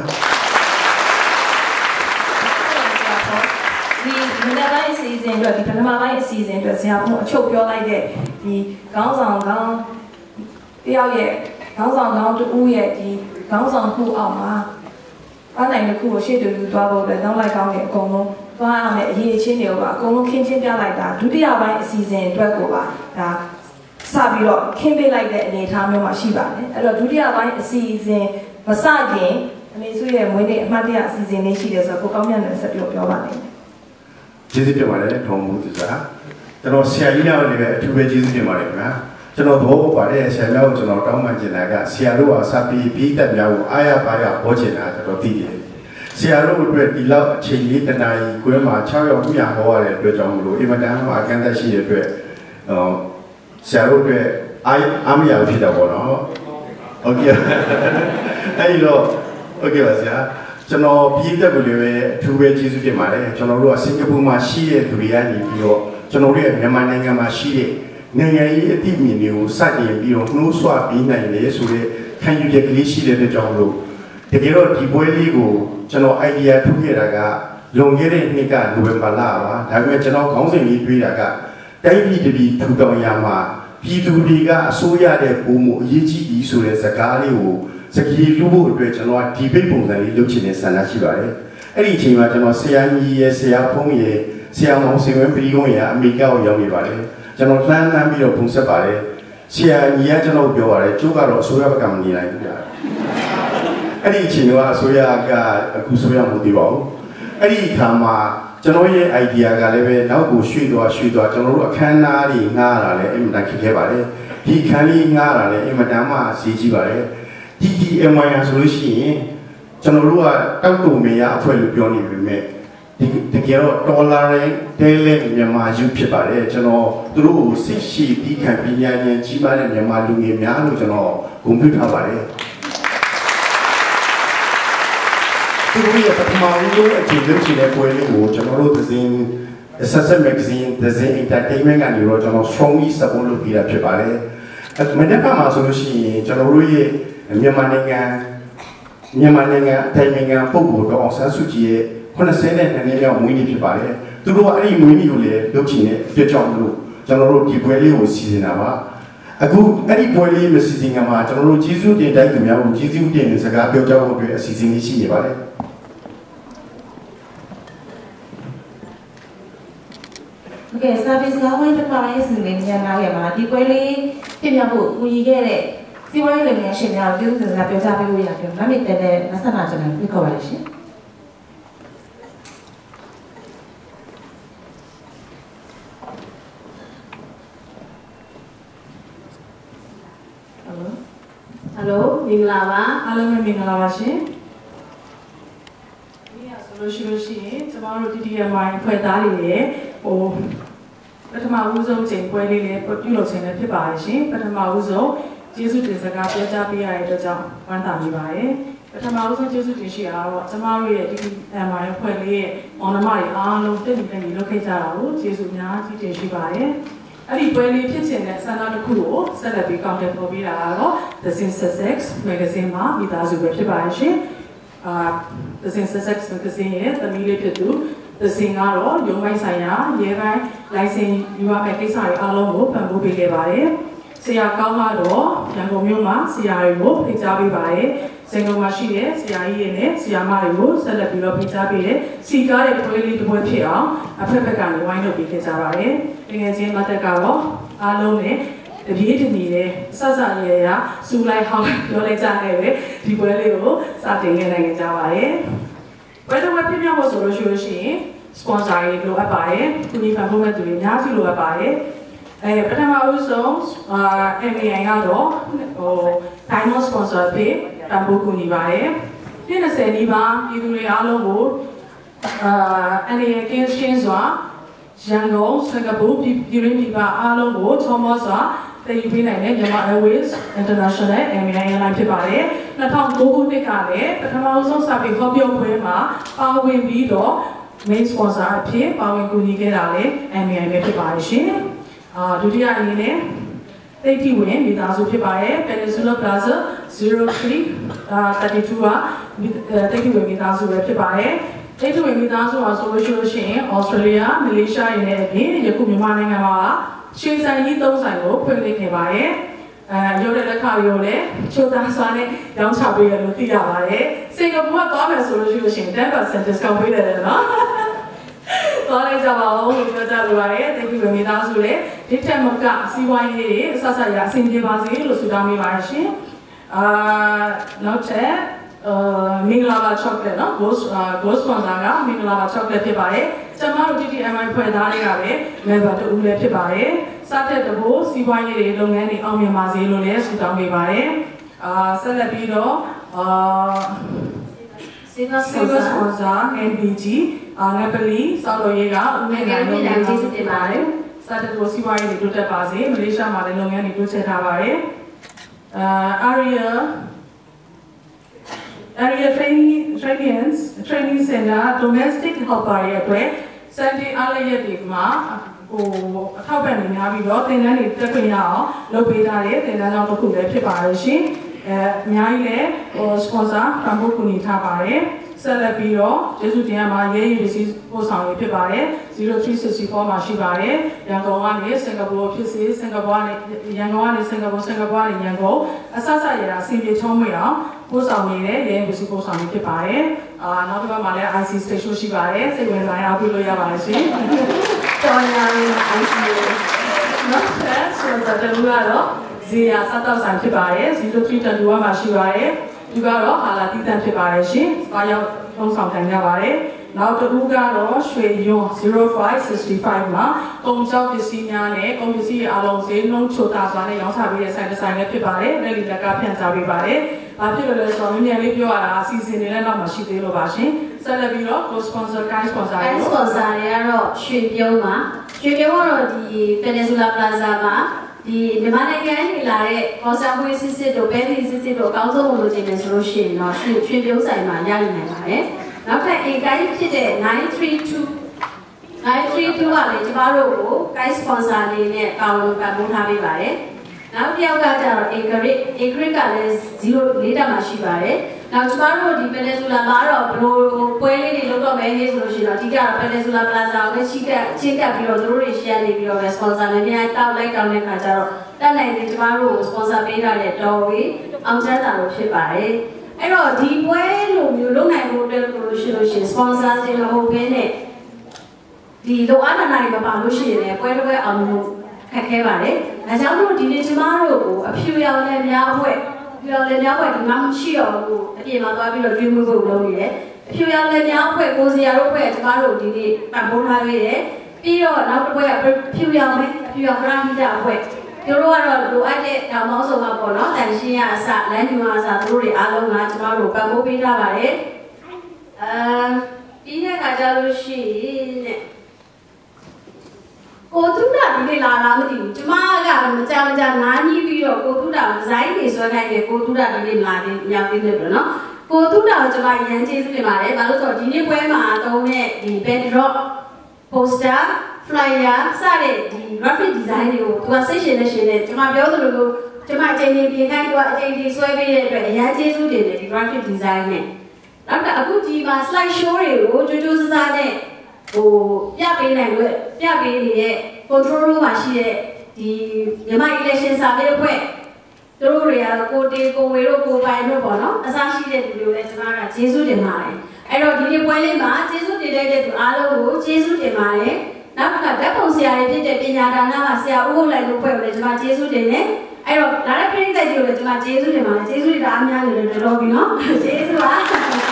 ဒီမနက်ပိုင်းအစီအစဉ်အတွက်ဒီပထမပိုင်းအစီအစဉ်အတွက်ဆရာဘုံအချုပ်ပြောလိုက်တဲ့ဒီခေါင်းဆောင်ကောင်းတယောက်ရဲ့ခေါင်းဆောင်ကောင်းတူရဲ့ဒီခေါင်းဆောင်မှုအောက်မှာအားနိုင်တစ်ခုကိုရှေ့တူတူသွားဖို့အတွက်နောက်လိုက်ကောင်းတဲ့အကုန်လုံးသွားရမယ်အရေးချင်းတွေကိုပါအကုန်လုံးခင်းချင်းပြလိုက်တာဒုတိယပိုင်းအစီအစဉ်အတွက်ကိုပါဒါစပြီးတော့ခင်းပေးလိုက်တဲ့အနေအထားမျိုးမှာရှိပါတယ်အဲ့တော့ဒုတိယပိုင်းအစီအစဉ်မစခင်အမေစုရဲ့မွေးနေ့အမှတ်တရအစီအစဉ်လေးရှိတယ်ဆိုတော့ကိုကောင်းမြတ်နဲ့ဆက်ပြောပြောပါလိမ့်မယ်ကျေးဇူးတင်ပါတယ်ထုံမှုသူစားကျွန်တော်ဆရာကြီးများလည်းပဲအထူးပဲကျေးဇူးတင်ပါတယ်ခင်ဗျာကျွန်တော်သဘောပေါက်ပါတယ်ဆရာများကိုကျွန်တော်တောင်းပန်ချင်တာကဆရာတို့ဟာစပီးပြီးတက်များကိုအားရပါရဟောချင်တာကျွန်တော်သိတယ်ဆရာတို့အတွက်ဒီလောက်အချိန်လေးတနာရီကွဲမှာ၆ရောက်ပြဟောရတဲ့အတွက်ကြောင့်မလို့အင်မတန်မှအကန့်အသတ်ရှိတဲ့အတွက်ဟောဆရာတို့အတွက်အားအားမရဖြစ်တာပေါ့နော်ဟုတ်ကဲ့အဲ့တော့ဟုတ်ကဲ့ပါဆရာကျွန်တော်ပြီးတက်ကိုလည်းပဲအထူးပဲကျေးဇူးတင်ပါတယ်ကျွန်တော်တို့ကစင်ကာပူမှာရှိတဲ့သူတွေကနေပြီးတော့ကျွန်တော်တို့ရဲ့မြန်မာနိုင်ငံမှာရှိတဲ့နိုင်ငံရေးအသည့်မြင်တွေကိုစတင်ပြီးတော့နှိုးဆွပြီးနိုင်လေဆိုတဲ့ခံယူချက်ကလေးရှိတဲ့အတွက်ကြောင့်မလို့တကယ်တော့ဒီပွဲလေးကိုကျွန်တော် idea ထုတ်ခဲ့တာကလွန်ခဲ့တဲ့နှစ်ကနိုဝင်ဘာလပါဒါပေမဲ့ကျွန်တော်ခေါင်းစဉ်ကြီးတွေးတာကတိုင်းပြည်တပြည်ထူထောင်ရမှာပြည်သူတွေကအစိုးရတဲ့ပုံမှုအရေးကြီးပြီးဆိုတဲ့စကားလေးကိုစကားလူဖို့အတွက်ကျွန်တော်ဒီဘိတ်ပုံစံလေးလုပ်ချင်တဲ့ဆန္ဒရှိပါတယ်အဲ့ဒီအချိန်မှာကျွန်တော်ဆရာကြီးရဲ့ဆရာဖုန်းရဲ့ဆရာမောင်စင်ဝင်းပြည်ကုန်းရဲ့အမေရိကကိုရောက်နေပါတယ်ကျွန်တော်လှမ်းလှမ်းပြီးတော့ပုံဆက်ပါတယ်ဆရာကြီးကကျွန်တော်ပြောပါတယ်ကျိုးကတော့အစိုးရဘက်ကမနေနိုင်ဘူးဗျာအဲ့ဒီအချိန်ကအစိုးရကအခုဆိုရမှုသေးပါဘူးအဲ့ဒီအခါမှာကျွန်တော်ရဲ့ idea ကလည်းပဲနောက်ကိုရွှေ့သွားရွှေ့သွားကျွန်တော်တို့အခမ်းအနားတွေငှားတာလည်းအင်မတန်ခက်ခဲပါတယ်ဒီခန်းလေးငှားတာလည်းအင်မတန်မှဈေးကြီးပါတယ်ဒီ ဒီ em ဝိုင် ဆိုလို့ရှိရင်ကျွန်တော်တို့ကတောက်တုံမရအဖွဲ့လို့ပြောနေပြီမဲ့ဒီတကယ်တော့ဒေါ်လာရဲ့တဲလဲမြန်မာယူဖြစ်ပါတယ်ကျွန်တော်သူတို့ကိုစိတ်ရှိပြီးခံပညာဉာဏ်ကြီးမားတဲ့မြန်မာလူငယ်များလို့ကျွန်တော်ဂုဏ်ပြုထားပါတယ်သူတို့ရဲ့ပထမဆုံးအချိန်လုပ်ချင်တဲ့ပွဲလေးကိုကျွန်တော်တို့သင်း Sunset Magazine သင်း Entertainment ကနေတော့ကျွန်တော် strongly support လုပ်ပေးတာဖြစ်ပါတယ်မနေ့ကမှဆိုလို့ရှိရင်ကျွန်တော်တို့ရဲ့မြန်မာနိုင်ငံမြန်မာနိုင်ငံအတိုင်းနိုင်ငံပုံပေါ်တော့အောင်ဆန်းစုကြည်ရဲ့ခုနှစ်ဆယ်နဲ့နှစ်နှစ်မြောက်မွေးနေ့ဖြစ်ပါတယ်သူတို့ကအဲ့ဒီမွေးနေ့ကိုလည်းလုပ်ချင်တဲ့ပြကြောင်လို့ကျွန်တော်တို့ဒီပွဲလေးကိုစီစဉ်တာပါအခုအဲ့ဒီပွဲလေးမစီစဉ်ကမှာကျွန်တော်တို့ကျေးဇူးတင်တိုက်သူများကိုကျေးဇူးတင်စကားပြောကြဖို့အတွက်အစီအစဉ်လေးရှိနေပါတယ်โอเค service ကဝိုင်းတစ်ခါလေးစီစဉ်ညနာရမှာဒီပွဲလေးပြင်ပြဖို့ဦးကြီးခဲ့တဲ့စီဝိုင်းလည်းငယ်ရှင်များပြုစုစကားပြောကြပေးလို့ရတယ်မမေတဲ့တဲ့မဆန္ဒကျွန်တော်ပြခေါ်ပါလိမ့်ရှင်ဟယ်လိုမင်္ဂလာပါအားလုံးပဲမင်္ဂလာပါရှင်ဒီရဆိုလို့ရှိလို့ရှိရင်ကျမတို့ တီ တီ အမ် ဝိုင်း ဖွဲ့သားတွေရဲ့ဟိုပထမဦးဆုံးချိန်ပွဲလေးလေးပြုလုပ်ခြင်းလည်းဖြစ်ပါတယ်ရှင်ပထမဦးဆုံးကျေးဇူးတင်စကားပြောကြားပေးရတဲ့အတွက်ကြောင့်ဝမ်းသာမိပါတယ်ပထမဦးဆုံးကျေးဇူးတင်ရှိတာတော့ကျမတို့ရဲ့ တီ တီ အမ် ဝိုင်း ဖွဲ့လေးရဲ့မောင်နှမတွေအားလုံးတည်တည်တည်လုပ်ခဲ့ကြတာကိုကျေးဇူးများကြီးတင်ရှိပါတယ်အဲ့ဒီပွဲလေးဖြစ်ချင်တဲ့ဆန္ဒတစ်ခုကိုဆက်လက်ပြီး content ပေါ်ပေးတာကတော့ The Sussex Magazine မှာမိသားစုပဲဖြစ်ပါရှင်အာ The Sussex Magazine ရဲ့သမီးလေးဖြစ်သူ The Sing ကတော့ရုံးပိုင်းဆိုင်ရာရဲပိုင်း license ယူရမယ့်ကိစ္စတွေအားလုံးကိုပံ့ပိုးပေးခဲ့ပါတယ်ဆရာကောင်းကတော့ရန်ကုန်မြို့မှာဆရာတွေကိုဖိတ်ကြားပေးပါတယ်စင်ကုန်မှာရှိတဲ့ဆရာကြီးတွေနဲ့ဆရာမတွေကိုဆက်လက်ပြီးတော့ဖိတ်ကြားပေးတဲ့စီကားတဲ့ပွဲလေးတစ်ပွဲဖြစ်အောင်အဖက်ဖက်ကနေဝိုင်းလုပ်ပေးခဲ့ကြပါတယ်တကယ်ချင်းမတက်ကတော့အားလုံးနဲ့တပြေးတနေနဲ့စစရဲရစူလိုက်ဟောင်းပြောလိုက်ကြခဲ့ပဲဒီပွဲလေးကိုစတင်ခဲ့နိုင်ကြပါတယ်ဘယ်တော့မှပြပြဖို့ဆိုလို့ရှိလို့ရှိရင် sponsor တွေလိုအပ်ပါတယ်ခုဒီဖန်ဖို့မဲ့သူတွေအများကြီးလိုအပ်ပါတယ်အဲပထမဦးဆုံးအာ em ဝိုင်း ကတော့ဟို Diamond sponsor ဖြစ်တံပိုးကူညီပါတယ်နှစ်၂၀နီးပါးပြည်သူတွေအားလုံးကိုအာအနေနဲ့ကင်းရှင်းစွာရန်ကုန်စင်ကာပူပြည်ရင်းပြည်ပအားလုံးကိုချောမောစွာတည်ယူပေးနိုင်တဲ့ Myanmar Airways International em ဝိုင်း airline ဖြစ်ပါတယ်၂၀၀၉ခုနှစ်ကလည်းပထမဆုံးစပြီးဟောပြောပွဲမှာပါဝင်ပြီးတော့ main sponsor အဖြစ်ပါဝင်ကူညီခဲ့တာလည်း em ဝိုင်း ပဲဖြစ်ပါတယ်ရှင်အာဒုတိယအနေနဲ့တိတ်တိဝင်မိသားစုဖြစ်ပါတယ် Peninsula Plaza ဇီရိုထရီအာသတ်တီတူကတိတ်တိဝင်မိသားစုပဲဖြစ်ပါတယ်တိတ်တိဝင်မိသားစုအောင်ဆိုလို့ရှိလို့ရှိရင် Australia, Malaysia ရင်းနဲ့အပြင်ယခုမြန်မာနိုင်ငံမှာရှေးဆိုင်ကြီးသုံးဆိုင်ကိုဖွင့်လှစ်နေပါတယ်အဲရုပ်တဲ့လက်ခါတွေကိုလည်းချိုးသားစွာနဲ့ရောင်းချပေးရလို့သိရပါတယ်စင်ကာပူကသွားမယ်ဆိုလို့ရှိလို့ရှိရင်ten percent discount ပေးတယ်နော်သွားလိုက်ကြပါဦးလို့ပြောကြလိုပါတယ်တိတ်တိဝင်မိသားစုလည်းဒီထက်မကစီးပွားရေးတွေအဆဆရအဆင်ပြေပါစေလို့ဆုတောင်းပေးပါရှင်အာနောက်ထပ်အာမင်္ဂလာပါ chocolate နော် ghost ghost sponsor ကမင်္ဂလာပါ chocolate ဖြစ်ပါတယ်ကျွန်မတို့ တီ တီ အမ် ဝိုင်း ဖွဲ့သားတွေကပဲ member တူဦးလည်းဖြစ်ပါတယ်စားတဲ့တဘိုးစီးပွားရေးတွေလုပ်ငန်းတွေအောင်မြင်ပါစေလို့လည်းဆုတောင်းပေးပါတယ်အာဆက်လက်ပြီးတော့အာ Silver sponsor အန် ဘီ ဂျီ အာနပလီဆောက်လုပ်ရေးကဦးနဲ့နိုင်လုပ်ငန်းကျေးဇူးတင်ပါတယ်စားတဲ့တဘိုးစီးပွားရေးတွေတိုးတက်ပါစေမလေးရှားမှာလည်းလုပ်ငန်းတွေတိုးချဲ့ထားပါတယ်အာ area area training trainings training center domestic helper ရဲ့အတွက် Sunday အားလရက်တွေမှာဟိုအထောက်ပံ့နေများပြီးတော့သင်တန်းတွေတက်ခွင့်ရအောင်လုပ်ပေးထားတဲ့သင်တန်းကြောင်းတစ်ခုလည်းဖြစ်ပါလို့ရှင်အဲအများကြီးလည်းဟို sponsor ပံ့ပိုးကူညီထားပါတယ်ဆက်လက်ပြီးတော့ကျေးဇူးတင်ရမှာရဲရည်ပစ္စည်းပို့ဆောင်ရေးဖြစ်ပါတယ်zero three six fourမှာရှိပါတယ်ရန်ကုန်ကနေစင်ကာပူဖြစ်စေစင်ကာပူကနေရန်ကုန်ကနေစင်ကာပူစင်ကာပူကနေရန်ကုန်အဆဆရတာအစီအပြေချုံးမွေအောင်ပို့ဆောင်နေတဲ့ရဲရည်ပစ္စည်းပို့ဆောင်ရေးဖြစ်ပါတယ်အာနောက်တစ်ခါမှာလည်း I C station ရှိပါတယ်စိတ်ဝင်စားရင်အားပေးလို့ရပါတယ်ရှင်တော်ရရင် I C နောက်ထပ်ဆိုတော့တူကတော့ဇီယာစတောက်ဆိုင်ဖြစ်ပါတယ်zero three two oneမှာရှိပါတယ်ဒီကတော့ဟာလာတီးတန့်ဖြစ်ပါတယ်ရှင်။အားရောက်သုံးဆောင်ခံရပါတယ်။နောက်တစ်ခုကတော့ရွှေယွန်းzero five six fiveမှာကုန်ကြောက်ပစ္စည်းများနဲ့ကုန်ပစ္စည်းအလုံးဈေးနှုန်းချိုတာစွာနဲ့ရောင်းချပေးတဲ့ဆိုင်တစ်ဆိုင်လည်းဖြစ်ပါတယ်။လက်လီလက်ကဖြန့်ချပေးပါတယ်။ဘာဖြစ်လို့လဲဆိုတော့မြန်လေးပြောရတာအစီအစဉ်တွေလည်းနောက်မှရှိသေးလို့ပါရှင်။ဆက်လက်ပြီးတော့ co-sponsor, guide sponsor တွေ guide sponsor တွေကတော့ရွှေပြုံးပါ။ရွှေပြုံးကတော့ဒီ Peninsula Plaza မှာဒီမြန်မာနိုင်ငံနေလာတဲ့ကော်စာပွေးစစ်စစ်တို့ပဲသီစစ်စစ်တို့အကောင်းဆုံးလို့ခြင်းနဲ့ဆိုလို့ရှိရင်တော့ရွှေရွှေပြုံးဆိုင်မှာရနိုင်နိုင်ပါတယ်။နောက်ထပ် A guide ဖြစ်တဲ့nine three two nine three two ကလည်းကျမတို့ကို guide sponsor အနေနဲ့ကောင်းလို့ပံ့ပိုးထားပေးပါတယ်။နောက်တစ်ယောက်ကကျတော့ A grade A grade ကလည်းzeroလေးတက်မှာရှိပါတယ်။နောက်ကျမတို့ဒီ Peninsula မှာတော့ဘလို့ပွဲလေးတွေလုပ်တော့မယ်ဟေးဆိုလို့ရှိရင်တော့အဓိကတော့ Peninsula Plaza ကိုချိကချင်းကပ်ပြီးတော့တို့တွေ share နေပြီးတော့ပဲ sponsor လည်းများတောက်လိုက်တောင်းတဲ့ခါကျတော့တက်နိုင်တဲ့ကျမတို့ကို sponsor ပေးထားတဲ့တော်ဝေးအောင်ချမ်းသာလို့ဖြစ်ပါတယ်။အဲ့တော့ဒီပွဲလိုမျိုးလုပ်နိုင်ဖို့အတွက်လို့ရှိလို့ရှိရင် sponsor တွေမဟုတ်ဘဲနဲ့ဒီလိုအားနာနာတွေမပါလို့ရှိရင်လည်းပွဲတစ်ပွဲအောင်လို့ခက်ခဲပါတယ်။ဒါကြောင့်မို့ဒီနေ့ကျမတို့ကိုအဖြူရောင်နဲ့များအဖွဲ့ပြောင်းလဲများဖွဲ့ဒီမှာမရှိတော့ဘူးအပြင်မှာသွားပြီးတော့ကျွေးမွေးဖို့လုပ်နေတယ်အဖြူရောင်လဲများဖွဲ့ကိုစရာတို့ဖွဲ့ကျမတို့ဒီနေ့ပံ့ပိုးထားခဲ့တယ်ပြီးတော့နောက်တစ်ဖွဲ့ကဖြူရောင်ပဲဖြူရောင်ပရာဟိတအဖွဲ့သူတို့ကတော့လိုအပ်တဲ့တောင်ပေါင်းစုံမှာပေါ့နော်တန်ရှင်းရအစလမ်းညွှန်အစသူတို့တွေအားလုံးကကျမတို့ပံ့ပိုးပေးထားပါတယ်အာပြီးတဲ့အခါကျလို့ရှိရင်ကိုတူတာဒီနေ့လာလာမသိဘူးကျမကမကြမကြနားကြီးပြီးတော့ကိုတူတာဒီဇိုင်းတွေဆွဲခိုင်းတယ်ကိုတူတာဒီနေ့လာပြီးရောက်ပြီးတယ်နော်ကိုတူတာကိုကျမရန်ကျေးဇူးတင်ပါတယ်ဘာလို့ဆိုတော့ဒီနေ့ပွဲမှာတုံးတဲ့ဒီ backdrop poster flyer စတဲ့ဒီ graphic design တွေကိုသူကစိတ်ရှင်နဲ့ရှင်နဲ့ကျမပြောသလိုလိုကျမအချိန်ကြီးပြင်ခိုင်းသူကအချိန်ကြီးဆွဲပေးတဲ့အတွက်အရန်ကျေးဇူးတင်တယ်ဒီ graphic design နဲ့နောက်တော့အခုဒီမှာ slide show တွေကိုကြိုးကြိုးစားစားနဲ့ဟိုပြပေးနိုင်လို့ပြပေးနေတဲ့ control room မှာရှိတဲ့ဒီမြန်မာ election survey အဖွဲ့သူတို့တွေကတော့ကိုတေကိုဝေတို့ကိုပိုင်တို့ပေါ့နော်အစားရှိတဲ့လူတွေလည်းကျွန်တော်ကကျေးဇူးတင်ပါတယ်အဲ့တော့ဒီနေ့ပွဲလေးမှာကျေးဇူးတင်တဲ့သူအားလုံးကိုကျေးဇူးတင်ပါတယ်နောက်တစ်ခါဓာတ်ပုံဆရာတွေဖြစ်တဲ့ပညာဒါနကဆရာဦးဟုတ်လိုက်လို့ဖွဲ့ကိုလည်းကျွန်တော်ကျေးဇူးတင်တယ်အဲ့တော့ဒါလည်းပြည်သက်ကြီးကိုလည်းကျွန်တော်ကျေးဇူးတင်ပါတယ်ကျေးဇူးတွေအားများနေတယ်တော်တော်ပြီနော်ကျေးဇူးပါ